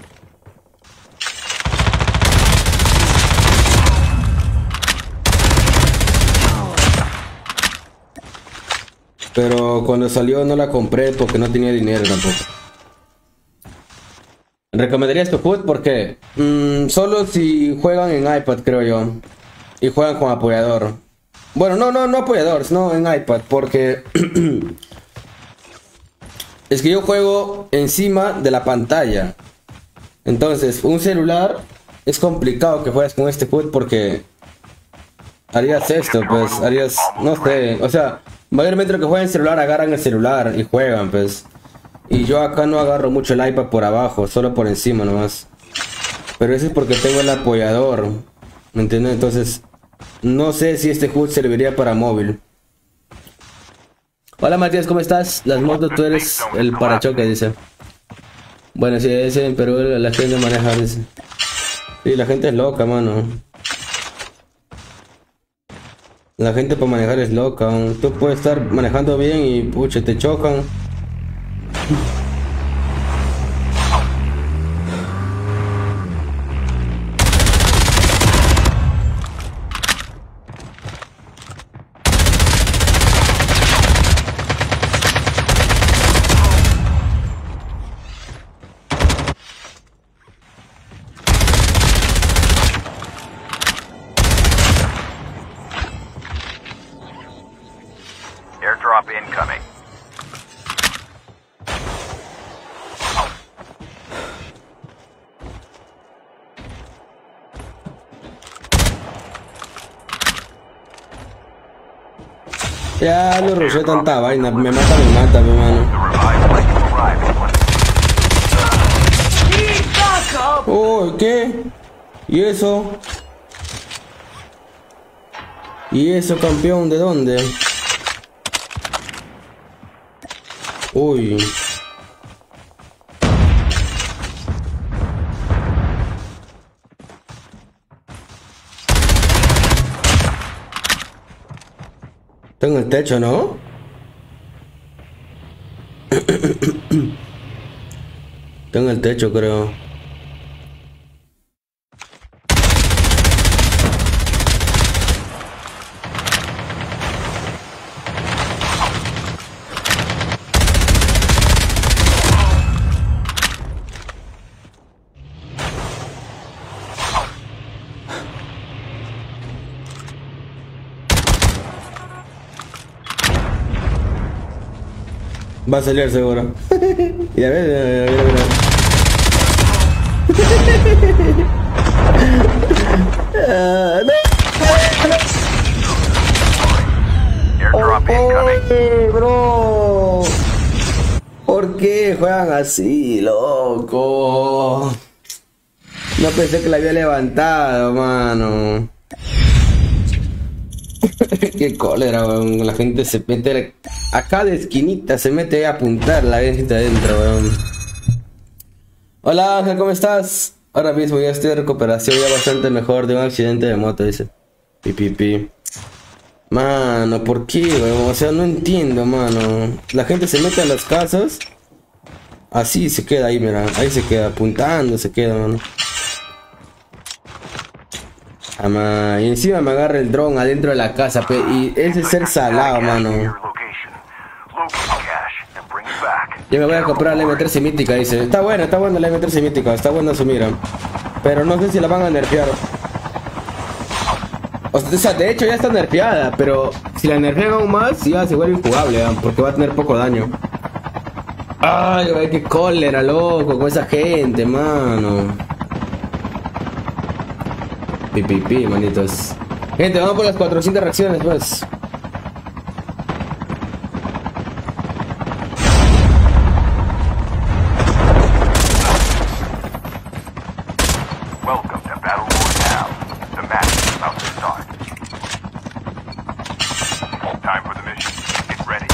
Pero cuando salió no la compré porque no tenía dinero tampoco. ¿Recomendarías tu HUD? ¿Por qué? Solo si juegan en iPad, creo yo. Y juegan con apoyador. Bueno, no apoyador, sino en iPad. Porque... es que yo juego encima de la pantalla. Entonces, un celular... es complicado que juegues con este HUD porque... harías esto, pues. Harías... no sé, o sea... mayormente lo que juegan en celular agarran el celular y juegan, pues. Y yo acá no agarro mucho el iPad por abajo, solo por encima nomás. Pero eso es porque tengo el apoyador, ¿me entiendes? Entonces, no sé si este HUD serviría para móvil. Hola Matías, ¿cómo estás? Las motos, tú eres el parachoque, dice. Bueno, sí, ese en Perú la gente maneja, dice. Sí, la gente es loca, mano. La gente para manejar es loca. Tú puedes estar manejando bien y pucha, te chocan. Airdrop incoming. Ya no rushe tanta vaina, me mata, mi mano. Oh, ¿qué? ¿Y eso? ¿Y eso, campeón? ¿De dónde? Uy. Está en el techo, ¿no? Está en el techo, creo. Va a salir seguro. Y a ver, bro. ¿Por qué juegan así, loco? No pensé que la había levantado, mano. Qué cólera, weón. La gente se mete acá de esquinita, se mete a apuntar la gente adentro, weón. Hola Ángel, ¿cómo estás? Ahora mismo ya estoy de recuperación, ya bastante mejor de un accidente de moto, dice. Pi. Mano, ¿por qué, weón? O sea, no entiendo, mano. La gente se mete a las casas. Así se queda ahí, mira. Ahí se queda apuntando, se queda, mano. Y encima me agarra el dron adentro de la casa, y ese ser salado, mano. Yo me voy a comprar la M13 mítica, dice. Está buena la M13 mítica, está buena su mira. Pero no sé si la van a nerfear. O sea, de hecho ya está nerfeada, pero si la nerfean aún más, ya se vuelve injugable, porque va a tener poco daño. Ay, güey, qué cólera, loco, con esa gente, mano. Pipipi, manitos. Gente, vamos por las 400 reacciones, pues. Welcome to Battle Royale. The match is about to start. Time for the mission. Get ready.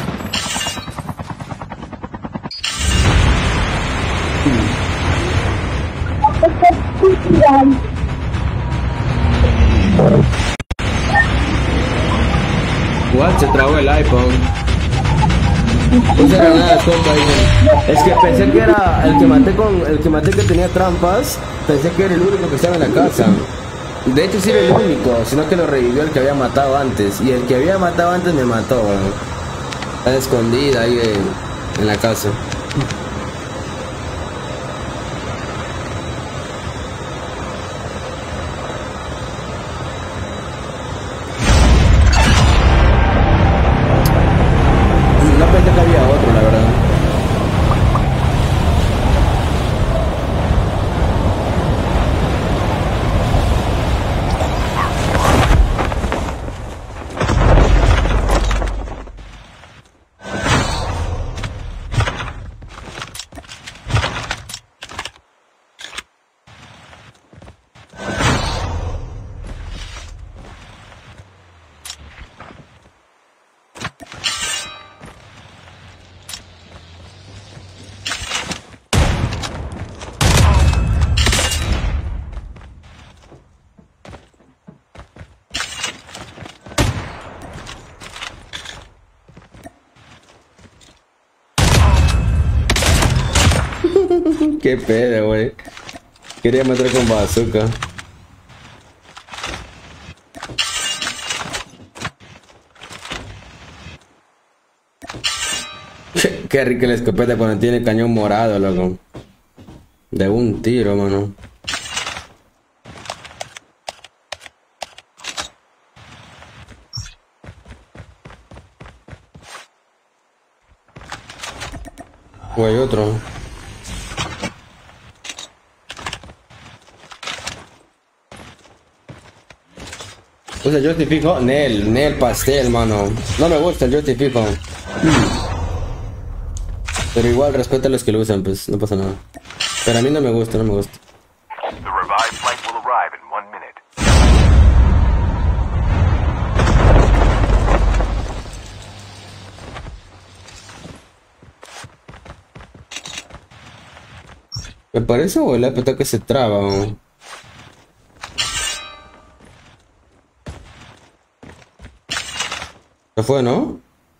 What? Se trabó el iPhone. No era nada, compa, dicen. Es que pensé que era el que maté que tenía trampas. Pensé que era el único que estaba en la casa. De hecho sí era el único, sino que lo revivió el que había matado antes. Y el que había matado antes me mató, bueno. Está escondida ahí en la casa. No pensé que había otro, la verdad. Qué pedo, güey. Quería matar con bazooka. Qué rica la escopeta cuando tiene cañón morado, loco. De un tiro, mano. O hay otro. O sea, yo justifico Nel pastel, mano. No me gusta el justifico. Pero igual respeta a los que lo usan, pues no pasa nada. Pero a mí no me gusta, no me gusta. The revived flight will arrive in 1 minute. Me parece o el APT que se traba, ¿o? Se fue, ¿no?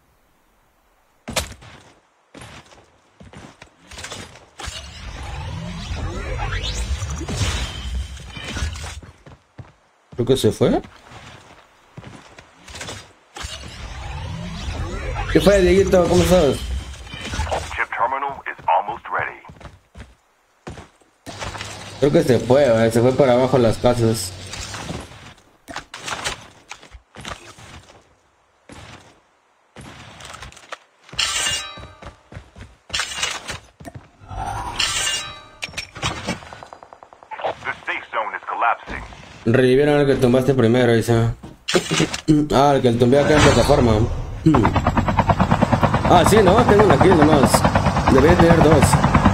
Creo que se fue. ¿Qué fue, Dieguito? ¿Cómo estás? Chip terminal is almost ready. Creo que se fue para abajo las casas. The safe zone is collapsing. Revivieron al que tumbaste primero, dice. Ah, el que tumbé acá en plataforma. Ah, sí, no, tengo una kill nomás. Debería tener dos.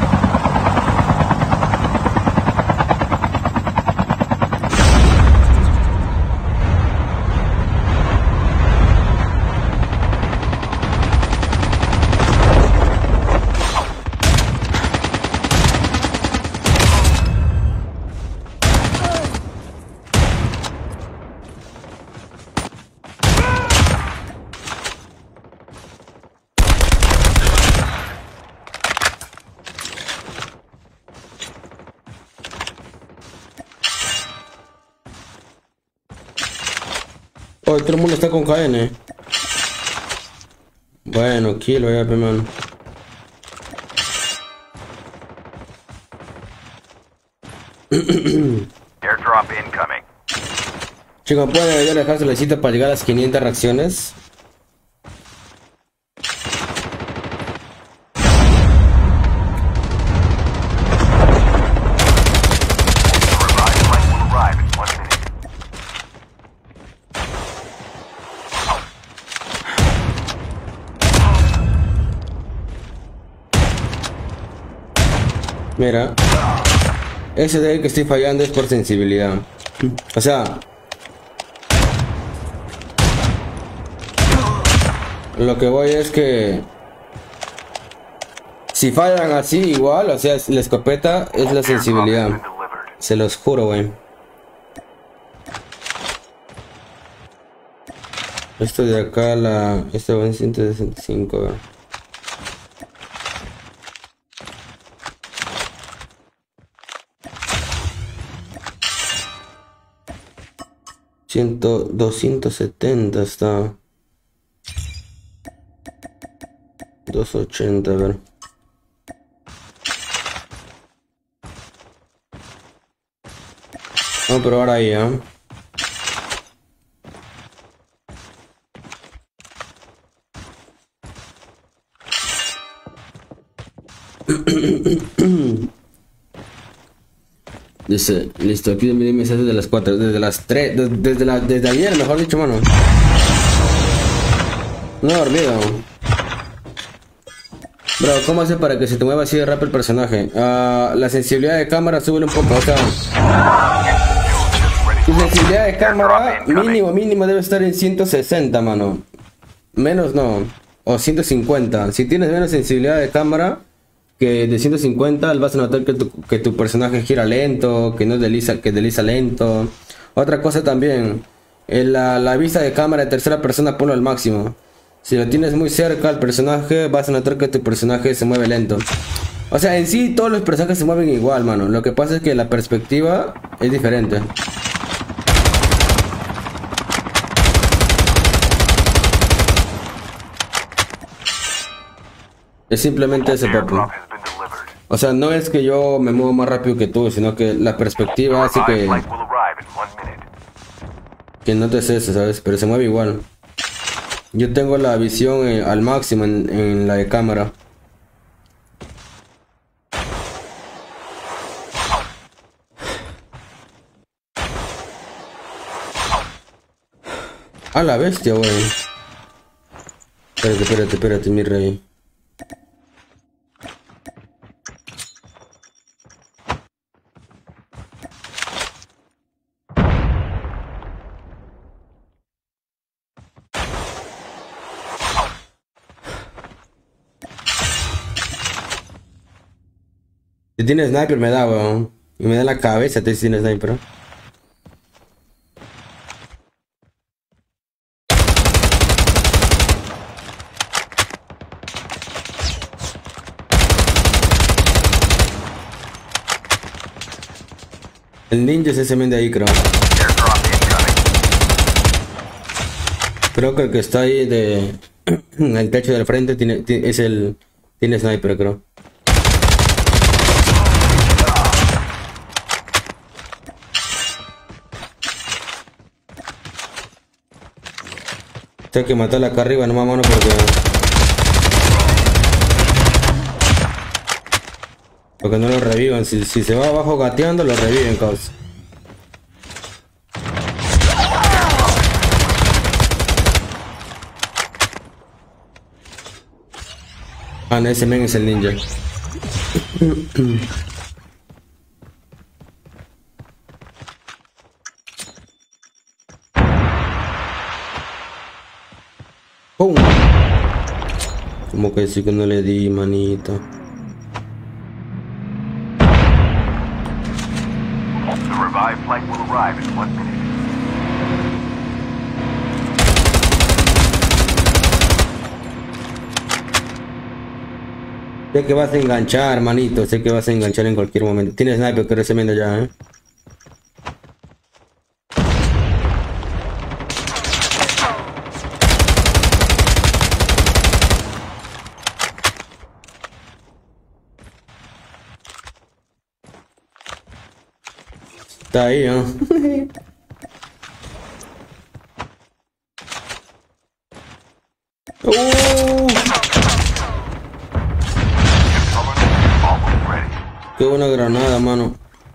Oh, todo el mundo está con KN. Bueno, kilo ya, man. Airdrop incoming. Chicos, ¿pueden dejar su like para llegar a las 500 reacciones? Mira, ese de ahí que estoy fallando es por sensibilidad. O sea, lo que voy es que si fallan así igual, o sea, la escopeta es la sensibilidad. Se los juro, güey. Esto de acá, esto va en 165, güey. 270 está. 280, a ver. Vamos a probar ahí, ¿eh? Dice, listo, aquí me mensajes de las 4, desde las 3, desde ayer, mejor dicho, mano. No he dormido. Bro, ¿cómo hace para que se te mueva así de rápido el personaje? La sensibilidad de cámara, súbele un poco, o sea. Tu sensibilidad de cámara mínimo debe estar en 160, mano. Menos no, o 150. Si tienes menos sensibilidad de cámara que de 150, vas a notar que tu personaje gira lento, que no desliza, que desliza lento. Otra cosa también, la vista de cámara de tercera persona ponlo al máximo. Si lo tienes muy cerca al personaje, vas a notar que tu personaje se mueve lento. O sea, en sí todos los personajes se mueven igual, mano. Lo que pasa es que la perspectiva es diferente. Es simplemente ese, papu. O sea, no es que yo me muevo más rápido que tú, sino que la perspectiva hace que no te cese, ¿sabes? Pero se mueve igual. Yo tengo la visión al máximo en la de cámara. A la bestia, güey. Espérate, mi rey. Si tiene sniper me da, weón. Y me da en la cabeza, si tiene sniper. El ninja es ese men de ahí, creo. Creo que el que está ahí en el techo del frente tiene sniper, creo. Tengo que matarla acá arriba, nomás, mano, porque no lo revivan. Si se va abajo gateando, lo reviven, causa. Ah, no, ese men es el ninja. ¡Pum! Como que sí que no le di, manito. The revived flight will arrive in 1 minute. Sé que vas a enganchar, manito. Sé que vas a enganchar en cualquier momento. Tienes sniper, que se menda ya, ¿eh? Está ahí, ¿no? Qué buena granada, mano.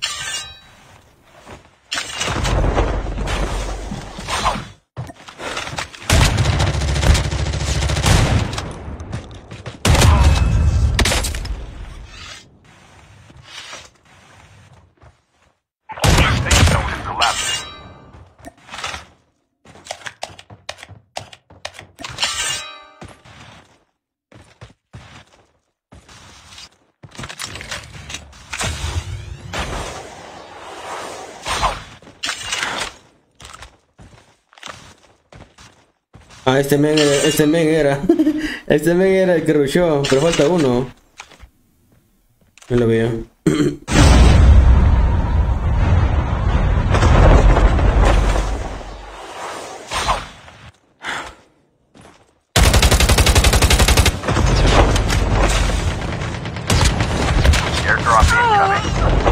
Ah, este men era el que rushó, pero falta uno. No lo veo. Airdrop incoming.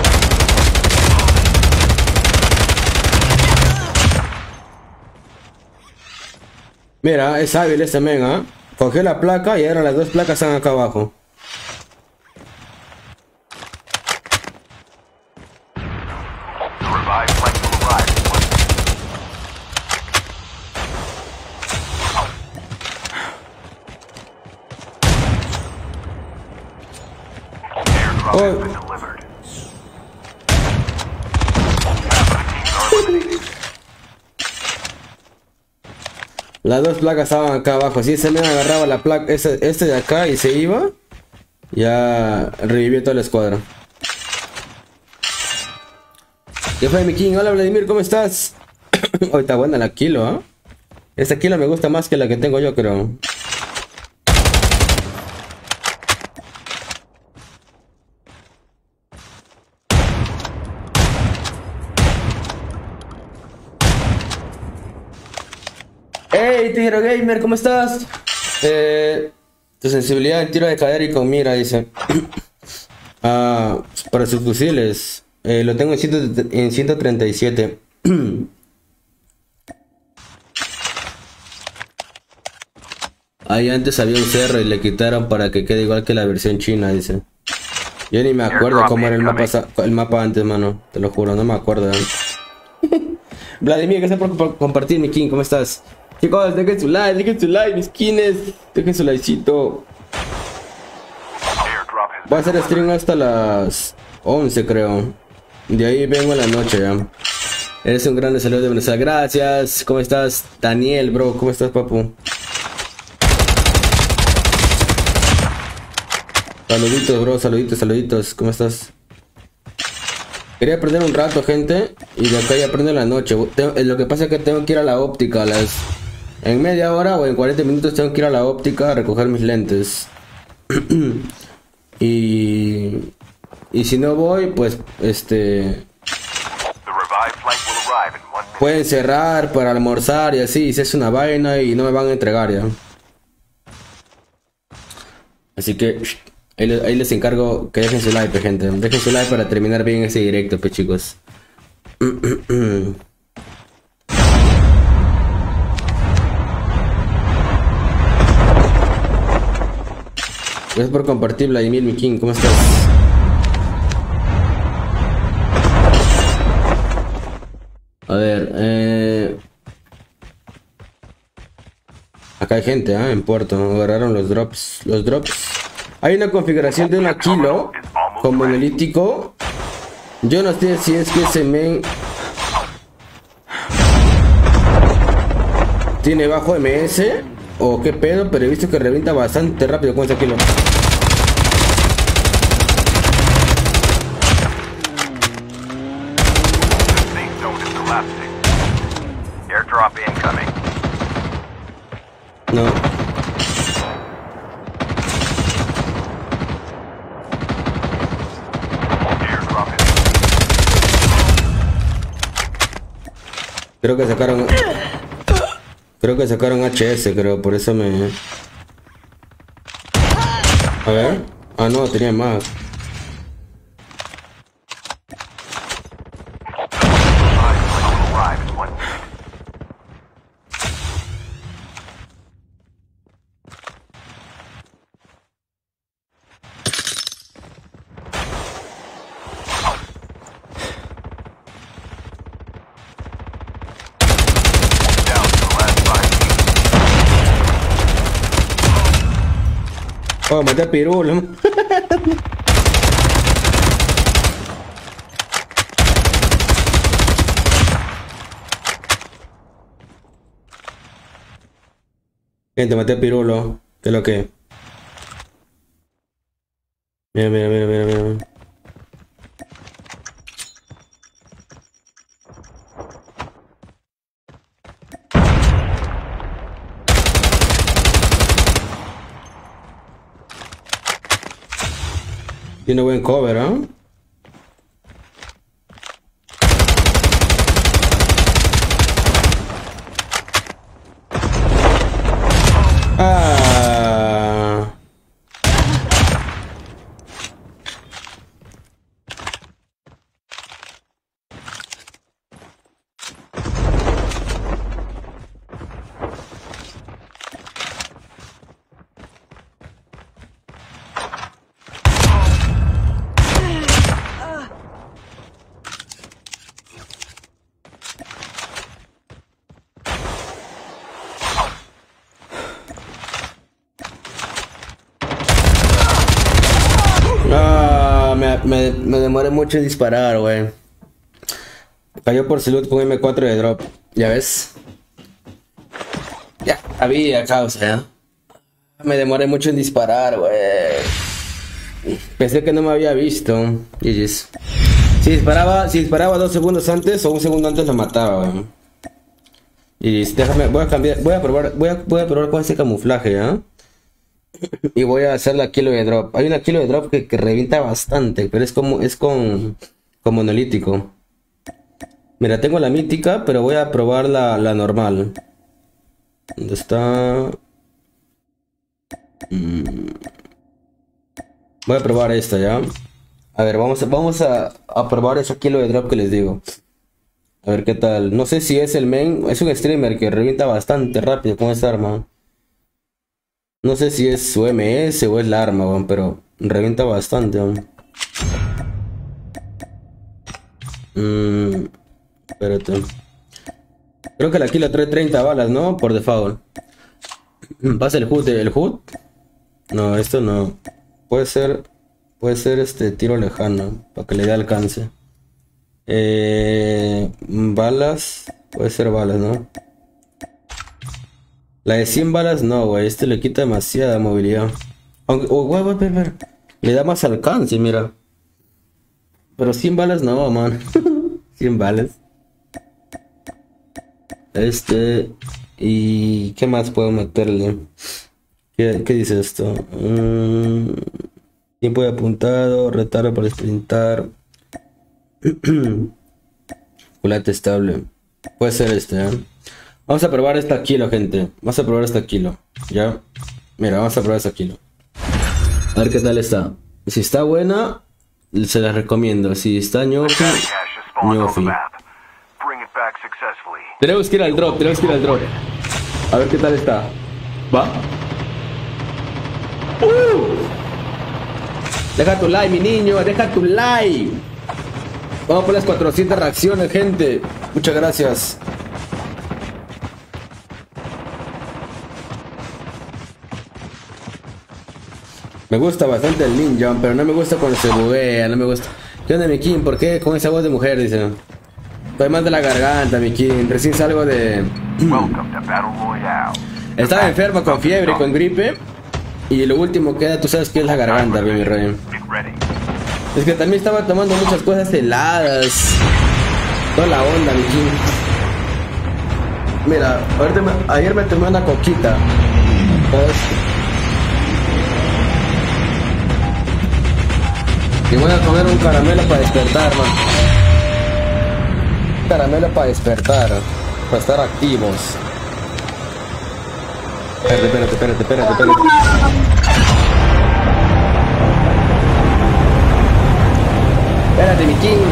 Mira, es hábil este men, ¿ah? Cogió la placa y ahora las dos placas están acá abajo. The revived flight will arrive in one. Airdrop has been delivered. Half of the teams are eliminated. Las dos placas estaban acá abajo. Si ese men agarraba la placa, este de acá y se iba, ya revivió toda la escuadra. ¿Qué fue, mi king? Hola, Vladimir, ¿cómo estás? Hoy está buena la kilo, ¿ah? Esta kilo me gusta más que la que tengo yo, creo. Hey, Tigro Gamer, ¿cómo estás? Tu sensibilidad en tiro de cadera y con mira, dice. Para sus fusiles. Lo tengo en 137. Ahí antes había un cerro y le quitaron para que quede igual que la versión china, dice. Yo ni me acuerdo cómo era el mapa antes, mano. Te lo juro, no me acuerdo. Vladimir, gracias por compartir, mi king, ¿cómo estás? Chicos, dejen su like, mis kines. Dejen su likecito. Voy a hacer stream hasta las 11, creo. De ahí vengo a la noche ya. Eres un grande saludo de Venezuela. Gracias. ¿Cómo estás? Daniel, bro. ¿Cómo estás, papu? Saluditos, bro. Saluditos. ¿Cómo estás? Quería aprender un rato, gente. Y de acá ya aprendo en la noche. Lo que pasa es que tengo que ir a la óptica. En media hora o en 40 minutos tengo que ir a la óptica a recoger mis lentes. Y si no voy, pues pueden cerrar para almorzar y así, si es una vaina y no me van a entregar ya. Así que ahí les encargo que dejen su like, gente. Dejen su like para terminar bien ese directo, chicos. Gracias por compartir, Vladimir, mi king. ¿Cómo estás? A ver, acá hay gente, en Puerto. Agarraron los drops. Hay una configuración de una kilo con monolítico. Yo no sé si es que ese men tiene bajo MS o qué pedo, pero he visto que revienta bastante rápido con ese kilo. Airdrop incoming. No. Airdrop in. Creo que sacaron HS, creo, por eso me... A ver. Ah, no, tenía más. Oh, maté a Pirulo. Gente, maté a Pirulo. ¿Qué es lo que? Mira, mira, mira, mira, mira. Tiene buen cover, ¿eh? Ah. Me demoré mucho en disparar, güey. Cayó por salud con M4 de drop. ¿Ya ves? Ya, había causa, ¿ya? Me demoré mucho en disparar, güey. Pensé que no me había visto. GG's. Si disparaba 2 segundos antes o 1 segundo antes lo mataba, güey. Y déjame, voy a cambiar, voy a probar con ese camuflaje, ¿ya? Y voy a hacer la kilo de drop. Hay una kilo de drop que revienta bastante, pero es con monolítico. Mira, tengo la mítica, pero voy a probar la normal. ¿Dónde está? Voy a probar esta ya. A ver, vamos a probar esa kilo de drop que les digo. A ver qué tal. No sé si es el main. Es un streamer que revienta bastante rápido con esta arma. No sé si es su MS o es la arma, weón, pero revienta bastante, weón. Espérate. Creo que la kilo trae 30 balas, ¿no? Por default. ¿Pasa el HUD? ¿El HUD? No, esto no. Puede ser este tiro lejano, para que le dé alcance. Balas. Puede ser balas, ¿no? La de 100 balas no, güey. Este le quita demasiada movilidad. Aunque, güey, le da más alcance, mira. Pero 100 balas no, man. 100 balas. ¿Y qué más puedo meterle? ¿Qué dice esto? Tiempo de apuntado, retardo para sprintar. Culate estable. Puede ser este, ¿eh? Vamos a probar esta kilo, gente. Vamos a probar esta kilo. Ya. Mira, vamos a probar esta kilo. A ver qué tal está. Si está buena, se la recomiendo. Si está ñofi, ñofi. Tenemos que ir al drop, A ver qué tal está. ¿Va? Deja tu like, mi niño, deja tu like. Vamos por las 400 reacciones, gente. Muchas gracias. Me gusta bastante el ninja, pero no me gusta cuando se buguea, no me gusta. ¿Qué onda, mi King? ¿Por qué con esa voz de mujer? Dice. Estoy mal de la garganta, mi King. Recién salgo de... Estaba enfermo con fiebre, con gripe. Y lo último que da, tú sabes que es la garganta, mi rey. Es que también estaba tomando muchas cosas heladas. Toda la onda, mi King. Mira, ayer me tomé una coquita. ¿Sabes? Y voy a comer un caramelo para despertar, man. Un caramelo para despertar. Para estar activos. Espérate. Espérate, mi King.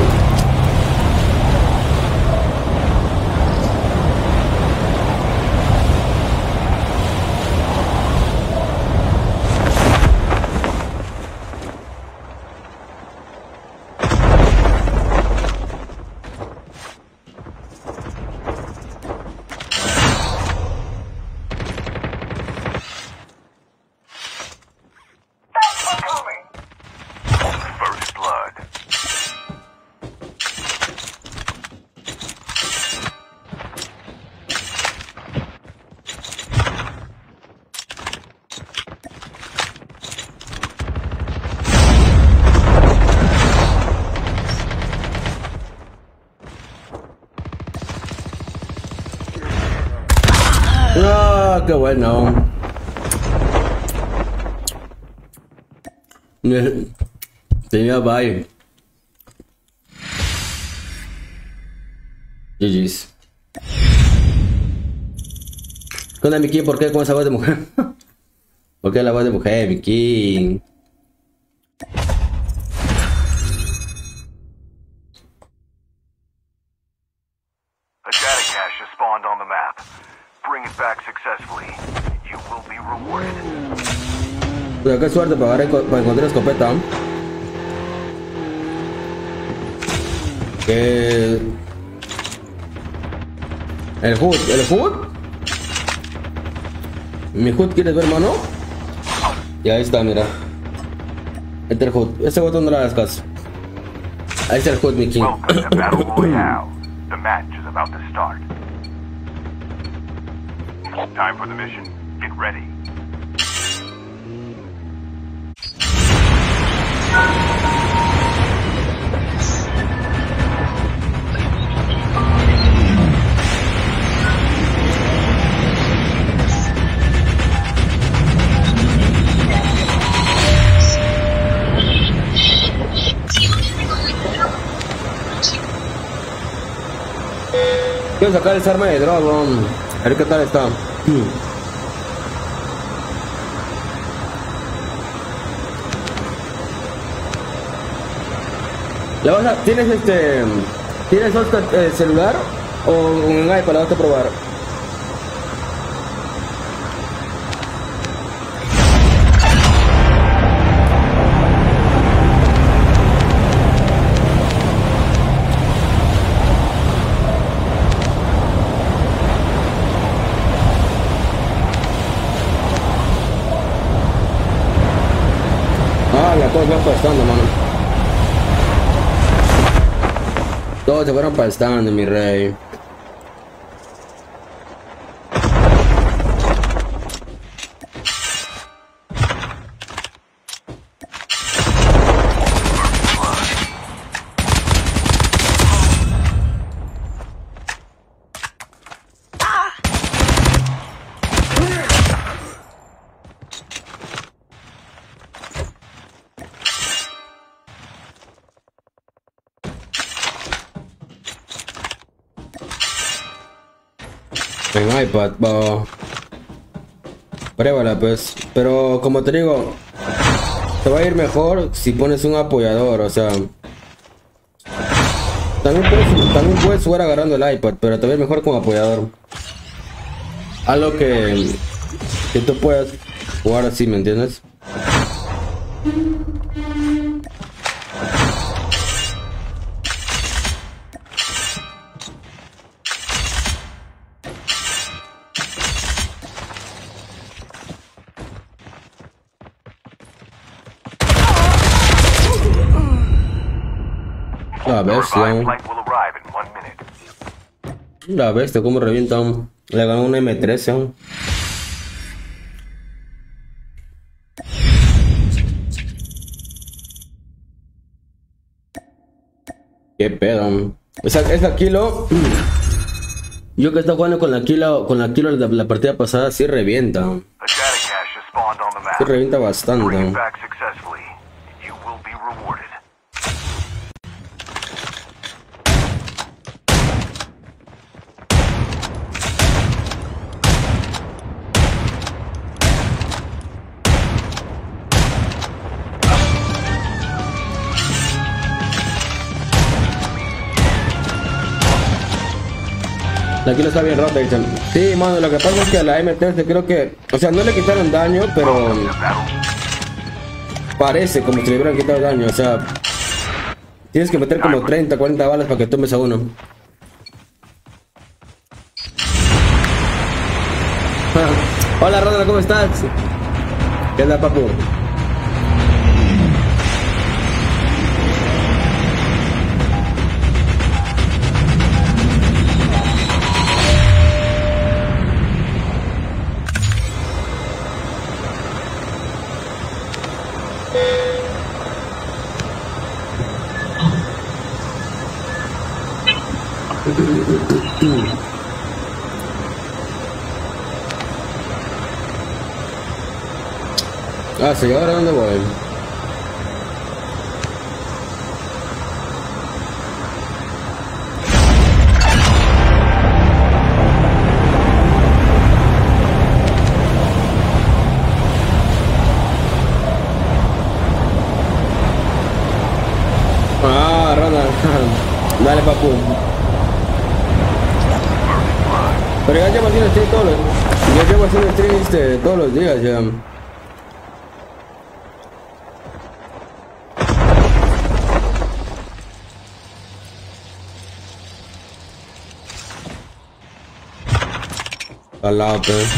qué bueno. Tenía bye. GG's. ¿Qué onda, Miki? ¿Por qué con esa voz de mujer? ¿Por qué la voz de mujer, Miki? A data cache has spawned on the map. Bring it back successfully. You will be rewarded. Pero qué suerte para encontrar escopeta. El HUD. Mi HUD, ¿quieres ver, hermano? Y ahí está, mira. Este es el HUD. Ese botón no le hagas caso. Ahí está el HUD, mi king. Welcome to Battle Royale. The match is about to start. Time for the mission. Get ready. Quiero sacar esa arma de dragón. A ver qué tal está. ¿Tienes Oscar celular o un iPad? La vas a probar. Todos van pastando, mano. Todos se fueron pastando, mi rey. En iPad, pruébala pues, pero como te digo, te va a ir mejor si pones un apoyador, o sea, también puedes jugar agarrando el iPad, pero te va a ir mejor con apoyador, algo que tú puedas jugar así, ¿me entiendes? La bestia, como revientan. Le ganó un M13 aún. Qué pedo. Esa kilo. Yo que estaba jugando con la kilo la partida pasada, sí revienta. Sí revienta bastante. La kilo está bien rota, dicen. Sí, mano, lo que pasa es que a la M13 creo que... O sea, no le quitaron daño, pero... Parece como si le hubieran quitado daño, o sea... Tienes que meter como 30, 40 balas para que tomes a uno. Hola, Ronald, ¿cómo estás? ¿Qué onda, papu? Ah, sí, ¿ahora dónde voy? Ah, Ronald. Dale, papu. Pero ya llevo haciendo stream todos los... Ya llevo haciendo stream todos los días ya. Al lado, pues.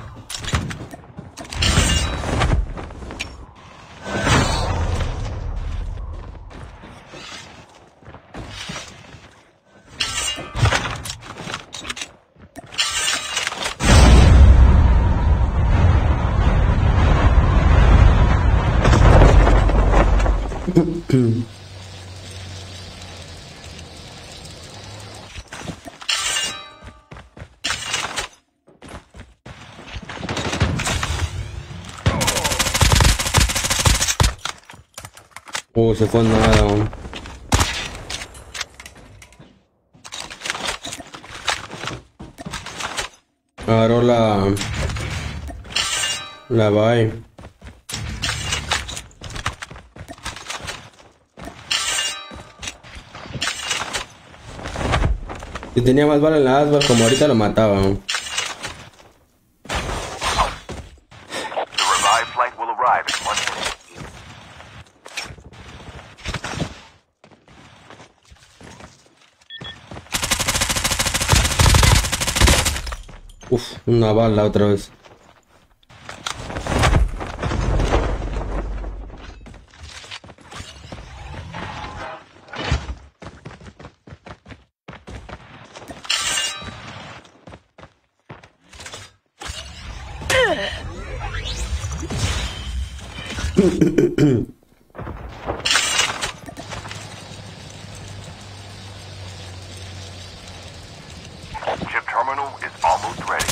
Se fue nada. Agarró la bye. Si tenía más balas en la asba, como ahorita lo mataba. The revived flight will arrive in 1 minute. Uf, una bala otra vez. Chip terminal is almost ready.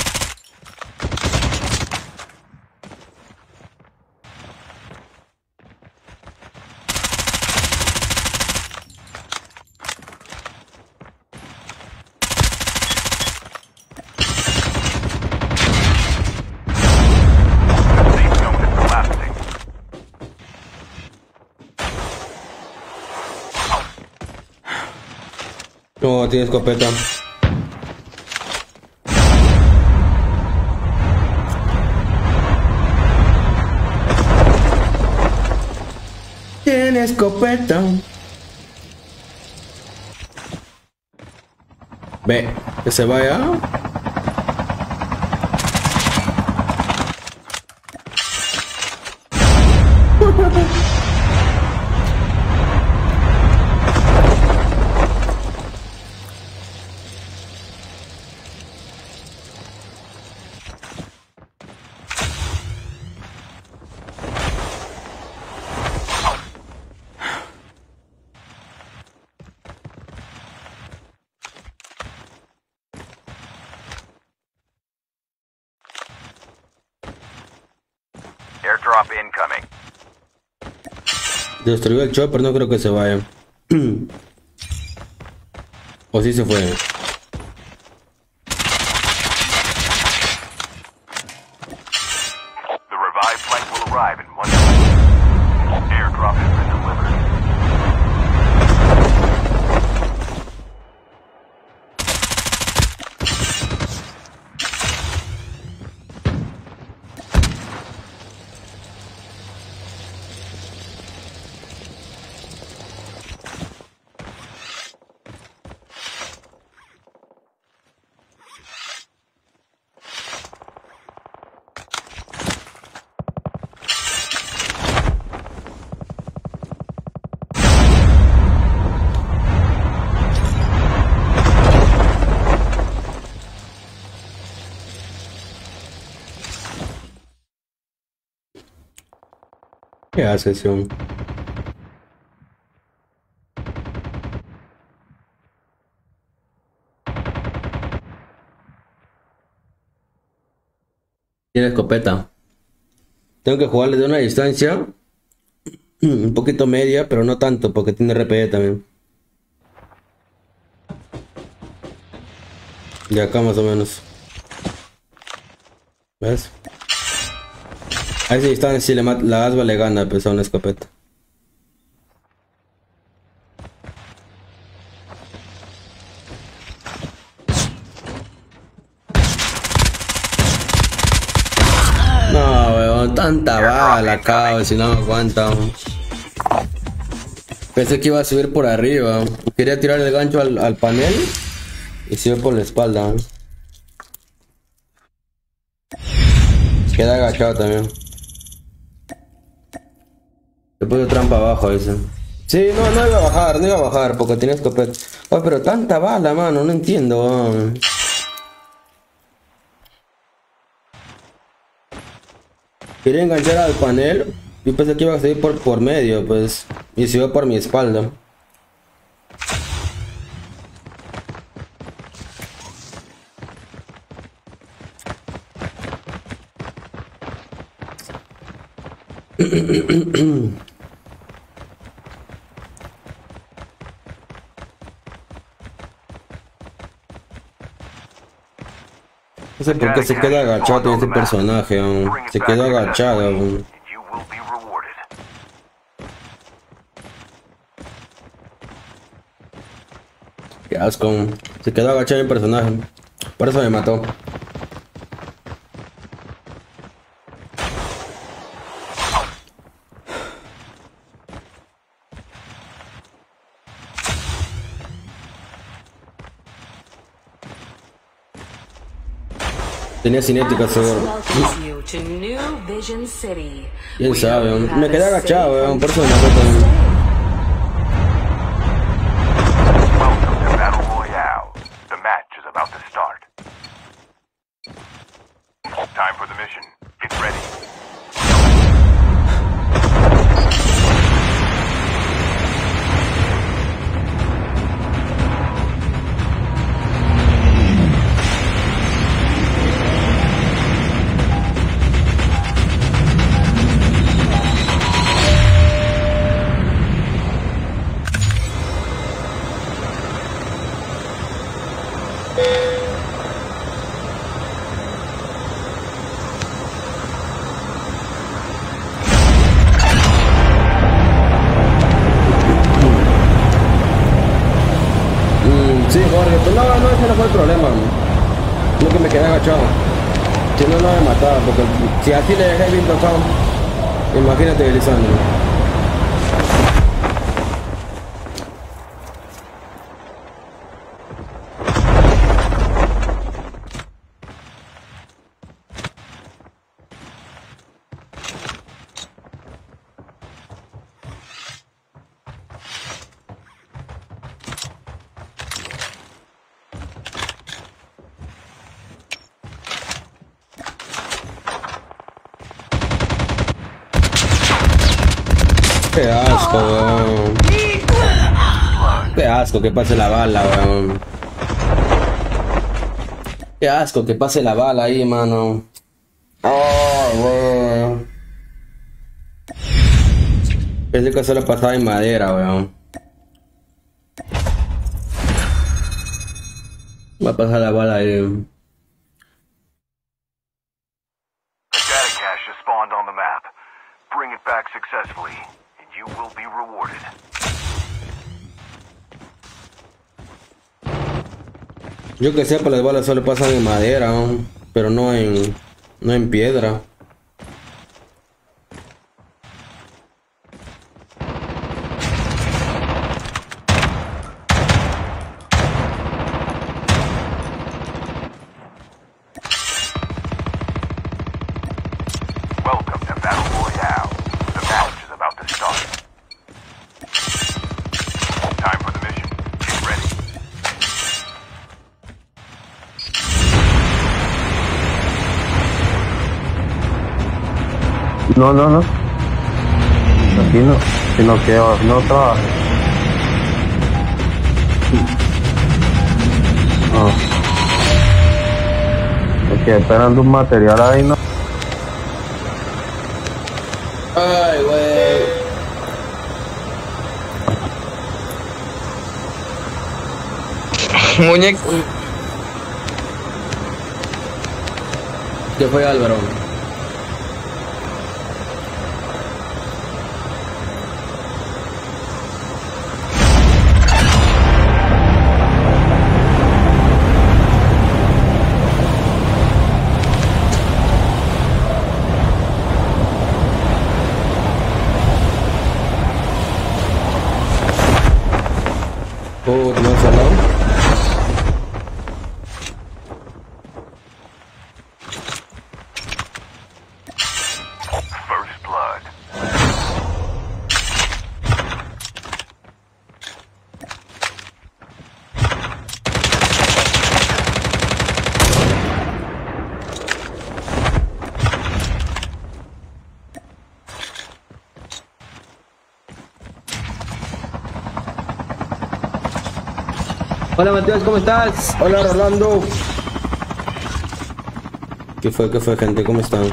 Safe zone is collapsing. No, tiene escopeta. Tiene escopeta. Ve, que se vaya. Airdrop incoming. Destruyó el chopper, no creo que se vaya. O sí se fue. The revived flight will arrive in 1 minute. Airdrop has been delivered. ¿Qué hace, Sion? Tiene escopeta. Tengo que jugarle de una distancia un poquito media, pero no tanto, porque tiene RPE también. De acá más o menos. ¿Ves? A esa distancia si la asba le gana pues, a una escopeta. No, weón, tanta bala, cabrón, si no me aguanta. Pensé que iba a subir por arriba. Quería tirar el gancho al panel y sube por la espalda. Queda agachado también. Le puse trampa abajo, dice. Sí, no iba a bajar porque tenía escopeta. Oh, pero tanta bala, mano, no entiendo. Quería enganchar al panel. Yo pensé que iba a seguir por medio, pues. Y se iba por mi espalda. No sé por qué se queda agachado este personaje, se quedó agachado. Qué asco, se quedó agachado el personaje. Por eso me mató. Tenía cinética seguro. Quién sabe, me quedé agachado, por eso me mató también. Sí, Jorge, pues no, ese no fue el problema. No que me quedé agachado. Si no, no me mataba, porque si así le dejé bien tocado, imagínate Lisandro. Qué asco, weón. Qué asco que pase la bala, weón. Qué asco que pase la bala ahí, mano. Oh, weón. Pensé que solo pasaba en madera, weón. Va a pasar la bala ahí. Data cache has spawned on the map. Bring it back successfully. You will be rewarded. Yo que sepa, las balas solo pasan en madera, pero no en piedra. Welcome to Battle Royale. The match is about to start. Time for the mission. Get ready. No. Aquí no, sino que no trabaje. No. Estoy esperando un material ahí, ¿no? Ay, güey. Muñeco. ¿Qué fue, Álvaro? Oh, ¿tenemos al lado? First blood. Hola Matías, ¿cómo estás? Hola Rolando. ¿Qué fue gente? ¿Cómo están?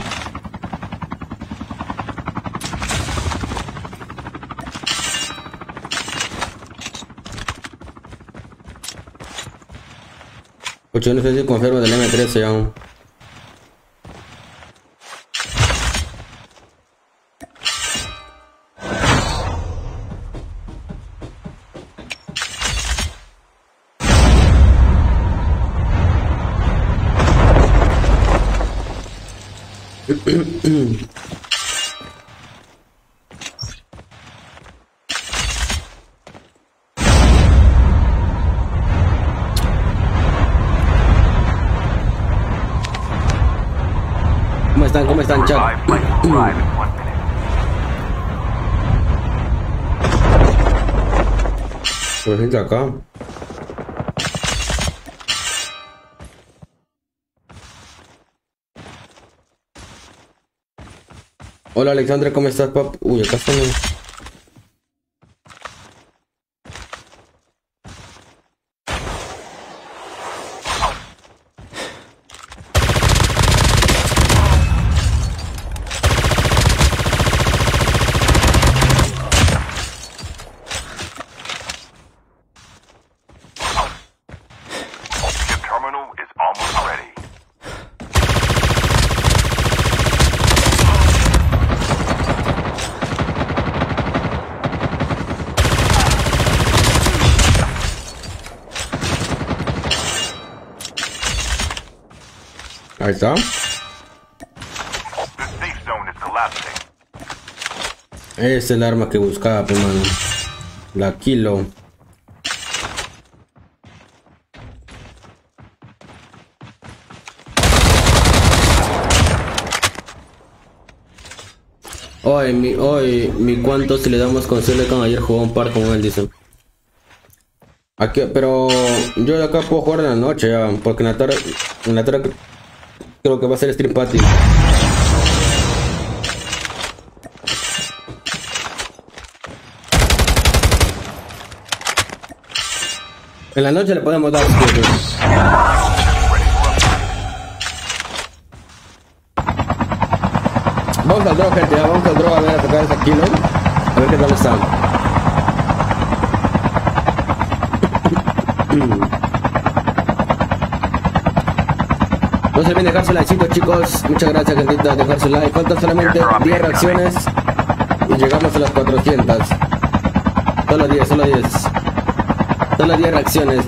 Pues yo no sé si confirmo del M13 aún. ¿Cómo están, chat? Revive flight will arrive in 1 minute. Por gente acá. Hola Alexandra, ¿cómo estás, pap? Uy, acá están. Ship terminal is almost ready. Ahí está. The safe zone is collapsing. Es el arma que buscaba, pues, mano. La Kilo. Hoy, mi cuánto si le damos con Silicon. Ayer jugó un par con él, dicen. Aquí, pero yo de acá puedo jugar en la noche ya, porque en la tarde creo que va a ser Stream Party. En la noche le podemos dar. Vamos al draw, gente, ya vamos al draw a ver a tocar ese kilo. A ver qué tal está. No se olviden dejar su likecito, chicos. Muchas gracias, gentita, dejar su like. Faltan solamente 10 reacciones y llegamos a las 400. Solo 10. Solo 10 reacciones.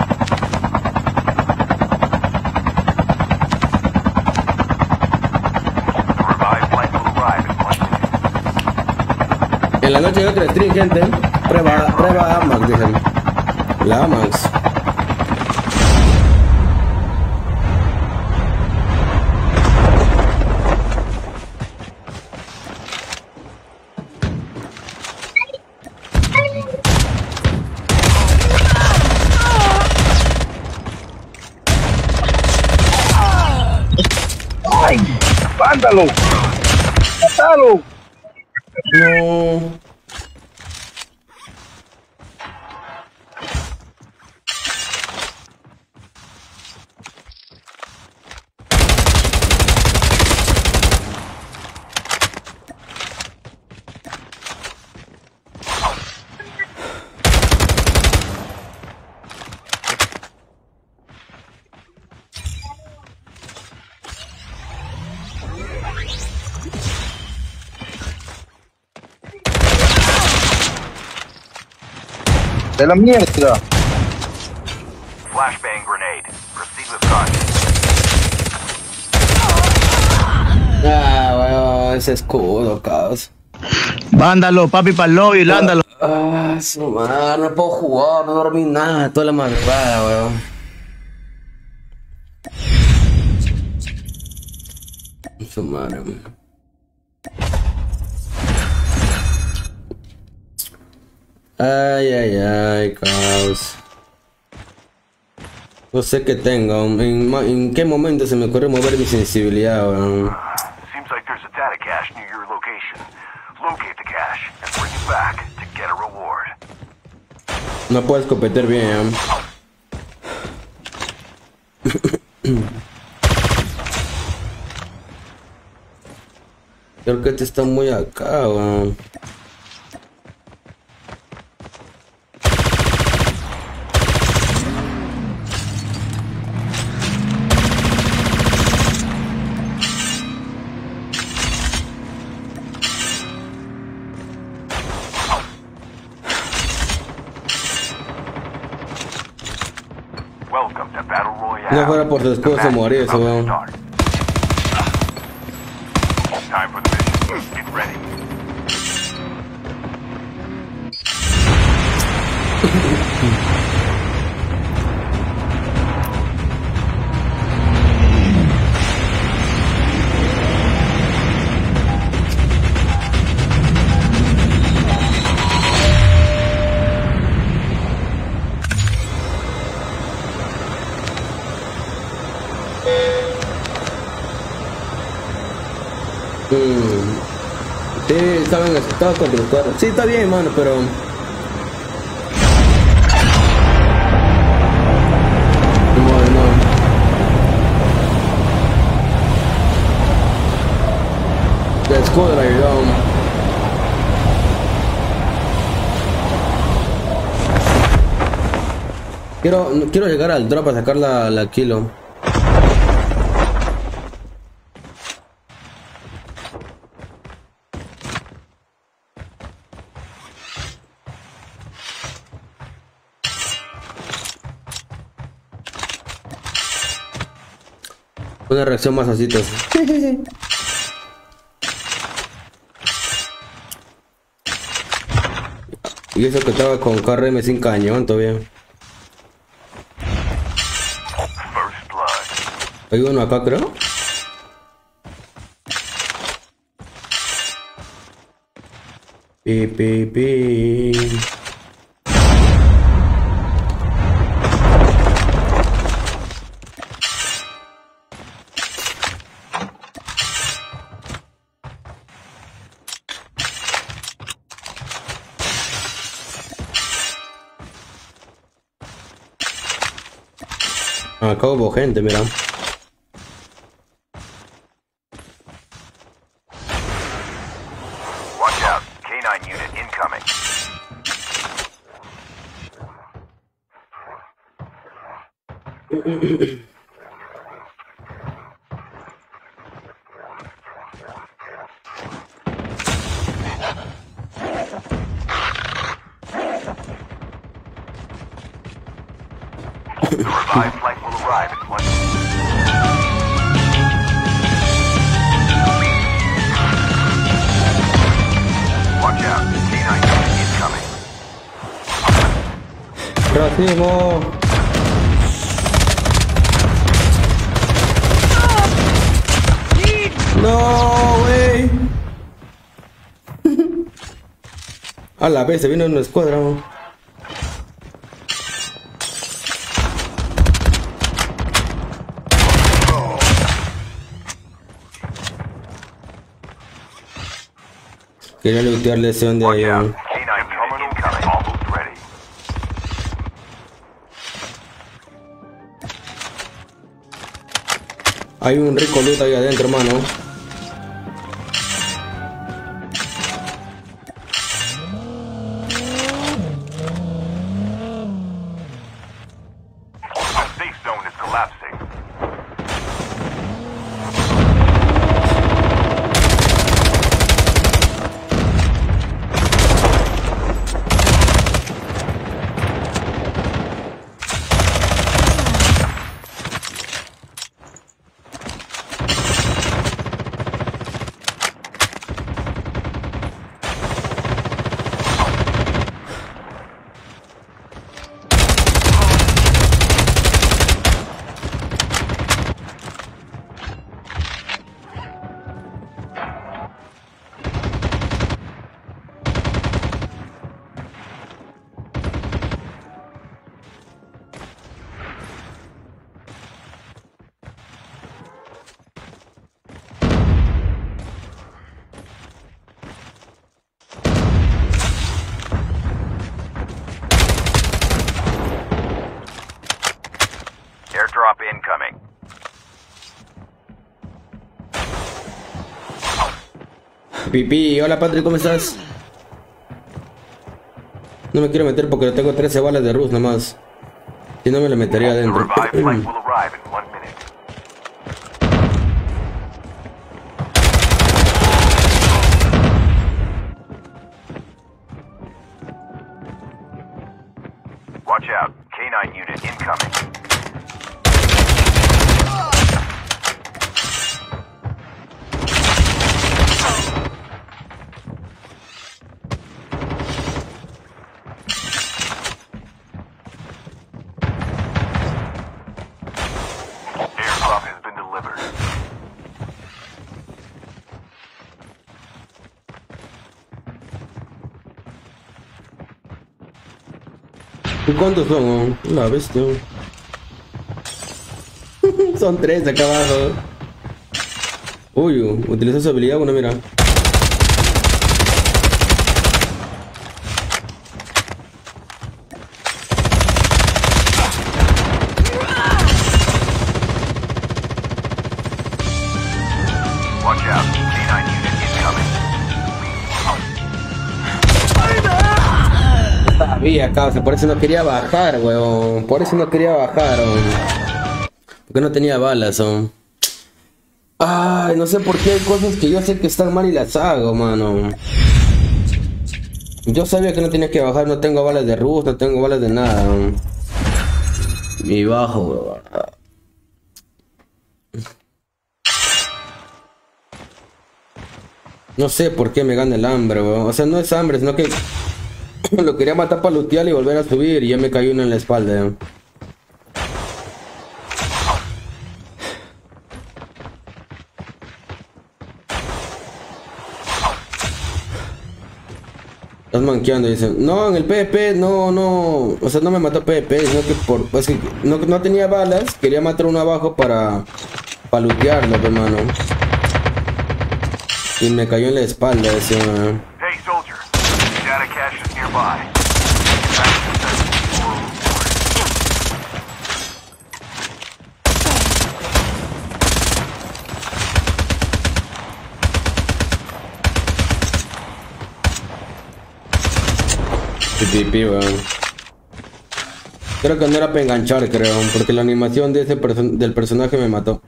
Revive flight will arrive in 1 minute. En la noche hay otro stream, gente. Prueba AMAX, dicen. La AMAX. ¡Mándalo! ¡Mátalo! No. De la mierda. Flashbang grenade. Proceed with caution. Ah, weón, ese escudo, caos. Mándalo, papi, para el lobby, lándalo. Ah, su madre, no puedo jugar, no dormí nada toda la madrugada, weón. Su madre, weón. Ay, caos. No sé qué tengo, en qué momento se me ocurre mover mi sensibilidad, weón. Seems like there's a data cache near your location. Locate the cache and bring it back to get a reward. No puedo escopetear bien. Creo que este está muy acá, weón. Welcome to Battle Royale. No fuera por su escudo se moría ese weón. Time for the mission. Get ready. Sí, estaba con los cuadros. Sí, está bien, mano, pero... Bueno. The escudo ayudó. Quiero llegar al drop a sacar la kilo. Una reacción más así. Y eso que estaba con KRM sin cañón todavía. Hay uno acá, creo. Pi. Acá hubo gente, mira. Watch out. K9 unit incoming. The revived flight will arrive in 1 minute. Watch out. K9 unit incoming. Racismo. No, wey. A la vez se vino una escuadra. Quería lootearle ese donde hay un... K9 unit incoming. Almost ready. Hay un rico loot ahí adentro, hermano. Safe zone is collapsing. Pipí, hola Patrick, ¿cómo estás? No me quiero meter porque tengo 13 balas de Rus nomás. Si no me le metería The adentro. revived flight will arrive in 1 minute. Watch out. K9 unit incoming. Airdrop has been delivered. ¿Y cuántos son? La bestia. Son 3 acá abajo. Uy, utiliza su habilidad, bueno, mira. Watch out. K9 unit incoming. Sabía, causa, por eso no quería bajar, weón. Por eso no quería bajar, weón. Porque no tenía balas, weón. Ay, no sé por qué hay cosas que yo sé que están mal y las hago, mano. Yo sabía que no tenía que bajar, no tengo balas de Rus, no tengo balas de nada, weón. Y bajo, weón. No sé por qué me gana el hambre, weón. O sea, no es hambre, sino que lo quería matar para lootear y volver a subir y ya me cayó uno en la espalda, weón. Estás manqueando, dicen. No, en el PvP no, o sea, no me mató PvP, sino que pues que no tenía balas, quería matar uno abajo para lootearlo, hermano. Y me cayó en la espalda ese, man. Hey, soldier. Data cache is nearby. Pipi, weón. Creo que no era para enganchar, creo, porque la animación de del personaje me mató.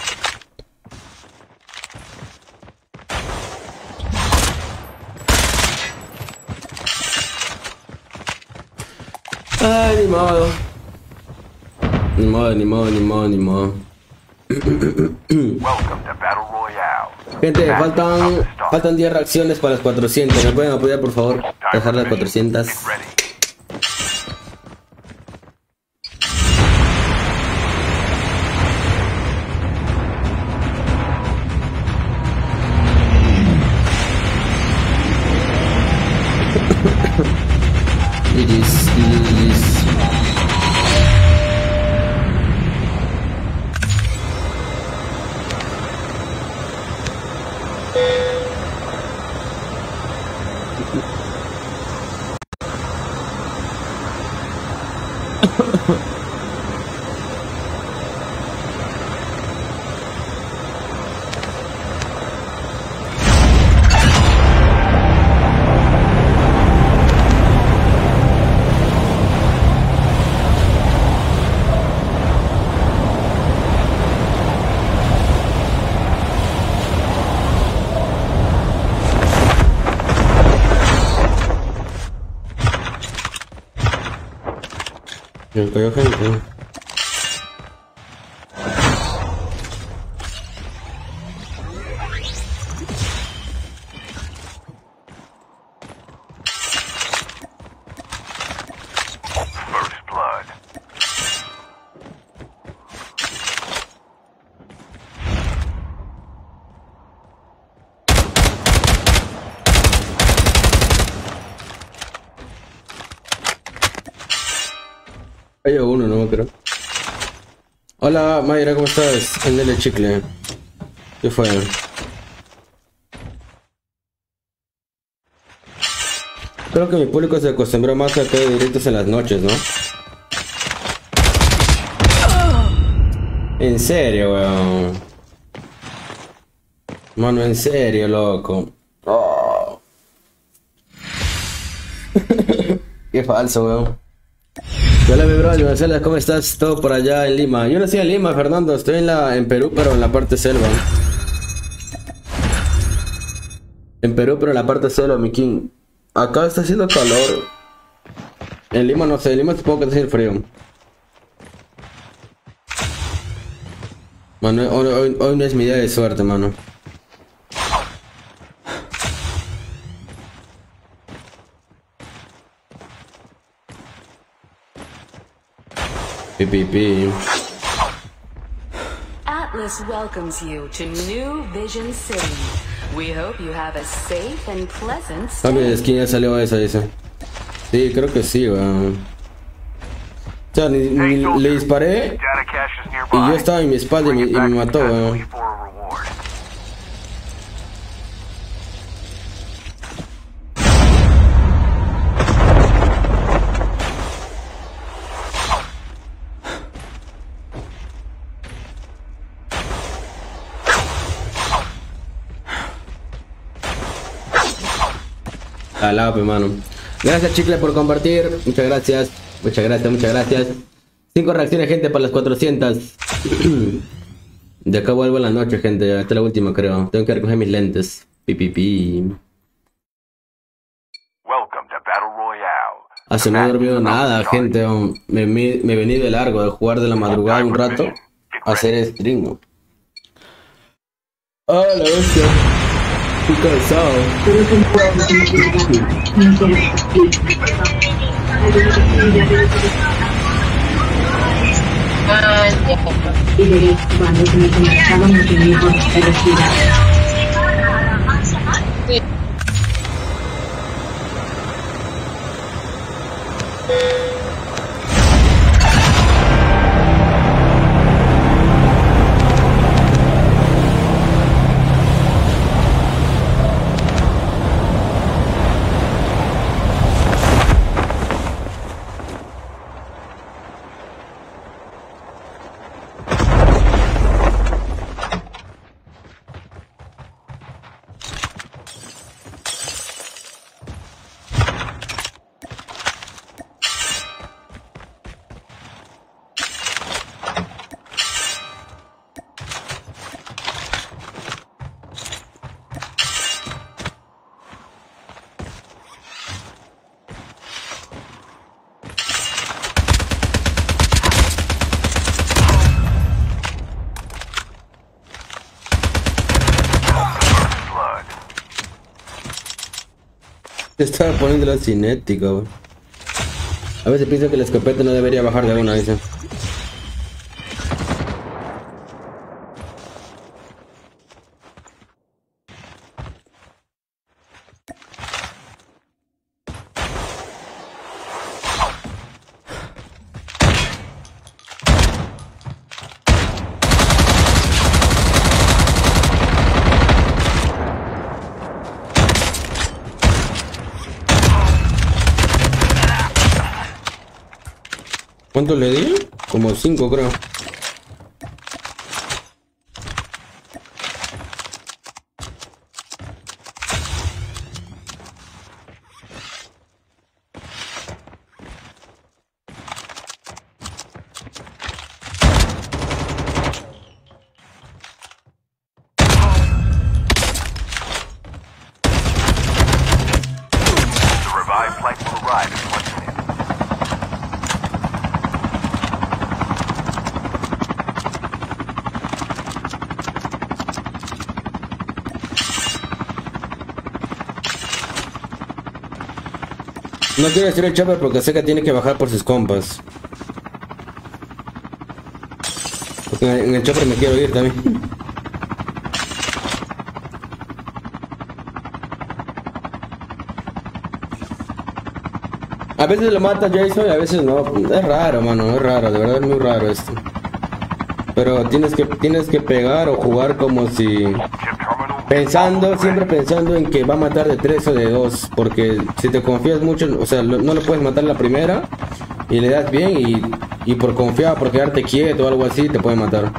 Ay, ni modo. Ni modo, ni modo, ni modo, ni modo. Welcome to Battle Royale. Gente, faltan 10 reacciones para las 400. ¿Me pueden apoyar, por favor? Dejar las 400. Get ready. Iris. Me cayó gente. First blood. Hay uno, no creo. Hola Mayra, ¿cómo estás? Ándale chicle. ¿Qué fue? Creo que mi público se acostumbró más a hacer directos en las noches, ¿no? En serio, weón. Mano, en serio, loco. Oh. Qué falso, weón. Hola mi bro, Marcela, ¿cómo estás? Todo por allá en Lima. Yo no estoy en Lima, Fernando, estoy en Perú, pero en la parte selva. En Perú, pero en la parte selva, mi king. Acá está haciendo calor. En Lima no sé, en Lima supongo que está haciendo frío. Mano, hoy no es mi día de suerte, mano. Pi. Atlas welcomes you to New Vision City. We hope you have a safe and pleasant Cambio de stay. skin, ya salió esa, dice. Sí, creo que sí, weón. O sea, le disparé Data cache is y yo nearby. estaba en mi espalda y Bring it me back mató, successfully weón. for a reward. Al lado, pe, mano. Gracias, Chicle, por compartir. Muchas gracias. Muchas gracias. 5 reacciones, gente, para las 400. De acá vuelvo en la noche, gente. Ya esta es la última, creo. Tengo que recoger mis lentes. Pi. Welcome to Battle Royale. Hace no he dormido nada, gente. Me he venido de largo de jugar de la madrugada un rato a hacer stream. Ah, la bestia. Estoy cansado. Y cuando se me conectaba no tenía por qué respirar. Blood. Estaba poniendo la cinética, güey. A veces pienso que la escopeta no debería bajar de una, dice. ¿Cuánto le di? Como 5, creo. The revived flight will arrive in 1 minute. No quiero decir el chopper porque sé que tiene que bajar por sus compas. Porque en el chopper me quiero ir también. A veces lo mata Jason y a veces no. Es raro, mano, es raro, de verdad es muy raro esto. Pero tienes que pegar o jugar como si... Chip terminal. Pensando, siempre pensando en que va a matar de 3 o de 2. Porque si te confías mucho, o sea, no lo puedes matar la primera y le das bien y por confiar, por quedarte quieto o algo así, te puede matar.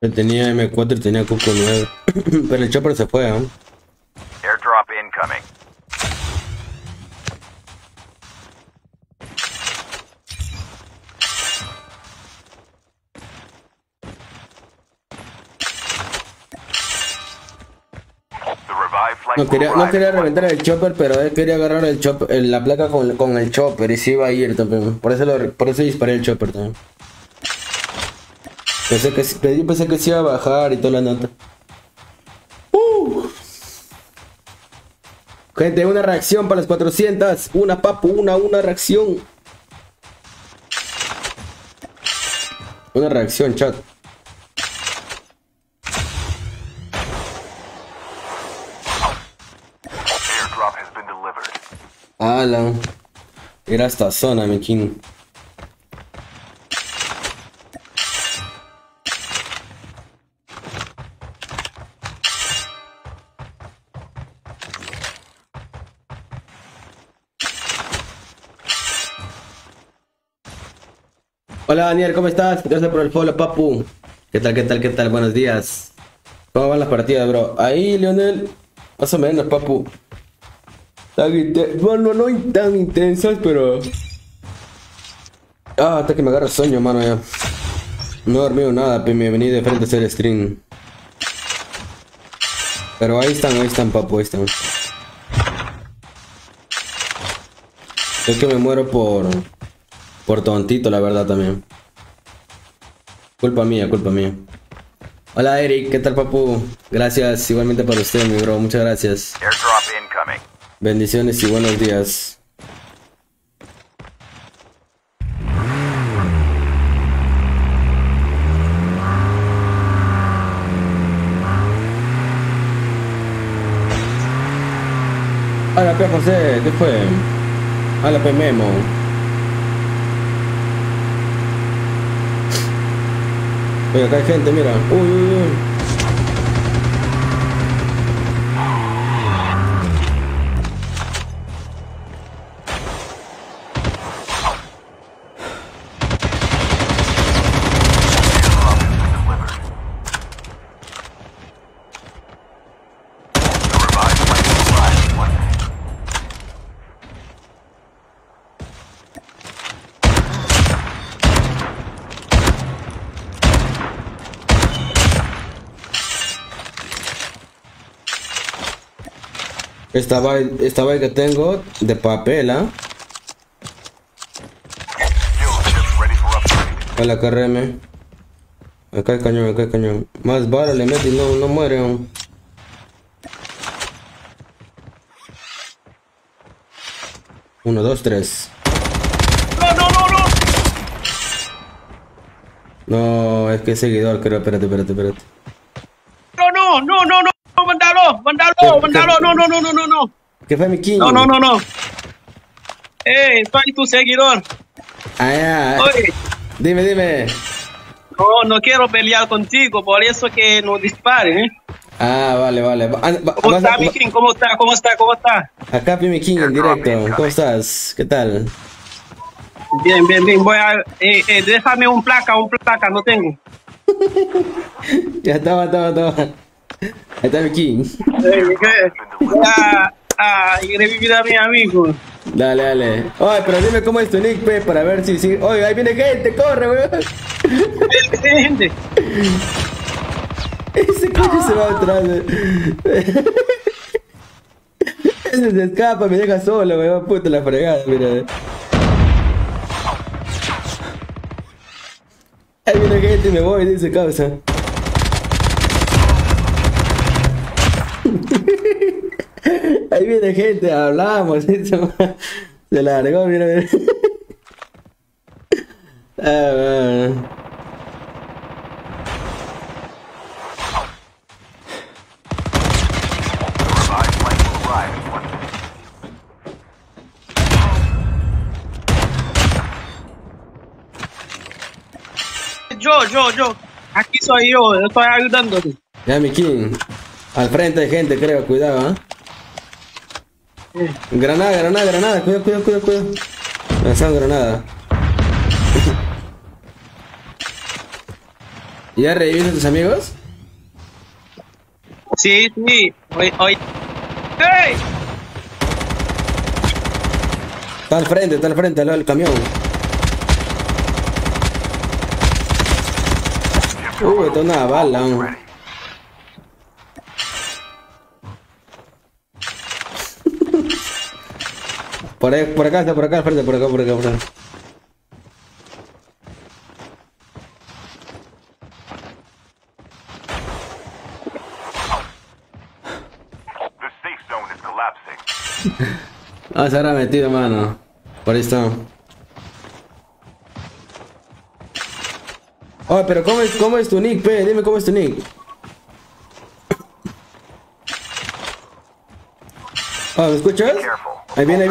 Tenía M4 y tenía Cuco 9. Pero el chopper se fue, ¿eh? Airdrop incoming. No quería reventar el chopper, pero él quería agarrar el chopper, la placa con el chopper y se iba a ir también. Por eso disparé el chopper también. Yo pensé que se iba a bajar y toda la nota. Gente, una reacción para las 400. Una, papu, una reacción. Una reacción, chat. Alan, era esta zona, mi king. Hola Daniel, ¿cómo estás? Gracias por el follow, papu. ¿Qué tal? Buenos días. ¿Cómo van las partidas, bro? Ahí, Leonel. Más o menos, papu. Bueno, no tan intensas, pero... hasta que me agarra sueño, mano, ya. No he dormido nada, pero me vení de frente a hacer el stream. Pero ahí están, papu, ahí están. Es que me muero por tontito, la verdad, también. Culpa mía. Hola, Eric, ¿qué tal, papu? Gracias, igualmente para usted, mi bro, muchas gracias. Airdrop incoming. Bendiciones y buenos días. Hola, P. José, ¿qué fue? Hola, P. Memo. Oye, acá hay gente, mira. Uy. Esta bike que tengo de papel, ¿ah? A la KRM. Acá hay cañón. Más balas le meto y no muere aún. Uno, dos, tres. No, es que es seguidor, creo. Espérate. Mandalo, no. ¿Qué fue, mi king? No. Soy tu seguidor. Ah, ya. Oye. Dime. No quiero pelear contigo, por eso que no disparen, ¿eh? Ah, vale. ¿Cómo está, mi king? ¿Cómo está? Acá, mi king, en directo. ¿Cómo estás? ¿Qué tal? Bien. Voy a... déjame un placa, no tengo. Ya estaba. Ahí está mi king. Voy a revivir a mi amigo. Dale. Oye, pero dime cómo es tu nick, pe, para ver si... Oye, ahí viene gente, corre, weón. Gente. Ese coche se va atrás. Ese se escapa, me deja solo, weón. Puta la fregada, mira. Ahí viene gente y me voy, dice causa. Ahí viene gente, hablamos, eso. Se largó, mira. Yo. Aquí soy yo, estoy ayudándote. Ya, mi king. Al frente hay gente, creo, cuidado, Granada, cuidado. Lanzando granada. ¿Ya reviviste a tus amigos? Sí, sí. Hoy. ¡Hey! Está al frente, al lado del camión. Esto es una bala. Por acá, está por acá, al frente, por acá. The safe zone is collapsing. Ah, se habrá metido, mano. Por ahí está. Oh, pero ¿cómo es tu nick, pe? Dime cómo es tu nick. Ah, ¿me escuchas? Ahí viene.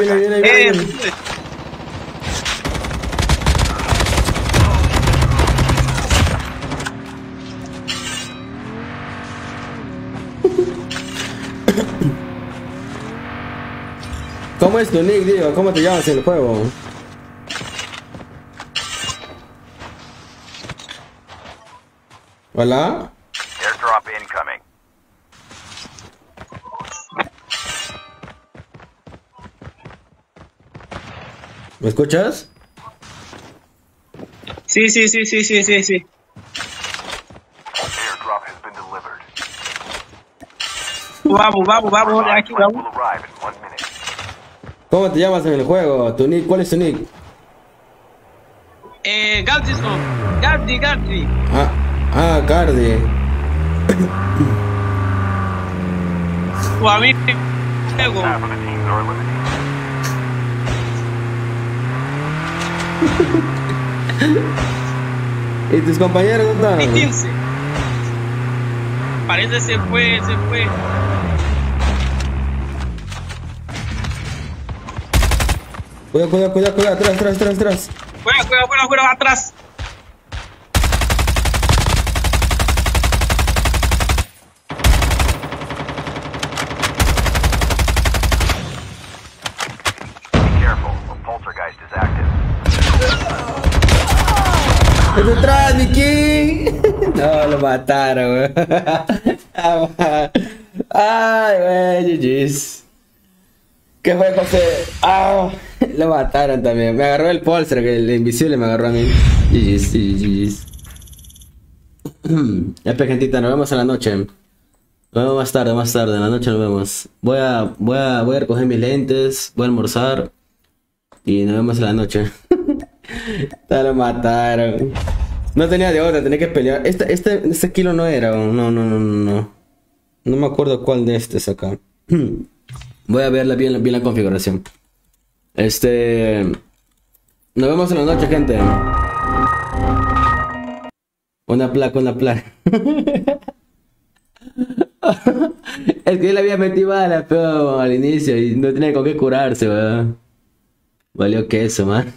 ¿Cómo es tu nick, digo? ¿Cómo te llamas en el juego? ¿Hola? Airdrop incoming. ¿Me escuchas? Sí. Airdrop has been delivered. Vamos, de aquí, vamos. Will arrive in 1 minute. ¿Cómo te llamas en el juego? ¿Tu nick? ¿Cuál es tu nick? Gardi. Cardi. Tu amigo. Half of the teams are eliminated. ¿Y tus compañeros dónde están? 15. Parece se fue. Cuidado, atrás. Fuera, atrás. Be careful, a poltergeist is active. ¡Detrás, Niki! No, lo mataron, güey. Ay, güey, GG's. ¿Qué fue, José? Ah, lo mataron también. Me agarró el Polster, que el invisible me agarró a mí. GG's. Ya, gentita, nos vemos en la noche. Nos vemos más tarde, en la noche nos vemos. Voy a recoger mis lentes, voy a almorzar y nos vemos en la noche. Ya lo mataron. No tenía de otra, tenía que pelear. Este kilo no era. No. No me acuerdo cuál de este es acá. Voy a verla bien la configuración. Nos vemos en la noche, gente. Una placa. Es que él había metido bala, pero al inicio y no tenía con qué curarse, ¿verdad? Valió queso, man.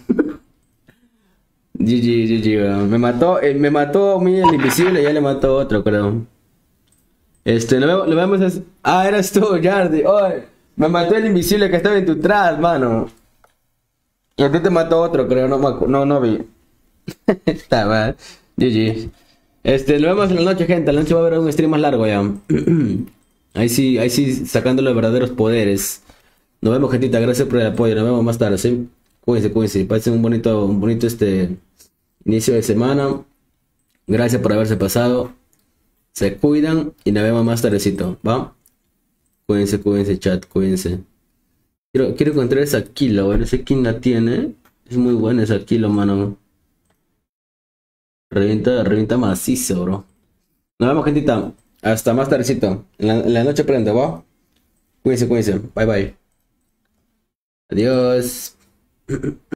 GG, weón. Me mató a mí el invisible y ya le mató a otro, creo. Lo vemos. Ah, eras tú, Jardi. Oh, me mató el invisible que estaba en tu tras, mano. Y a ti te mató otro, creo. No vi. Está mal. GG. Nos vemos en la noche, gente. La noche va a haber un stream más largo ya. Ahí sí, sacando los verdaderos poderes. Nos vemos, gentita. Gracias por el apoyo. Nos vemos más tarde, ¿sí? Cuídense. Pasen un bonito inicio de semana. Gracias por haberse pasado. Se cuidan y nos vemos más tardecito, ¿va? Cuídense, chat, cuídense. Quiero encontrar esa kilo, bueno, no sé quién la tiene. Es muy buena esa kilo, mano. Revienta macizo, bro. Nos vemos, gentita. Hasta más tardecito. En la noche prende, ¿va? Cuídense. Bye. Adiós.